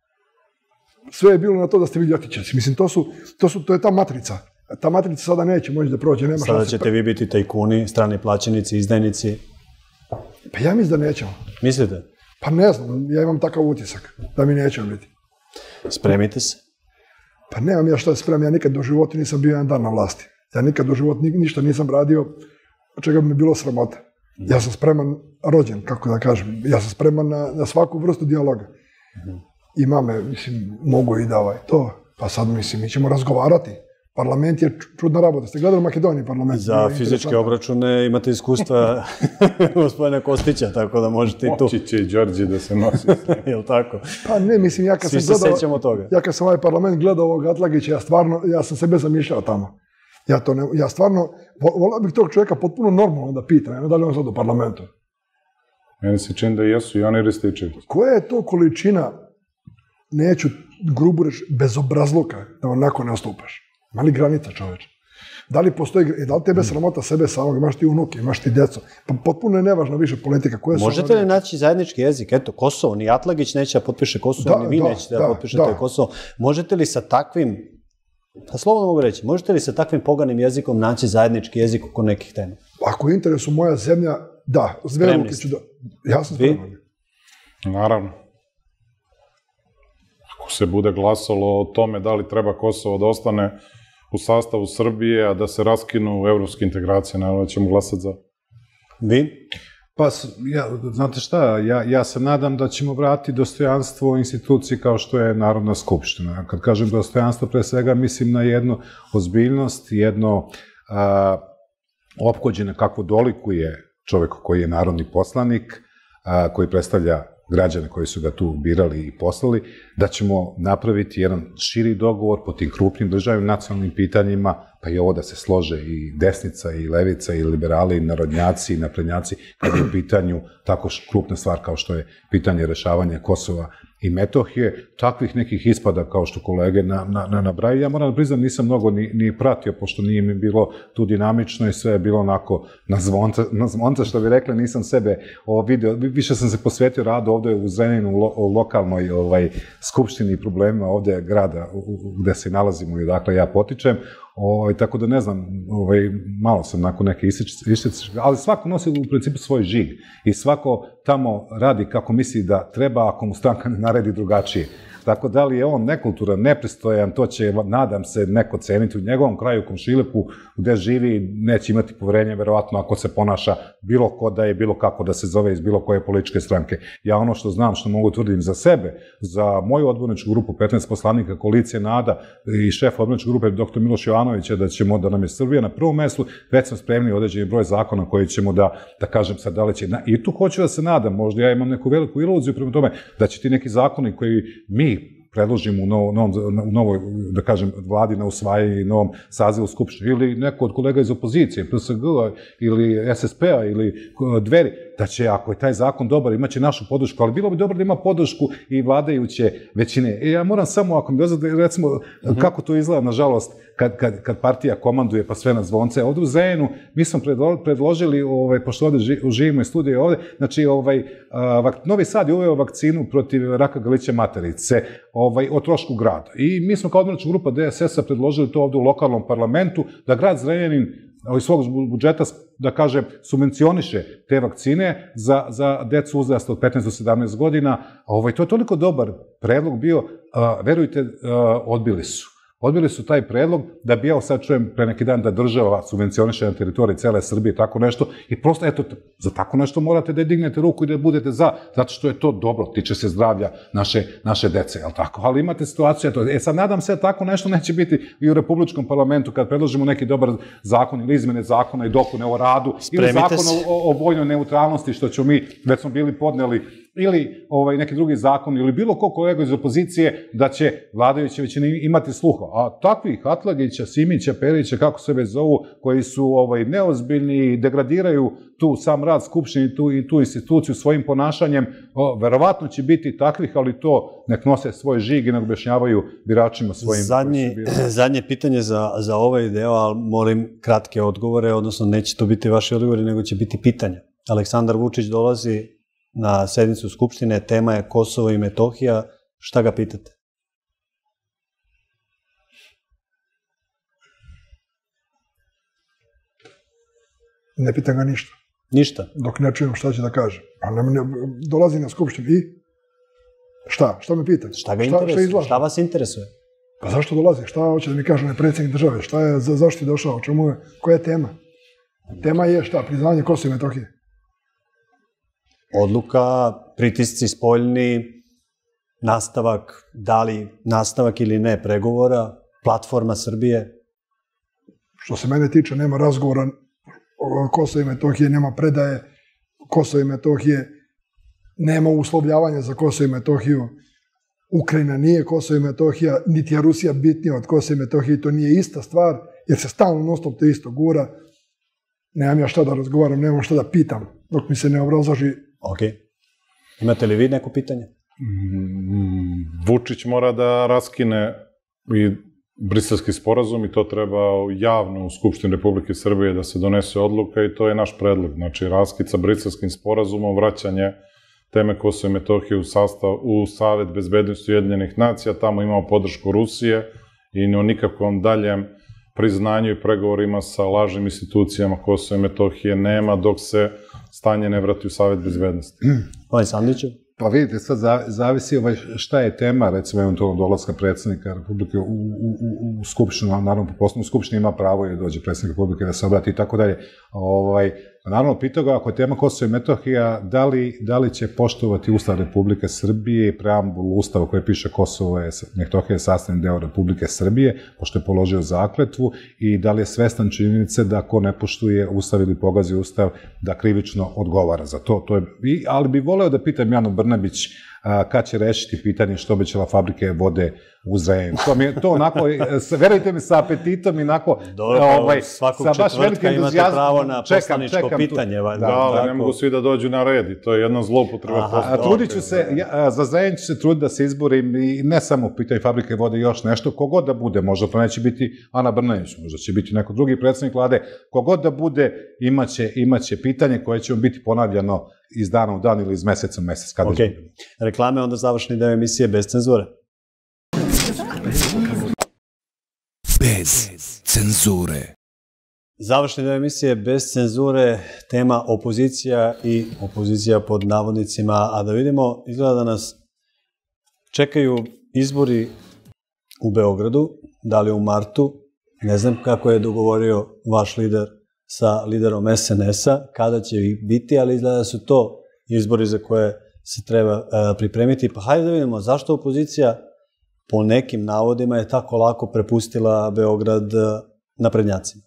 Sve je bilo na to da ste bili ljotićevci. Mislim, to, su, to, su, to je ta matrica. Ta matrica sada neće moći da prođe. Nema sada ćete vi biti tajkuni, strani plaćenici, izdajnici. Pa ja mislim da nećemo. Mislite? Pa ne znam, ja imam takav utisak da mi nećemo biti. Spremite se? Pa nemam ja što da spremim, ja nikad u životu nisam bio jedan dan na vlasti. Ja nikad u životu ni, ništa nisam radio, od čega bi mi bilo sramota. Ja sam spreman, rođen, kako da kažem, ja sam spreman na, na svaku vrstu dijaloga. I mame, mislim, mogu i da ovaj to, pa sad mislim, mi ćemo razgovarati. Parlament je čudna rabota. Ste gledali u Makedoniji parlament? Za fizičke obračune imate iskustva gospodina Kostića, tako da možete i tu. Moći će i Đorđe da se nosi. Jel' tako? Pa ne, mislim, ja kad Svi sam se gledao... sećamo toga. Ja kad sam ovaj parlament gledao ovog Atlagića, ja stvarno, ja sam sebe zamišljao tamo. Ja to ne, ja stvarno, volao bih tog čovjeka potpuno normalno da pitam, ja ne da li on sad u parlamentu. Meni se čini da jesu i oni Rističević. Koja je to količina, neću grubo reći, bezobrazluka da onako ne ostupaš? Ima li granica, čoveče? Da li postoji, da li tebe sramota sebe samog, imaš ti unuke, imaš ti djeco? Pa potpuno je nevažna više politika. Koje Možete li naći zajednički jezik? Eto, Kosovo, ni Atlagić neće da potpiše Kosovo, da, ni vi da, nećete da, da potpišete da. Kosovo. Možete li sa takvim, pa slobodno mogu reći, možete li sa takvim poganim jezikom naći zajednički jezik oko nekih tema? Ako je interesu moja zemlja, da. Spremni ste. Da. Ja sam spreman. Naravno. Ako se bude glasalo o tome da li treba Kosovo da ostane u sastavu Srbije, a da se raskinu evropske integracije, naravno ćemo glasati za. Vi? Pa, ja, znate šta, ja, ja se nadam da ćemo vratiti dostojanstvo instituciji kao što je Narodna skupština. Kad kažem dostojanstvo, pre svega mislim na jednu ozbiljnost, jedno a, ophođenje kako dolikuje čovjek koji je narodni poslanik, a, koji predstavlja građane koji su ga tu birali i poslali, da ćemo napraviti jedan širi dogovor po tim krupnim državnim nacionalnim pitanjima, pa i ovo da se slože i desnica, i levica, i liberali, i narodnjaci, i naprednjaci, kada je u pitanju tako krupna stvar kao što je pitanje rešavanja Kosova i Metohije, takvih nekih ispada kao što kolege na, na, na nabraju. Ja moram da priznam, nisam mnogo ni, ni pratio, pošto nije mi bilo tu dinamično i sve je bilo onako na zvonca, na zvonca što bi rekli, nisam sebe ovo video, više sam se posvetio radu ovde u Zrenjaninu, u, lo, u lokalnoj ovaj, skupštini i problemima ovde grada u, u, gde se nalazimo i dakle ja potičem. Ovaj, tako da ne znam, ovaj, malo sam nakon neke ističe, ali svako nosi u principu svoj žig i svako tamo radi kako misli da treba, ako mu stranka ne naredi drugačije. Tako da li je on nekulturan, nepristojan, to će, nadam se, neko ceniti u njegovom kraju, komšileku, gde živi, neće imati poverenje, verovatno, ako se ponaša bilo ko da je, bilo kako da se zove iz bilo koje političke stranke. Ja ono što znam, što mogu tvrdim za sebe, za moju odborničku grupu, petnaest poslanika, koalicije NADA i šef odborničke grupe, doktor Miloš Jovanovića, da ćemo, da nam je Srbija na prvom mestu, već smo spremni određeni broj zakona koji ćemo da, da kažem sad da li će, i tu hoću da se nadam, možda ja imam neku veliku iluziju prema tome, da će ti neki zakoni koji mi predložimo u, novo, novom, u novoj, da kažem, vladi na usvajanje i novom sazivu Skupštine, ili neko od kolega iz opozicije, P S G-a ili S S P-a ili Dveri, da će, ako je taj zakon dobar, imaće našu podršku, ali bilo bi dobro da ima podršku i vladajuće većine. E, ja moram samo, ako mi dozvoli, recimo, uh-huh. kako to izgleda, nažalost, kad, kad, kad partija komanduje pa sve na zvonce. Ovde u Zrenjaninu mi smo predložili, ovaj, pošto ovde živimo i studije ovde, znači, ovaj, vak, Novi Sad je uveo vakcinu protiv raka grlića materice, ovaj, o trošku grada. I mi smo kao odbornička grupa D S S-a predložili to ovde u lokalnom parlamentu, da grad Zrenjanin iz svog budžeta, da kažem, subvencioniše te vakcine za, za decu uzrasta od petnaest do sedamnaest godina. A ovaj, to je toliko dobar predlog bio, a, verujte, a, odbili su. Odbili su taj predlog da bi ja sad čujem pre neki dan da država subvencioniše na teritoriji cele Srbije tako nešto i prosto, eto, za tako nešto morate da dignete ruku i da budete za, zato što je to dobro, tiče se zdravlja naše, naše dece, jel tako? Ali imate situaciju, eto, e sad nadam se da tako nešto neće biti i u Republičkom parlamentu kad predložimo neki dobar zakon ili izmene zakona i dopune o radu ili zakon o, o vojnoj neutralnosti što ćemo mi, već smo bili podneli ili ovaj, neki drugi zakon, ili bilo ko kolega iz opozicije, da će vladajuće većina imati sluha. A takvih Atlagića, Simića, Perića, kako se već zovu, koji su ovaj, neozbiljni i degradiraju tu sam rad Skupštine i tu, i tu instituciju svojim ponašanjem, o, verovatno će biti takvih, ali to nek nose svoj žig i nek objašnjavaju biračima svojim... Zadnji, zadnje pitanje za, za ovaj deo, ali molim kratke odgovore, odnosno neće to biti vaši odgovori, nego će biti pitanja. Aleksandar Vučić dolazi na sednicu Skupštine, tema je Kosovo i Metohija. Šta ga pitate? Ne pitam ga ništa. Ništa? Dok ne čujem šta će da kaže. A ne, ne, dolazi na Skupštinu i? Šta? Šta me pitate? Šta ga interesuje? Šta, šta vas interesuje? Pa zašto dolazi? Šta hoće da mi kaže predsjednik države? Šta je, za, zašto je došao? Čemu je? Koja je tema? Tema je šta? Priznanje Kosova i Metohije. Odluka, pritisci spoljni, nastavak, da li nastavak ili ne pregovora, platforma Srbije? Što se mene tiče, nema razgovora o Kosovo i Metohije, nema predaje Kosovo i Metohije, nema uslovljavanja za Kosovo i Metohiju. Ukrajina nije Kosovo i Metohija, niti je Rusija bitnija od Kosova i Metohije, to nije ista stvar, jer se stalno non-stop to isto gura. Nemam ja šta da razgovaram, nemam šta da pitam, dok mi se ne obrazloži. Ok. Imate li vi neko pitanje? Vučić mora da raskine i Briselski sporazum i to treba javno u Skupštini Republike Srbije da se donese odluka i to je naš predlog. Znači, raskid sa Briselskim sporazumom, vraćanje teme Kosova i Metohije u sastav, u Savet bezbednosti Ujedinjenih nacija, tamo imamo podršku Rusije i o nikakvom daljem priznanju i pregovorima sa lažnim institucijama Kosova i Metohije nema dok se stanje ne vrati u Savet bezbednosti. Ovaj Sandiću? Pa vidite, sad zavisi ovaj, šta je tema, recimo, eventualno dolaska predsjednika Republike u, u, u, u Skupštinu, naravno, po poslovnom Skupštini ima pravo i dođe predsjednik Republike da se obrati i tako dalje. Ovaj, naravno, pitao ga, ako je tema Kosova i Metohija, da li, da li će poštovati Ustav Republike Srbije i preambulu Ustava koje piše Kosovo i Metohija je sastavni deo Republike Srbije, pošto je položio zakletvu, i da li je svestan činjenice da ko ne poštuje Ustav ili pogazi Ustav, da krivično odgovara za to. To je, i, ali bi voleo da pitam Janu Brnabić kad će rešiti pitanje što obećala fabrike vode u Zrenjaninu. To mi je to onako, verujte mi, sa apetitom i onako, ovaj, svakog četvrtka imate pravo na poslaničko pitanje. Da, ali ne mogu svi da dođu na red i to je jedna zloupotreba postupka. Trudit ću se, za Zrenjanin ću se truditi da se izborim i ne samo pitanje fabrike vode i još nešto, kogod da bude, možda to neće biti Ana Brnabić, možda će biti neko drugi predsjednik vlade, kogod da bude, imaće, imaće pitanje koje će biti ponavljano iz dana u dan ili iz meseca u mesec. Kada ok. Reklame, onda završni deo emisije bez cenzure. Bez cenzure. Završni deo emisije bez cenzure, tema opozicija i opozicija pod navodnicima, a da vidimo, izgleda da nas čekaju izbori u Beogradu, da li u martu, ne znam kako je dogovorio vaš lider sa liderom es en es-a, kada će ih biti, ali izgleda da su to izbori za koje se treba pripremiti. Pa hajde da vidimo zašto opozicija po nekim navodima je tako lako prepustila Beograd naprednjacima.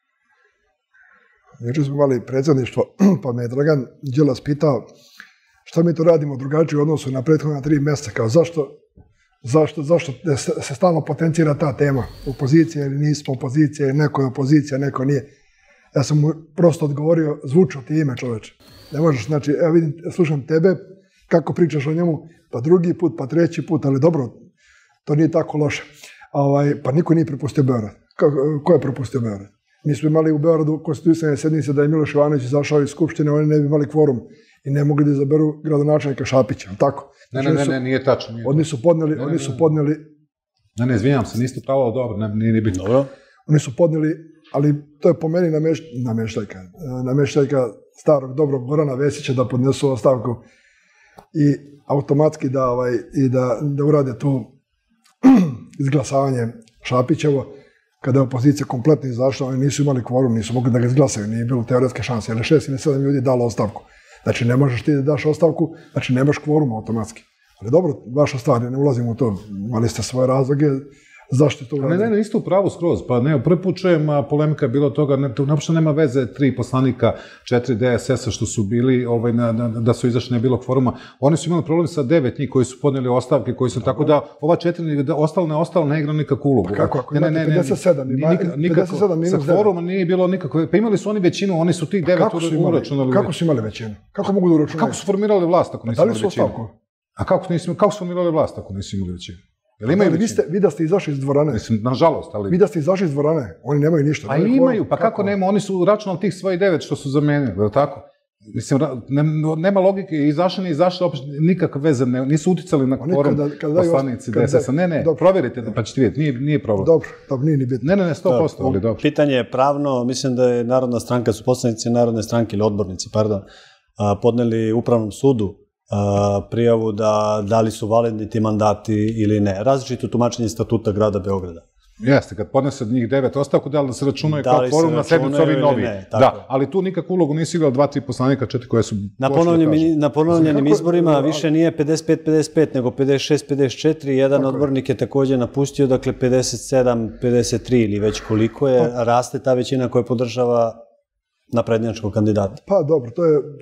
Juče smo imali predsjedništvo, pa me je Dragan Đilas pitao šta mi to radimo drugačije u odnosu na prethodna tri mjeseca, kao zašto, zašto, zašto se stalno potencira ta tema, opozicija ili nismo opozicija, ili neko je opozicija, neko nije. Ja sam mu prosto odgovorio, zvučao ti ime, čoveče. Ne možeš, znači, evo vidim, slušam tebe, kako pričaš o njemu, pa drugi put, pa treći put, ali dobro, to nije tako loše. Ovaj, pa niko nije prepustio Beograd. Ko je prepustio Beograd? Mi smo imali u Beogradu konstituisane sednice da je Miloš Jovanović izašao iz Skupštine, oni ne bi imali kvorum i ne mogli da izaberu gradonačelnika Šapića, tako? Ne, ne, ne, nije tačno. Oni su podneli, oni su podneli... Ne, ne, izvinjam se, niste pravo dobro, nije bitno. Dobro. Oni su podneli ali to je po meni nameš, nameštaljka. Nameštaljka starog dobrog Gorana Vesića da podnesu ostavku i automatski da, ovaj, i da, da urade tu izglasavanje Šapićevo. Kada je opozicija kompletno izašla, oni nisu imali kvorum, nisu mogli da ga izglasaju, nije bilo teoretske šanse, jer šest ili sedam ljudi dalo ostavku. Znači, ne možeš ti da daš ostavku, znači nemaš kvorum automatski. Ali dobro, vaša stvar, ne ulazimo u to, imali ste svoje razloge, zašto to uradili? Ne, ne, niste u pravu skroz, pa ne, prvi put čujem, polemika je bilo toga, ne, to naprosto nema veze, tri poslanika, četiri D S S-a što su bili, ovaj, na, na, da su izašli, ne bilo kvoruma, oni su imali problem sa devet njih koji su podneli ostavke, koji su tako da, ova četiri, da ostalo ne ostalo, ne igra nikakvu ulogu. Pa kako, ako imate ne, ne, pedeset sedam, pedeset sedam minus devet. Sa kvoruma nije bilo nikakve, pa imali su oni većinu, oni su tih devet uračunali. Kako su imali većinu? Kako mogu da uračunaju? Kako su formirali vlast ako nisu imali većinu? A kako, nisu, kako su formirali vlast ako nisu imali većinu? Ali vi, ste, vi da ste izašli iz dvorane. Mislim, nažalost, ali... Vi da ste izašli iz dvorane, oni nemaju ništa. Pa imaju, pa kako nema, oni su računali tih svojih devet što su zamenili, je li tako? Mislim, ne, nema logike, izašli, ne izašli, opšte nikakve veze, ne, nisu uticali na kvorum poslanici D S S-a. Ne, ne, dobro. Provjerite da pa ćete vidjeti, nije, nije problem. Dobro, dobro, nije ni bitno. Ne, ne, ne, sto posto, ali dobro. Pitanje je pravno, mislim da je Narodna stranka, su poslanici Narodne stranke ili odbornici, pardon, podneli Upravnom sudu prijavu da da li su validni ti mandati ili ne. Različito tumačenje statuta grada Beograda. Jeste, kad podnese njih devet ostavku, da li da se računaju kao kvorum na sednicu ovi novi. Da, ali tu nikakvu ulogu nisi igrali dva, tri poslanika, četiri koje su... Na ponovljenim izborima više nije pedeset pet pedeset pet, nego pedeset šest pedeset četiri. Jedan odbornik je također napustio, dakle pedeset sedam pedeset tri ili već koliko je, raste ta većina koja podržava naprednjačkog kandidata. Pa dobro, to je,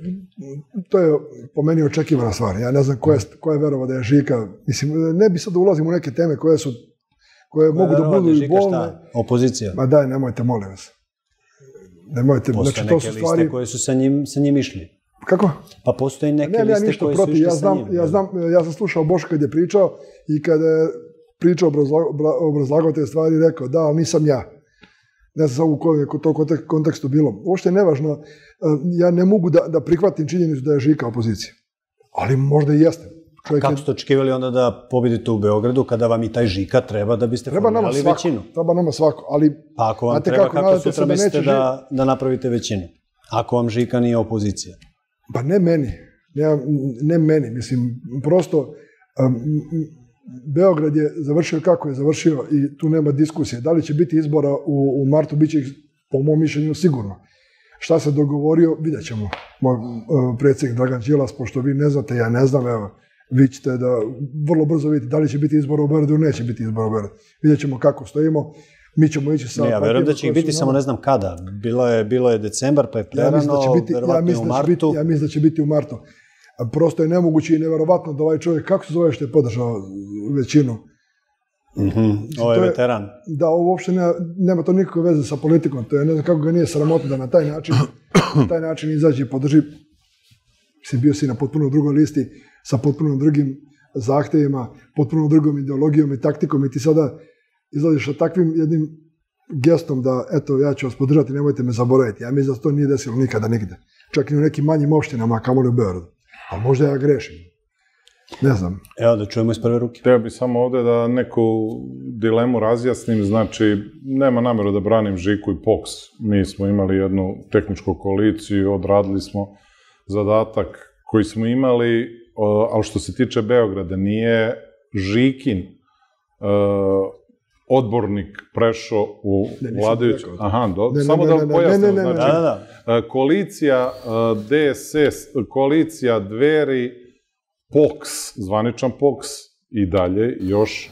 to je po meni očekivana stvar. Ja ne znam ko je, ko je verovao da je Žika. Mislim, ne bi sad da ulazim u neke teme koje su, koje mogu da budu i bolne. Opozicija? Ma daj, nemojte, molim vas. Nemojte, postoje neke liste koje su sa njim, sa njim išli. Kako? Pa postoje neke liste koje su išli sa njim. Ja znam, ja sam slušao Boška kad je pričao i kada je pričao, obrazlagao te stvari, rekao da, ali nisam ja. Ne znam u kojem je to kontekstu bilo. Uopšte je nevažno, ja ne mogu da, da prihvatim činjenicu da je Žika opozicija. Ali možda i jeste. Čovjek kako ste očekivali onda da pobedite u Beogradu kada vam i taj Žika treba da biste treba formirali nama većinu? Treba nama svako, ali... Pa ako vam treba, kako, kako sutra da mislite da, da napravite većinu? Ako vam Žika nije opozicija? Pa ne meni. Ne, ne meni. Mislim, prosto... Um, Beograd je završio kako je završio i tu nema diskusije. Da li će biti izbora u, u martu, bit će ih, po mom mišljenju, sigurno. Šta se dogovorio, vidjet ćemo. Moj uh, predsjednik Dragan Đilas, pošto vi ne znate, ja ne znam, evo, vi ćete da vrlo brzo vidite da li će biti izbora u Beogradu ili neće biti izbora u Beogradu. Vidjet ćemo kako stojimo. Mi ćemo ići sa... Ne, ja verujem da će ih biti, samo ne znam kada. Bilo je, bilo je decembar, pa je prerano, verovatno ja u martu. Ja mislim da će biti u martu. Prosto je nemoguće i neverovatno da ovaj čovjek, kako se zove što je podržao većinu? Mm-hmm. Ovo je veteran. Da, ovo uopšte nema, nema to nikakve veze sa politikom. To je, ne znam kako ga nije sramotno da na taj način, na taj način izađe i podrži. Mislim, bio si na potpuno drugoj listi, sa potpuno drugim zahtevima, potpuno drugom ideologijom i taktikom i ti sada izlaziš sa takvim jednim gestom da, eto, ja ću vas podržati, nemojte me zaboraviti. Ja mislim da to nije desilo nikada nigde. Čak i u nekim manjim opštinama, a kamoli u Beogradu. A možda ja grešim. Ne znam. Evo da čujemo iz prve ruke. Htio bih samo ovde da neku dilemu razjasnim. Znači, nema namjeru da branim Žiku i P O K S. Mi smo imali jednu tehničku koaliciju, odradili smo zadatak koji smo imali, ali što se tiče Beograda, nije Žikin odbornik prešao u vladajuću... Aha, samo da pojasnim. Znači, koalicija D S S, koalicija Dveri, P O K S, zvaničan P O K S i dalje još,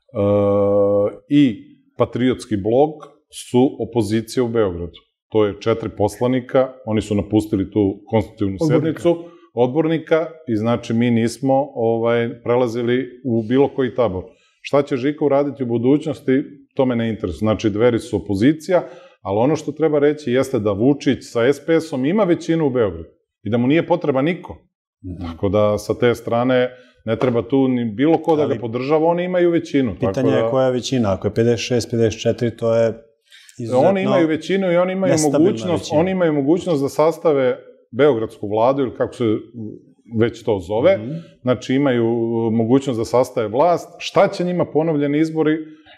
i Patriotski blok su opozicija u Beogradu. To je četiri poslanika, oni su napustili tu konstitutivnu sednicu, odbornika, i znači mi nismo prelazili u bilo koji tabor. Šta će Žika uraditi u budućnosti, to me ne interesuje. Znači, Dveri su opozicija, ali ono što treba reći jeste da Vučić sa S P S-om ima većinu u Beogradu i da mu nije potreba niko. Tako da sa te strane ne treba tu ni bilo ko da ga podržava, oni imaju većinu. Pitanje je koja je većina, ako je pedeset šest pedeset četiri, to je izuzetno... Oni imaju većinu i oni imaju mogućnost, oni imaju mogućnost da sastave beogradsku vladu, ili kako se već to zove, znači imaju mogućnost da sastave vlast. Šta će njima ponovljeni izbori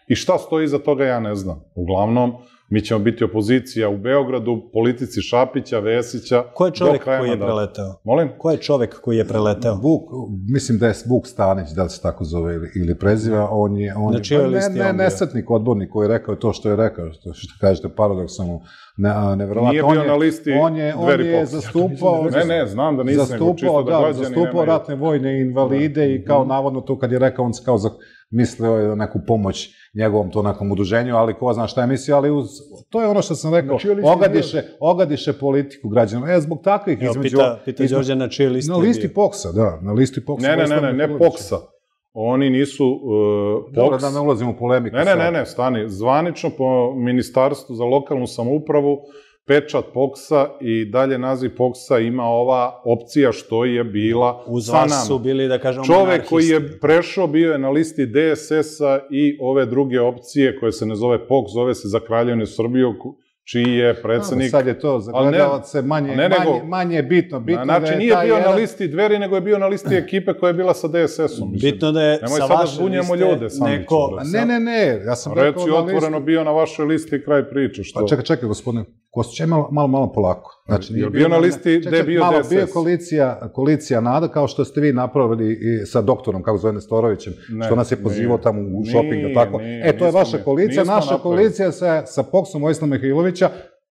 I šta stoji iza toga, ja ne znam. Uglavnom, mi ćemo biti opozicija u Beogradu, politici Šapića, Vesića. Ko je čovek koji je preleteo? Molim? Ko je čovek koji je preleteo? Vuk, mislim da je Vuk Stanić, da li se tako zove ili preziva, on je, on na čijoj listi ne, ne, nesretnik, odbornik koji je rekao to što je rekao, što, što kažete paradoksalno, ne, nevjerovatno. Nije bio na listi on je, on je zastupao, ne, ne, znam da nisam, nego čisto da građani zastupao nemaju. Ratne vojne invalide i kao navodno to kad je rekao, on se kao za, mislio je neku pomoć njegovom to nekom udruženju, ali ko zna šta je mislio, ali uz, to je ono što sam rekao, ogadiše, ogadiše politiku građana. E, zbog takvih Evo, između... Pita, pita Đorđe na čijoj listi Na listi P O K S-a, da, na listi P O K S-a. Ne, ne, ne, ne, ne P O K S-a. Oni nisu uh, P O K S... Dobro, da ne ulazimo u polemiku. Ne, ne, ne, ne, stani. Zvanično po Ministarstvu za lokalnu samoupravu pečat P O K S-a i dalje naziv P O K S-a ima ova opcija što je bila uz sa nama. vas su bili, da kažemo, čovek koji je prešao, bio je na listi D S S-a i ove druge opcije koje se ne zove P O K S, zove se Za Kraljevinu Srbiju, čiji je predsednik... Sad je to, za gledalce manje, manje, manje je bitno. bitno znači, nije bio na listi Dveri, nego je bio na listi ekipe koja je bila sa D S S-om. Bitno da je sa vaše liste neko... Ne, ne, ne, ja sam rekao na listi... Reci otvoreno bio na vašoj listi kraj priče, što? Čekaj, čekaj, gospodine Kostić, malo, malo, malo polako. Znači, je bio na listi gde je bio D S S? Malo bio koalicija, koalicija Nada, kao što ste vi napravili i sa doktorom, kako zove Nestorovićem, što nas je pozivao tamo u šopinga, tako. E, to je vaša koalicija, naša koalicija sa P O K S-om Vojislava Mihajlovića,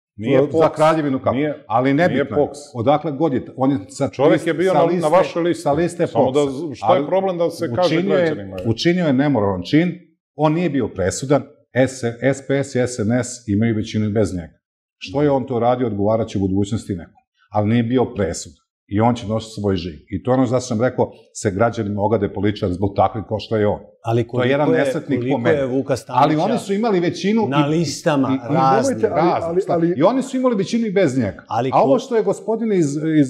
za Kraljevinu kako. Ali nebitno, odakle god je. Čovjek je bio na vašoj listi. Sa liste P O K S-a. Šta je problem da se kaže građanima? Učinio je nemoralan čin, on nije bio presudan, S P S i S N S imaju većinu bez njega. Što je on to radio, odgovarat će u budućnosti nekom. Ali nije bio presudan. I on će nositi svoj živ. I to je ono zašto sam rekao, se građanima ogade političar zbog takvih kao što je on. Ali to je jedan nesretnik po meni. Ali oni su imali većinu... Na listama raznih. I oni su imali većinu i bez njega. A ovo što je gospodin iz...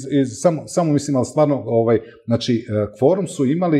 Samo mislim, ali stvarno, znači, kvorum su imali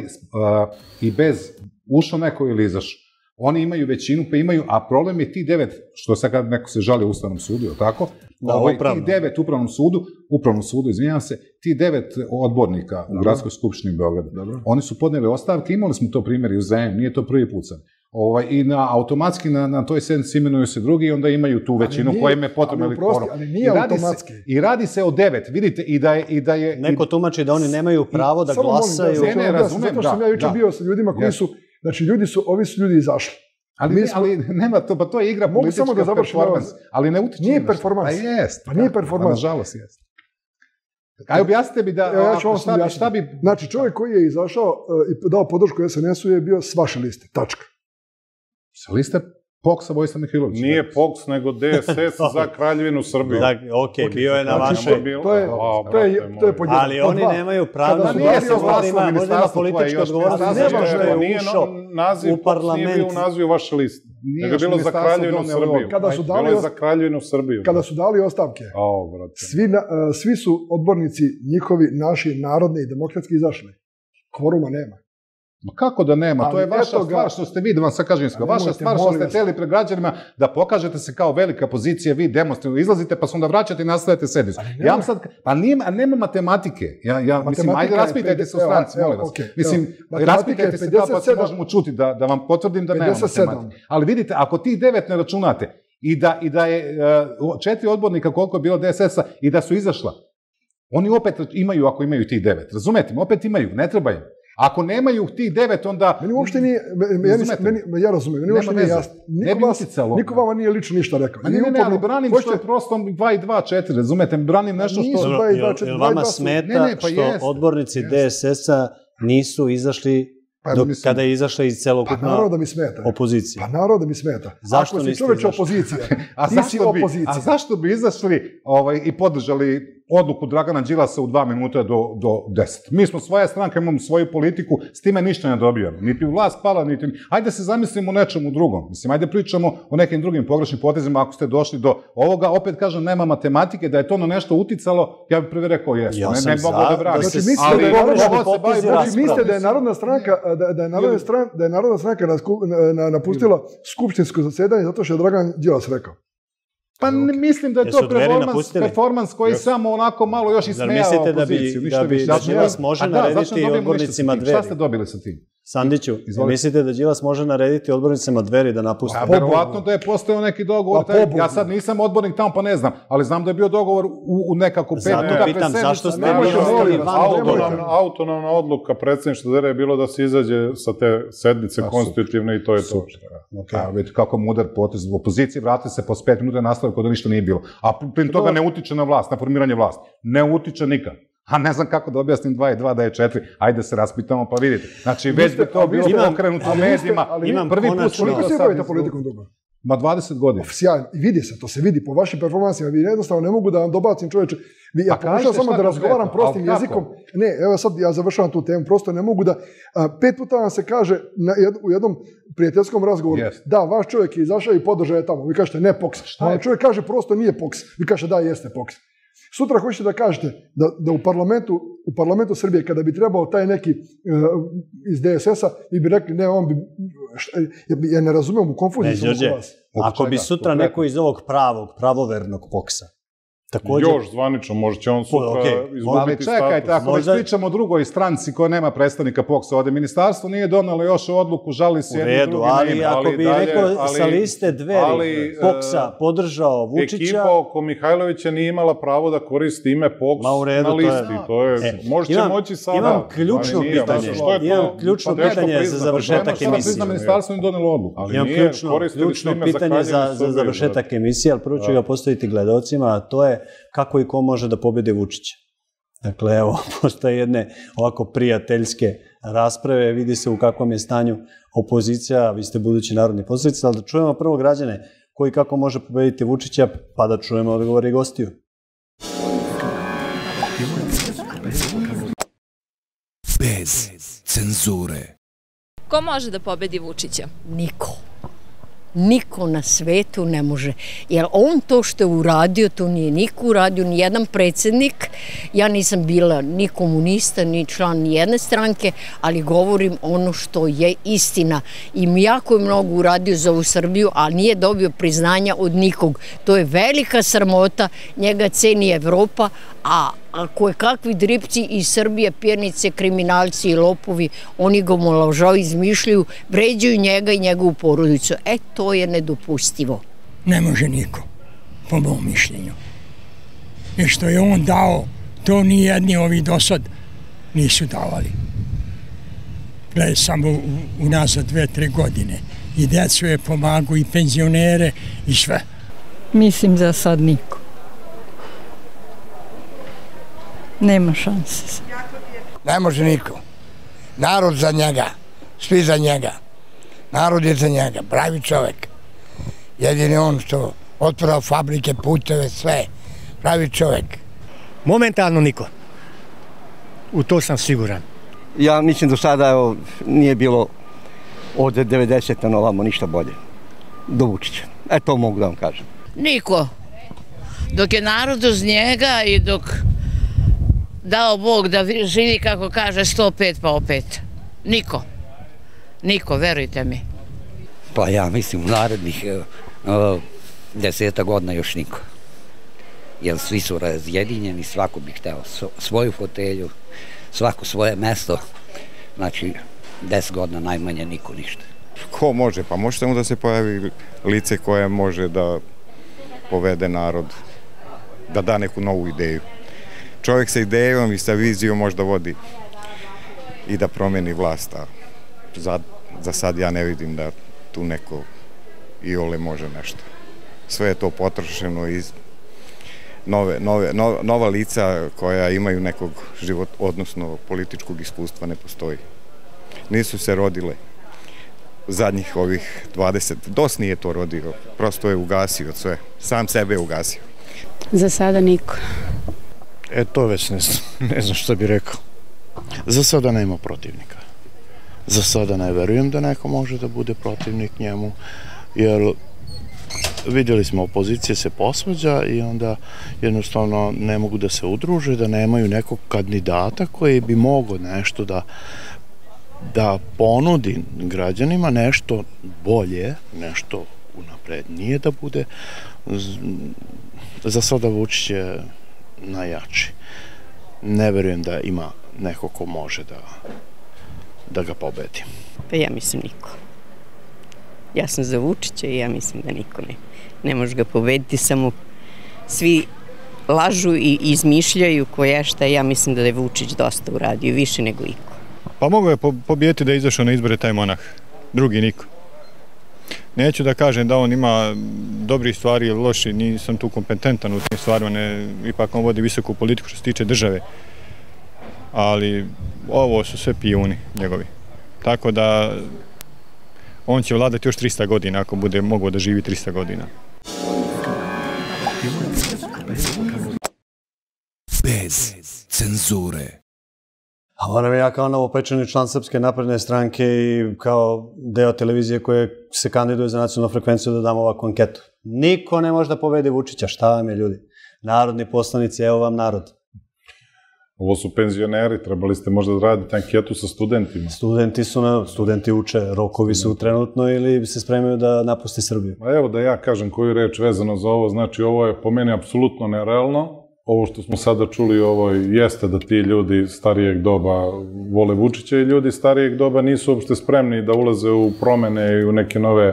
i bez... Ušao neko ili izašao. Oni imaju većinu, pa imaju, a problem je ti devet, što sad kad neko se žali u Ustavnom sudu, je li tako? Ti devet upravnom sudu, upravnom sudu, izvinjam se, ti devet odbornika u Gradskoj skupštini Beograda, oni su podneli ostavke, imali smo to primjer i u Zemlji, nije to prvi put sad. I automatski na toj sednici imenuju se drugi i onda imaju tu većinu koja im je potrebna ili kvorum. Ali nije automatski. I radi se o devet, vidite, i da je... Neko tumači da oni nemaju pravo da glasaju. Ne, razumem, da. Zato što sam ja jučer bio sa ljudima koji su... Znači, ljudi su, ovi su ljudi izašli. Ali, smo, ali nema to, pa to je igra politička performans. Ali ne utiče. Nije performans. Pa jest. Pa nije performans. Nažalost jest. Aj, objasnite mi da... Evo, ja ću vam šta, bi, šta bi... Znači, čovjek koji je izašao i dao podršku S N S-u je bio s vaše liste. Tačka. Sa liste P O K S-a Vojislav Mihajlović. Nije P O K S, nego D S S za Kraljevinu Srbiju. Ok, bio je na vašoj... To je, to je, to je podjedno. Ali oni nemaju pravo da možda ima politička odgovornost. Nema što je ušao u parlament. Nije bio u nazivu vaše liste. Nego je bilo za Kraljevinu Srbiju. Bilo je za Kraljevinu Srbiju. Kada su dali ostavke, svi su odbornici njihovi, naši, narodni i demokratski izašli. Kvoruma nema. Kako da nema? To je vaša stvar što ste vi, da vam sad kažem, vaša stvar što ste htjeli pred građanima da pokažete se kao velika pozicija, vi demonstrativno izlazite pa se onda vraćate i nastavljate sednicu. Ja vam sad, pa nema matematike. Ja, mislim, ajde raspitajte se u stranci, molim vas. Mislim, raspitajte se da pa se možemo čuti da vam potvrdim da nema matematike. Ali vidite, ako tih devet ne računate i da je četiri odbornika koliko je bilo D S S-a i da su izašla, oni opet imaju, ako imaju tih devet, razumete, opet imaju, ne treba im. Ako nemaju tih devet, onda... Meni uopšte nije, ja razumijem, meni uopšte nije jasno. Niko vama nije lično ništa rekao. Ne, ne, ne, ali branim što je prosto dva i dva četiri, razumete, branim nešto što... Jel vama smeta što odbornici D S S-a nisu izašli kada je izašla iz celokupna opozicija? Pa narod da mi smeta. Zašto niste izašli? Ako si čoveč opozicija, ti si opozicija. A zašto bi izašli i podržali odluku Dragana Đilasa u dva minuta do deset? Mi smo svoja stranka, imamo svoju politiku, s time ništa ne dobijamo. Niti vlast pala, niti... Ajde se zamislimo o nečemu drugom. Mislim, ajde pričamo o nekim drugim pogrešnim potezima ako ste došli do ovoga. Opet kažem, nema matematike, da je to na nešto uticalo, ja bih prvi rekao jesu. Ja sam za da se mislite da je Narodna stranka da je Narodna stranka napustila skupštinsko zasedanje zato što je Dragan Đilas rekao. Pa mislim da je to performans koji samo onako malo još ismejava opoziciju. Zar mislite da bi Đilas može narediti odbornicima Dveri? Šta ste dobili sa tim? Sandiću, mislite da Đilas može narediti odbornicima Dveri da napuste? A verovatno da je postojao neki dogovor. Ja sad nisam odbornik tamo pa ne znam, ali znam da je bio dogovor u nekako pet minuta pre sednice. Zato pitam, zašto ste bili van dogovora? Autonomna odluka predsjedništva Dveri je bilo da se izađe sa te sednice konstitutivne i to je to. Vidite kako mudar potez u opoziciji, vrati se posle pet minuta nastavlja kod da ništa nije bilo. A prim toga ne utiče na vlast, na formiranje vlasti. Ne utiče nikad. A ne znam kako da objasnim dva i dva da je četiri. Ajde se raspitamo pa vidite. Znači, već bi to bilo pokrenuto u medijima. Prvi put koliko se bavite politikom dugo? Ma dvadeset godina. Sjajno. I vidi se, to se vidi po vašim performansima. Vi jednostavno ne mogu da vam dobacim čoveče. Ja pokušam samo da razgovaram prostim jezikom. Ne, evo sad ja završavam tu temu. Prosto ne mogu da... Pet puta vam se kaže u jednom prijateljskom razgovoru da, vaš čovjek je izašao i podržao je tamo. Vi kažete ne poks. A čovjek kaže prosto nije poks. Vi kažete da, jeste poks. Sutra hoćete da kažete da u parlamentu u parlamentu Srbije kada bi trebao taj neki iz D S S-a vi bi rekli ne, on bi... Ja ne razumijem u konfuziji sam oko vas. Ako bi sutra neko iz ovog pravog, pravovernog poksa još zvanično, možda će on sutra izgubiti status. Čekajte, ako već pričamo o drugoj stranci koja nema predstavnika poksa, ovde ministarstvo nije donalo još odluku, žali se jedni drugi. U redu, ali ako bi neko sa liste Dveri poksa podržao Vučića... Ekipa oko Mihajlovića nije imala pravo da koristi ime poks na listi. Možda će moći sada. Imam ključno pitanje. Imam ključno pitanje za završetak emisije. Ministarstvo nije donelo odluku. Imam ključno pitanje za završetak emisije, ali prvo ću ga postaviti gledalcima, a to je kako i ko može da pobedi Vučića. Dakle, evo, postoje jedne ovako prijateljske rasprave, vidi se u kakvom je stanju opozicija, vi ste budući narodni poslanici, ali da čujemo prvo građane koji kako može pobediti Vučića, pa da čujemo odgovore i gostiju. Bez cenzure. Ko može da pobedi Vučića? Niko. Niko na svetu ne može. Jer on to što je uradio, to nije niko uradio, ni jedan predsjednik. Ja nisam bila ni komunista, ni član ni jedne stranke, ali govorim ono što je istina. I jako je mnogo uradio za ovu Srbiju, a nije dobio priznanja od nikog. To je velika sramota, njega ceni Evropa, a koje kakvi dripci iz Srbije, pjenice, kriminalci i lopovi, oni ga omalovažavaju, izmišljaju, vređaju njega i njegovu porodicu. E, to je nedopustivo. Ne može niko, po mom mišljenju. I što je on dao, to ni jedni ovi dosad nisu davali. Gledaj, samo unazad dve, tri godine. I decu je pomagu, i penzionere, i sve. Mislim za sad niko. Nema šanse. Ne može niko. Narod za njega. Svi za njega. Narod je za njega. Pravi čovek. Jedini on što otvara fabrike, puteve, sve. Pravi čovek. Momentalno niko. U to sam siguran. Ja mislim do sada nije bilo od devedesete na ovamo ništa bolje. Do Vučića. E to mogu da vam kažem. Niko. Dok je narod uz njega i dok dao Bog da živi, kako kaže, sto pet pa opet. Niko. Niko, verujte mi. Pa ja mislim u narednih deseta godina još niko. Jer svi su razjedinjeni, svako bi hteo svoju fotelju, svako svoje mesto. Znači, deset godina najmanje niko ništa. Ko može? Pa može samo da se pojavi lice koje može da povede narod, da da neku novu ideju. Čovjek sa idejom i sa vizijom možda vodi i da promeni vlast, a za sad ja ne vidim da tu neko i ole može nešto. Sve je to potrošeno i nova lica koja imaju nekog život, odnosno političkog iskustva ne postoji. Nisu se rodile zadnjih ovih dvadeset, dos nije to rodio, prosto je ugasio sve, sam sebe je ugasio. Za sada niko. E to već ne znam, ne znam što bi rekao. Za sada nema protivnika. Za sada ne verujem da neko može da bude protivnik njemu, jer vidjeli smo opozicija se posvađa i onda jednostavno ne mogu da se udruže, da nemaju nekog kandidata koji bi mogao nešto da da ponudi građanima nešto bolje, nešto unaprednije da bude. Za sada Vučić je najjači. Ne verujem da ima neko ko može da da ga pobedi? Pa ja mislim niko. Ja sam za Vučića i ja mislim da niko ne. Ne može ga pobediti, samo svi lažu i izmišljaju koja šta. Ja mislim da je Vučić dosta uradio, više nego iko. Pa mogu je pobijeti da je izašao na izbore taj monah. Drugi niko. Neću da kažem da on ima dobri stvari ili loši, nisam tu kompetentan u tim stvarima, ne, ipak on vodi visoku politiku što se tiče države. Ali ovo su sve pijuni njegovi. Tako da on će vladati još trista godina ako bude mogao da živi trista godina. Bez cenzure. A moram ja kao novopečeni član Srpske napredne stranke i kao deo televizije koje se kandiduje za nacionalnu frekvenciju da dam ovakvu anketu. Niko ne može da pobedi Vučića, šta vam je ljudi? Narodni poslanici, evo vam narod. Ovo su penzioneri, trebali ste možda da radite anketu sa studentima. Studenti su, studenti uče, rokovi su trenutno ili se spremaju da napusti Srbiju? Evo da ja kažem koju reč vezano za ovo, znači ovo je po meni apsolutno nerealno. Ovo što smo sada čuli, ovo jeste da ti ljudi starijeg doba vole Vučića i ljudi starijeg doba nisu uopšte spremni da ulaze u promene i u neke nove,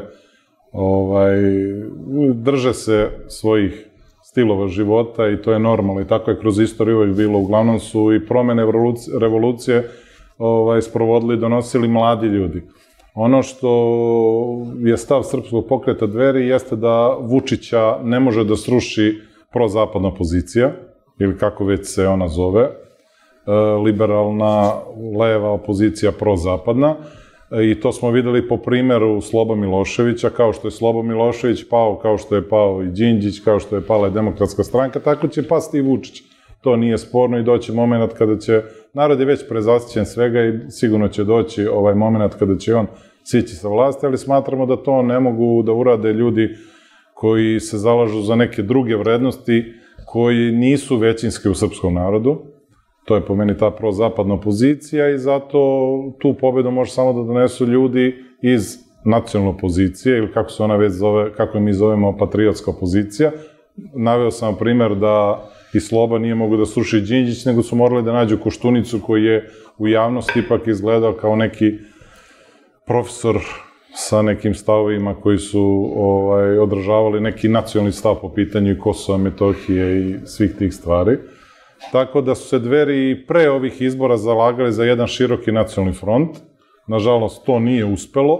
drže se svojih stilova života i to je normalno i tako je kroz istoriju uvijek bilo. Uglavnom su i promene revolucije sprovodili i donosili mladi ljudi. Ono što je stav Srpskog pokreta Dveri jeste da Vučića ne može da sruši prozapadna opozicija, ili kako već se ona zove, liberalna, leva opozicija prozapadna, i to smo videli po primeru Sloba Miloševića, kao što je Slobo Milošević pao, kao što je pao i Đinđić, kao što je pala Demokratska stranka, tako će pasti i Vučić. To nije sporno i doći moment kada će, narod je već prezasićen svega i sigurno će doći ovaj moment kada će on sići sa vlasti, ali smatramo da to ne mogu da urade ljudi koji se zalažu za neke druge vrednosti, koji nisu većinski u srpskom narodu. To je po meni ta prozapadna opozicija i zato tu pobedu može samo da donesu ljudi iz nacionalne opozicije ili kako se ona već zove, kako mi zovemo patriotska opozicija. Naveo sam primer da i Sloba nije mogu da sruši Đinđić, nego su morali da nađu Koštunicu koji je u javnosti ipak izgledao kao neki profesor sa nekim stavovima koji su odražavali neki nacionalni stav po pitanju Kosova, Metohije i svih tih stvari. Tako da su se Dveri pre ovih izbora zalagali za jedan široki nacionalni front. Nažalost, to nije uspelo.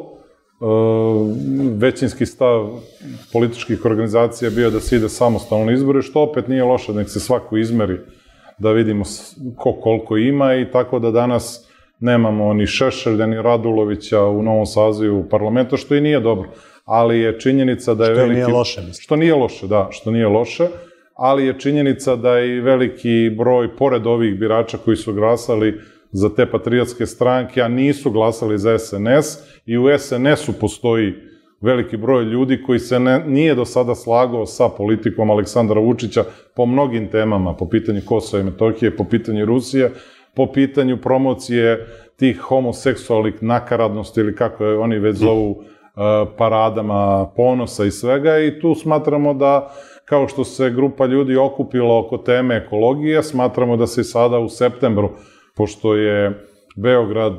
Većinski stav političkih organizacija je bio da se ide samostalno na izbore, što opet nije loše, nek se svako izmeri da vidimo ko koliko ima i tako da danas nemamo ni Šešelja, ni Radulovića u novom sazivu parlamenta, što i nije dobro. Ali je činjenica da je veliki... Što nije loše, mislim. Što nije loše, da, što nije loše. Ali je činjenica da je i veliki broj, pored ovih birača koji su glasali za te patriotske stranke, a nisu glasali za S N S, i u S N S-u postoji veliki broj ljudi koji se nije do sada slagao sa politikom Aleksandra Vučića po mnogim temama, po pitanju Kosova i Metohije, po pitanju Rusije, po pitanju promocije tih homoseksualnih nakaradnosti ili kako oni već zovu paradama ponosa i svega, i tu smatramo da kao što se grupa ljudi okupila oko teme ekologije, smatramo da se i sada u septembru, pošto je Beograd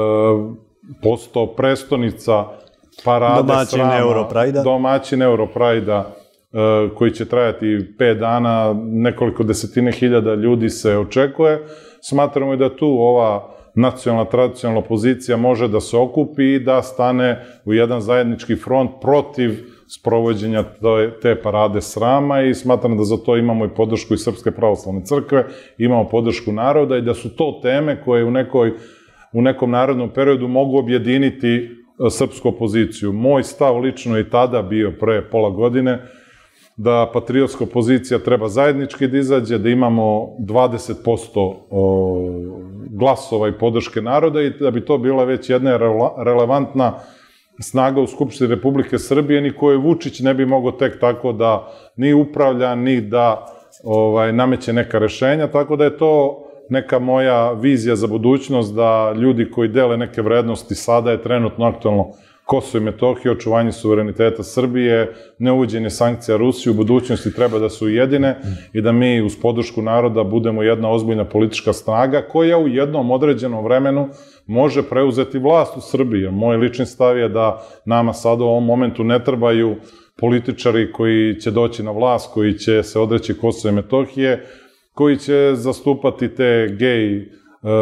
postao prestonica parade srama, domaćin Europrajda, koji će trajati pet dana, nekoliko desetine hiljada ljudi se očekuje, smatramo i da tu ova nacionalna, tradicionalna opozicija može da se okupi i da stane u jedan zajednički front protiv sprovođenja te parade srama i smatram da za to imamo i podršku iz Srpske pravoslavne crkve, imamo podršku naroda i da su to teme koje u nekoj, u nekom narodnom periodu mogu objediniti srpsku opoziciju. Moj stav lično je i tada bio pre pola godine da patriotska opozicija treba zajednički da izađe, da imamo dvadeset posto glasova i podrške naroda i da bi to bila već jedna relevantna snaga u Skupštini Republike Srbije, ni koje Vučić ne bi mogao tek tako da ni upravlja, ni da nameće neka rešenja, tako da je to neka moja vizija za budućnost, da ljudi koji dele neke vrednosti, sada je trenutno aktualno Kosovo i Metohija, očuvanje suvereniteta Srbije, neuvođenje sankcija Rusiji, u budućnosti treba da su ujedine i da mi uz podršku naroda budemo jedna ozbiljna politička snaga koja u jednom određenom vremenu može preuzeti vlast u Srbiji. Moj lični stav je da nama sada u ovom momentu ne trebaju političari koji će doći na vlast, koji će se odreći Kosova i Metohije, koji će zastupati te gej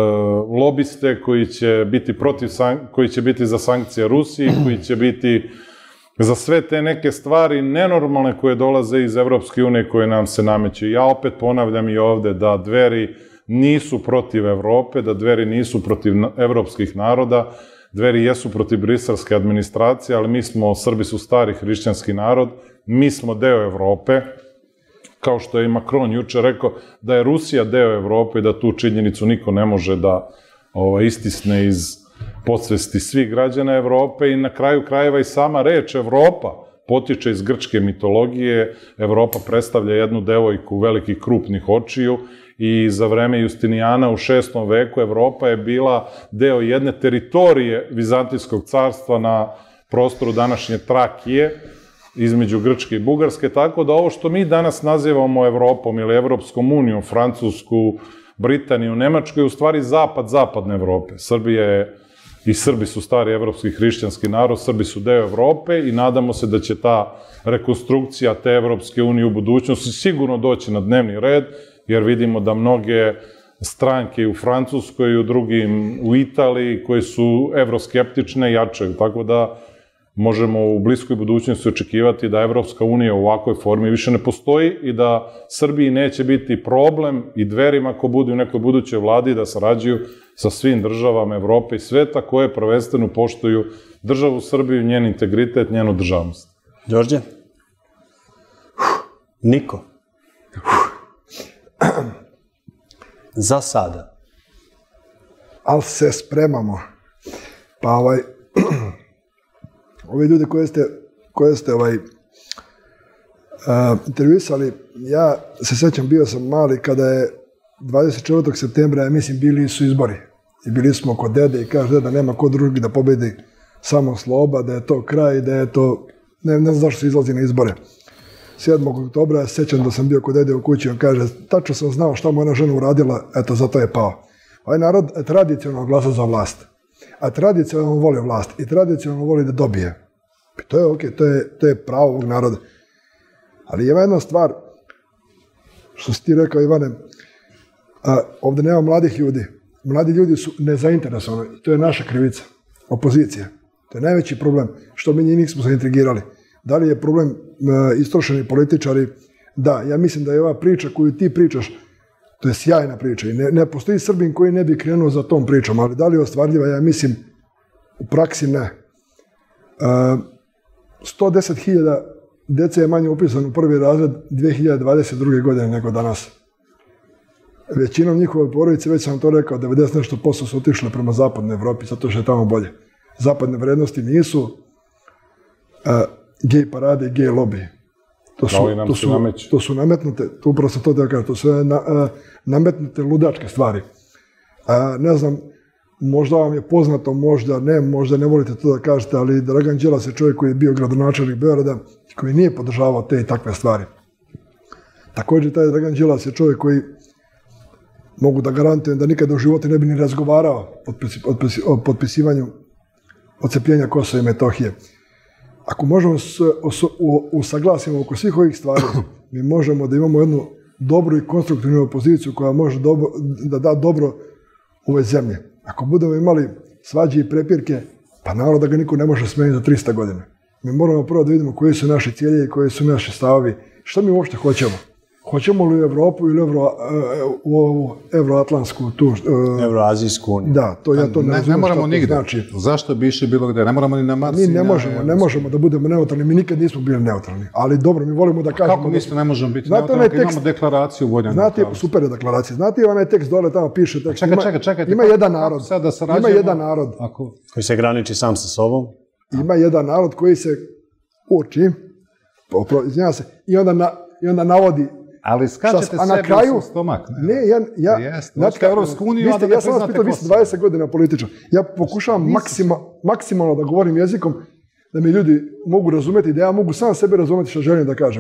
lobiste, koji će biti protiv, koji će biti za sankcije Rusiji, koji će biti za sve te neke stvari nenormalne koje dolaze iz Evropske unije, koje nam se nameću. Ja opet ponavljam i ovde da Dveri nisu protiv Evrope, da Dveri nisu protiv evropskih naroda, Dveri jesu protiv briselske administracije, ali mi smo, Srbi su stari hrišćanski narod, mi smo deo Evrope, kao što je i Macron juče rekao, da je Rusija deo Evrope i da tu činjenicu niko ne može da istisne iz podsvesti svih građana Evrope i na kraju krajeva i sama reč Evropa potiče iz grčke mitologije. Evropa predstavlja jednu devojku velikih krupnih očiju i za vreme Justinijana u šestom veku Evropa je bila deo jedne teritorije Vizantijskog carstva na prostoru današnje Trakije, između Grčke i Bugarske, tako da ovo što mi danas nazivamo Evropom ili Evropskom unijom, Francusku, Britaniju, Nemačku, je u stvari zapad zapadne Evrope. Srbija je i Srbi su stari evropski hrišćanski narod, Srbi su deo Evrope i nadamo se da će ta rekonstrukcija te Evropske unije u budućnosti sigurno doći na dnevni red, jer vidimo da mnoge stranke i u Francuskoj i u drugim, u Italiji, koje su evroskeptične, jačaju, tako da možemo u bliskoj budućnosti očekivati da Evropska unija u ovakvoj formi više ne postoji i da Srbiji neće biti problem i Dverima ko budu u nekoj budućoj vladi da sarađuju sa svim državama Evrope i sveta koje prvenstveno poštuju državu Srbiju, njen integritet, njenu državnost. Đorđe? Niko? Za sada? Ali se spremamo. Pa ovaj... Ovi ljudi koje ste, koje ste ovaj, uh, intervjuisali, ja se sećam, bio sam mali kada je dvadeset četvrtog septembra, ja mislim, bili su izbori. I bili smo kod dede i kaže deda nema ko drugi da pobedi, samo Sloba, da je to kraj, da je to, ne, ne znam zašto se izlazi na izbore. sedmog oktobra, ja se sećam da sam bio kod dede u kući, on kaže, tačno sam znao šta mu ona žena uradila, eto, zato je pao. Ovaj narod tradicionalno glasa za vlast. A tradicionalno voli vlast i tradicionalno voli da dobije. To je okej, to je, to je pravo ovog naroda. Ali ima jedna stvar, što si ti rekao, Ivane, a, ovde nema mladih ljudi. Mladi ljudi su nezainteresovani. To je naša krivica, opozicija. To je najveći problem, što mi njih nismo zaintrigirali. Da li je problem a, istrošeni političari? Da, ja mislim da je ova priča koju ti pričaš, to je sjajna priča i ne, ne postoji Srbin koji ne bi krenuo za tom pričom, ali da li je ostvarljiva, ja mislim, u praksi ne. Uh, sto deset hiljada dece je manje upisano u prvi razred dve hiljade dvadeset druge. godine nego danas. Većinom njihove porodice, već sam to rekao, devedeset nešto posto su otišle prema zapadnoj Evropi, zato što je tamo bolje. Zapadne vrednosti nisu uh, gej parade i gej lobby. To su, to, su, to su nametnute, to upravo sam to da kažem, to su na, a, nametnute ludačke stvari. A, ne znam, možda vam je poznato, možda ne, možda ne volite to da kažete, ali Dragan Đilas je čovjek koji je bio gradonačelnik Beograda, koji nije podržavao te i takve stvari. Također, taj Dragan Đilas je čovjek koji, mogu da garantujem da nikada u životu ne bi ni razgovarao o potpisivanju odcepljenja Kosova i Metohije. Ako možemo se usaglasimo oko svih ovih stvari, mi možemo da imamo jednu dobru i konstruktivnu opoziciju koja može dobro, da da dobro ove zemlje. Ako budemo imali svađe i prepirke, pa naravno da ga niko ne može smeniti za trista godina. Mi moramo prvo da vidimo koji su naši ciljevi i koji su naši stavovi. Šta mi uopšte hoćemo? Hoćemo li u Evropu ili Evro, u ovu Evroatlantsku, tu... Evroazijsku uniju. Da, to ja to ne, ne razumijem. Ne moramo nigde. Znači. Zašto bi išli bilo gde? Ne moramo ni na Mars. Mi ne možemo, ne možemo da budemo neutralni. Mi nikad nismo bili neutralni. Ali dobro, mi volimo da kažemo... Kako mislite ne možemo biti neutralni? Tekst, imamo deklaraciju voljanja. Znate, super je deklaracija. Znate, onaj tekst dole tamo piše... Tekst, čekaj, čekaj, čekajte. Ima jedan narod. Da ima jedan narod. Ako... Koji se graniči sam sa sobom. Ima jedan narod koji se uči, izvinjava se, i onda, na, i onda navodi... Ali skačete sebi kraju, u stomak. Ne, ne ja... ja Jest, znači, Evropsku uniju, ja sam vas pitao, vi ste dvadeset godina političar. Ja pokušavam maksima, maksimalno da govorim jezikom da mi ljudi mogu razumeti, da ja mogu sam sebe razumeti što želim da kažem.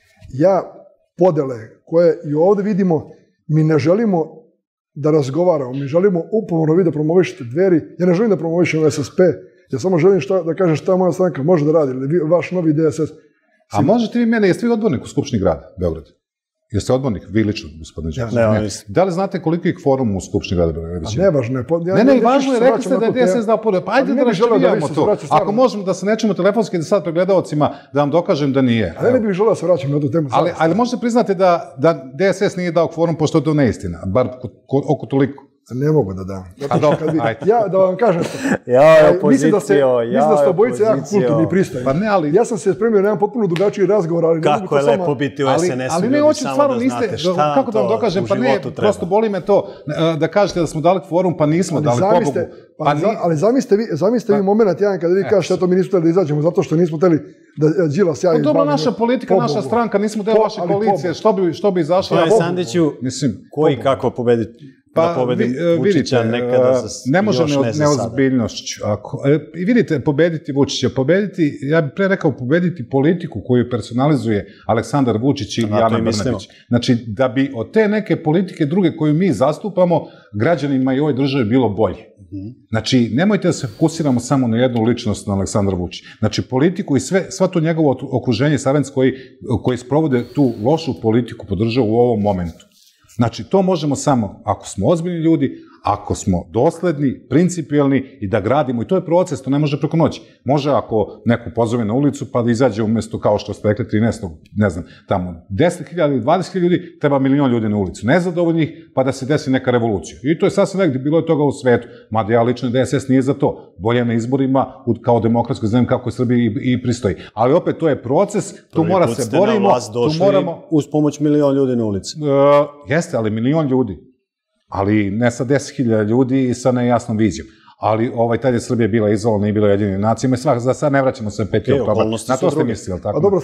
Ja podele koje i ovde vidimo, mi ne želimo da razgovaramo, mi želimo uporno vi da promovišete Dveri, ja ne želim da promovišem S S P, ja samo želim šta, da kažem šta moja stranka može da radi, ili vaš novi D S S. A možete vi mene, jeste vi odbornik u Skupštini grada Beograda? Jeste odbornik, vi lično, gospodine Đakić? Ne, da li znate koliko je kvorum u Skupštini grada Beograda? A nevažno je. Ne, ne, važno je, rekli ste da je D S S dao podelu. Pa ajde da raščivijamo to. Ako možemo da se nećemo telefonski da sad pregledalcima da vam dokažem da nije. A ne bih želeo da se vraćam na tu temu. Ali možete priznati da D S S nije dao kvorum, pošto je to neistina, bar oko toliko. Ne mogu da dam. Ajde. Ja da vam kažem što. Ja, opozicijo, mislim da ste obojice jako kulturni i pristojni. Pa ne, ali... Ja sam se spremio na jedan potpuno drugačiji razgovor, ali... Kako je lepo biti u S N S-u, ali ne hoću stvarno niste, kako da vam dokažem, pa ne, prosto boli me to da kažete da smo dali kvorum, pa nismo dali, pobogu. Ali zamislite vi moment jedan kada vi kažete eto mi nismo htjeli da izađemo zato što nismo htjeli da Đilas ja... Pa dobro, naša politika, naša stranka, nismo deo vaše koalicije, što bi izašlo? Sandiću, ko i kako pobediti? da pobedi Vučića nekada ne može neozbiljnošću. I vidite, pobediti Vučića, pobediti, ja bih pre rekao pobediti politiku koju personalizuje Aleksandar Vučić i Ana Brnabić. Znači, da bi od te neke politike druge koju mi zastupamo, građanima i ovoj državi bilo bolje. Znači, nemojte da se fokusiramo samo na jednu ličnost, na Aleksandra Vučića. Znači, politiku i sva to njegovo okruženje saradnici koji sprovode tu lošu politiku podržava u ovom momentu. Znači, to možemo samo ako smo ozbiljni ljudi, ako smo dosledni, principijelni i da gradimo. I to je proces, to ne može preko noći. Može ako neko pozove na ulicu pa da izađe umjesto, kao što ste rekli, trinaest, ne znam, tamo deset hiljada ili dvadeset hiljada ljudi, treba milion ljudi na ulicu. Nezadovoljnih, pa da se desi neka revolucija. I to je sasvim negdje, bilo je toga u svetu. Mada ja lično D S S nije za to. Bolje na izborima, kao demokratskoj zemlji, kako je Srbiji i pristoji. Ali opet, to je proces, tu mora se borimo, tu moramo... Uz pomoć milion ljudi na ulici. Jeste, ali milion ljudi. Ali ne sa deset hiljada ljudi i sa nejasnom vizijom. Ali tada je Srbija bila izolana i bila jedini nacija. Za sad ne vraćamo se peti oktobar. Na to ste mislili, tako? A dobro,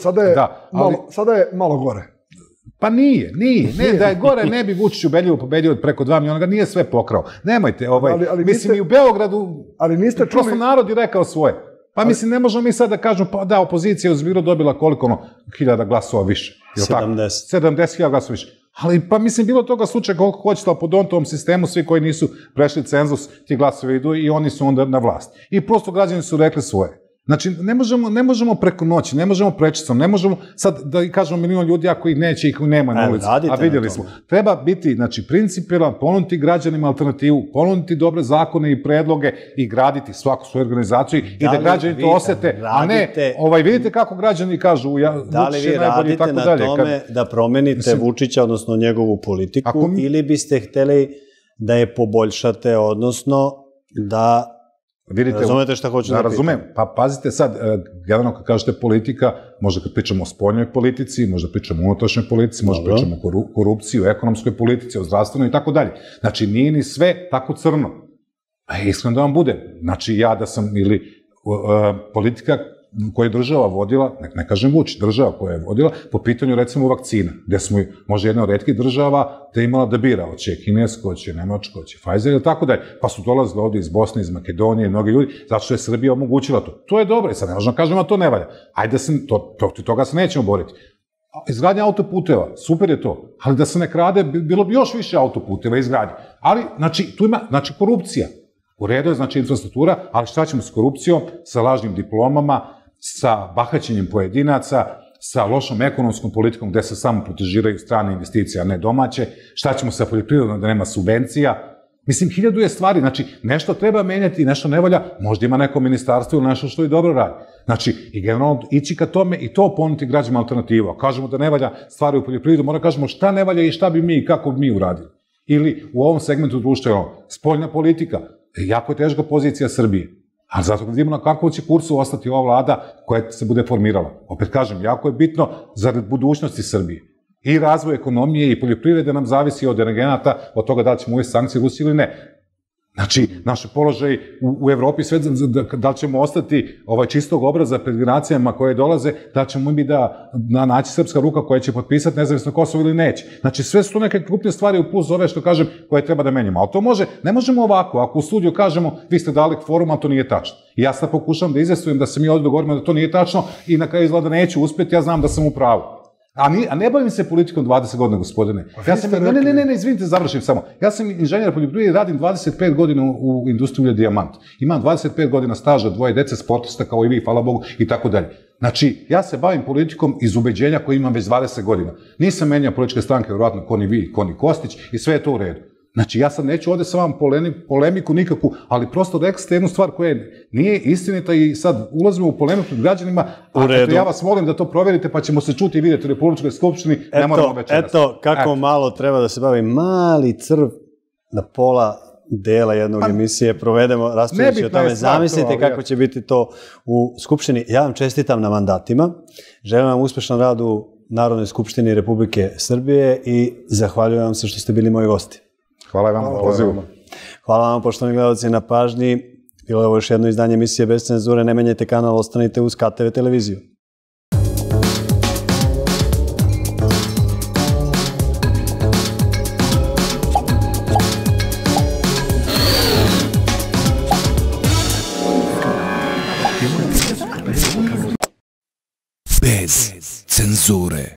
sada je malo gore. Pa nije, nije. Ne, da je gore ne bi Vučić ubedljivo pobedio preko dva miliona, nije sve pokrao. Nemojte, mislim i u Beogradu, prosto narod je rekao svoje. Pa mislim, ne možemo mi sad da kažemo, pa da, opozicija je uzbiro dobila koliko ono, hiljada glasova više. sedamdeset. sedamdeset hiljada glasova više. Ali, pa mislim, bilo toga slučaja koliko hoćete, ali po Dontovom sistemu, svi koji nisu prešli cenzus, ti glasovi idu i oni su onda na vlast. I prosto građani su rekli svoje. Znači, ne možemo preko noći, ne možemo prečicom, ne možemo sad da kažemo milion ljudi ako ih neće, ih nema na ulici. A vidjeli smo. Treba biti, znači, principijelan, ponuditi građanima alternativu, ponuditi dobre zakone i predloge i graditi svaku svoju organizaciju i da građani to osete, a ne, vidite kako građani kažu Vučić je najbolji i tako dalje. Da li vi radite na tome da promenite Vučića, odnosno njegovu politiku, ili biste hteli da je poboljšate, odnosno da... Razumete šta hoću da pitam? Razumem, pa pazite sad, generalno kad kažete politika, možda kad pričamo o spoljnoj politici, možda pričamo o unutrašnjoj politici, možda pričamo o korupciji, o ekonomskoj politici, o zdravstvenoj i tako dalje. Znači, nije ni sve tako crno. A iskreno da vam bude. Znači, ja da sam, ili politika koja je država vodila, ne kažem Vučić, država koja je vodila, po pitanju recimo vakcina, gde smo možda jedna od retkih država da je imala da bira, hoće kinesko, hoće nemačko, hoće Pfizer ili tako dalje, pa su dolazili ovdje iz Bosne, iz Makedonije, mnogi ljudi, zato što je Srbija omogućila to. To je dobro, sad ne možemo kažemo da to ne valja. Ajde, protiv toga se nećemo boriti. Izgradnja autoputeva, super je to, ali da se ne krade, bilo bi još više autoputeva izgradnje. Ali, znači, tu ima, znači, korupcija. U redu je, znači, infrastruktura, ali šta ćemo s korupcijom, sa lažnim diplomama, sa bahaćenjem pojedinaca, sa lošom ekonomskom politikom gde se samo protežiraju strane investicije, a ne domaće, šta ćemo sa poljoprivredom da nema subvencija. Mislim, hiljadu je stvari, znači, nešto treba menjati, nešto ne valja, možda ima neko ministarstvo ili nešto što i dobro radi. Znači, i generalno ići ka tome i to ponuditi građanima alternativu. A kažemo da ne valja stvari u poljoprivredu, mora kažemo šta ne valja i šta bi mi i kako bi mi uradili. Ili u ovom segmentu društva, spoljna politika, jako je teška pozicija Srbije. Ali zato kad vidimo na kakvom će kursu ostati ova vlada koja se bude formirala. Opet kažem, jako je bitno zarad budućnosti Srbije. I razvoj ekonomije i poljoprivrede nam zavisi od energenata, od toga da li ćemo uvesti sankcije Rusiji ili ne. Znači, naš položaj u, u Evropi, sve, da, da li ćemo ostati ovaj čistog obraza pred generacijama koje dolaze, da ćemo mi da, da naći srpska ruka koja će potpisati nezavisno Kosovo ili neće. Znači, sve su to neke krupne stvari u plus ove što kažem koje treba da menjamo. Ali to može, ne možemo ovako, ako u studiju kažemo vi ste dali forum, a to nije tačno. I ja sad pokušam da izvestujem da se mi ovdje dogovorimo da to nije tačno i na kraju izgleda neću uspjeti, ja znam da sam u pravu. A, ni, a ne bavim se politikom dvadeset godina, gospodine. Ja sam, ne, ne, ne, ne, izvinite, završim samo. Ja sam inženjer poljoprivrede i radim dvadeset pet godina u, u industriji Dijamant. Imam dvadeset pet godina staža, dvoje dece, sportista kao i vi, hvala Bogu, i tako dalje. Znači, ja se bavim politikom iz ubeđenja koje imam već dvadeset godina. Nisam menjao političke stranke, vjerojatno, ko ni vi, ko ni Kostić, i sve je to u redu. Znači, ja sad neću ovdje sa vam polemiku nikakvu, ali prosto rekli ste jednu stvar koja nije istinita i sad ulazimo u polemiku pred građanima, a ja vas molim da to provjerite pa ćemo se čuti i vidjeti u Republičkoj skupštini, ne moramo večeras. Eto, kako malo treba da se bavi mali crv na pola dela jednog emisije, provedemo, raspravljajući o tome, zamislite kako će biti to u Skupštini. Ja vam čestitam na mandatima, želim vam uspešan rad u Narodnoj skupštini Republike Srbije i zahvaljujem vam se što ste bili moji gosti. Hvala vam na pozivu. Hvala vam, poštovani gledalci, na pažnji. Bilo je ovo još jedno izdanje emisije Bez cenzure. Ne menjajte kanal, ostanite uz K T V televiziju. Bez cenzure.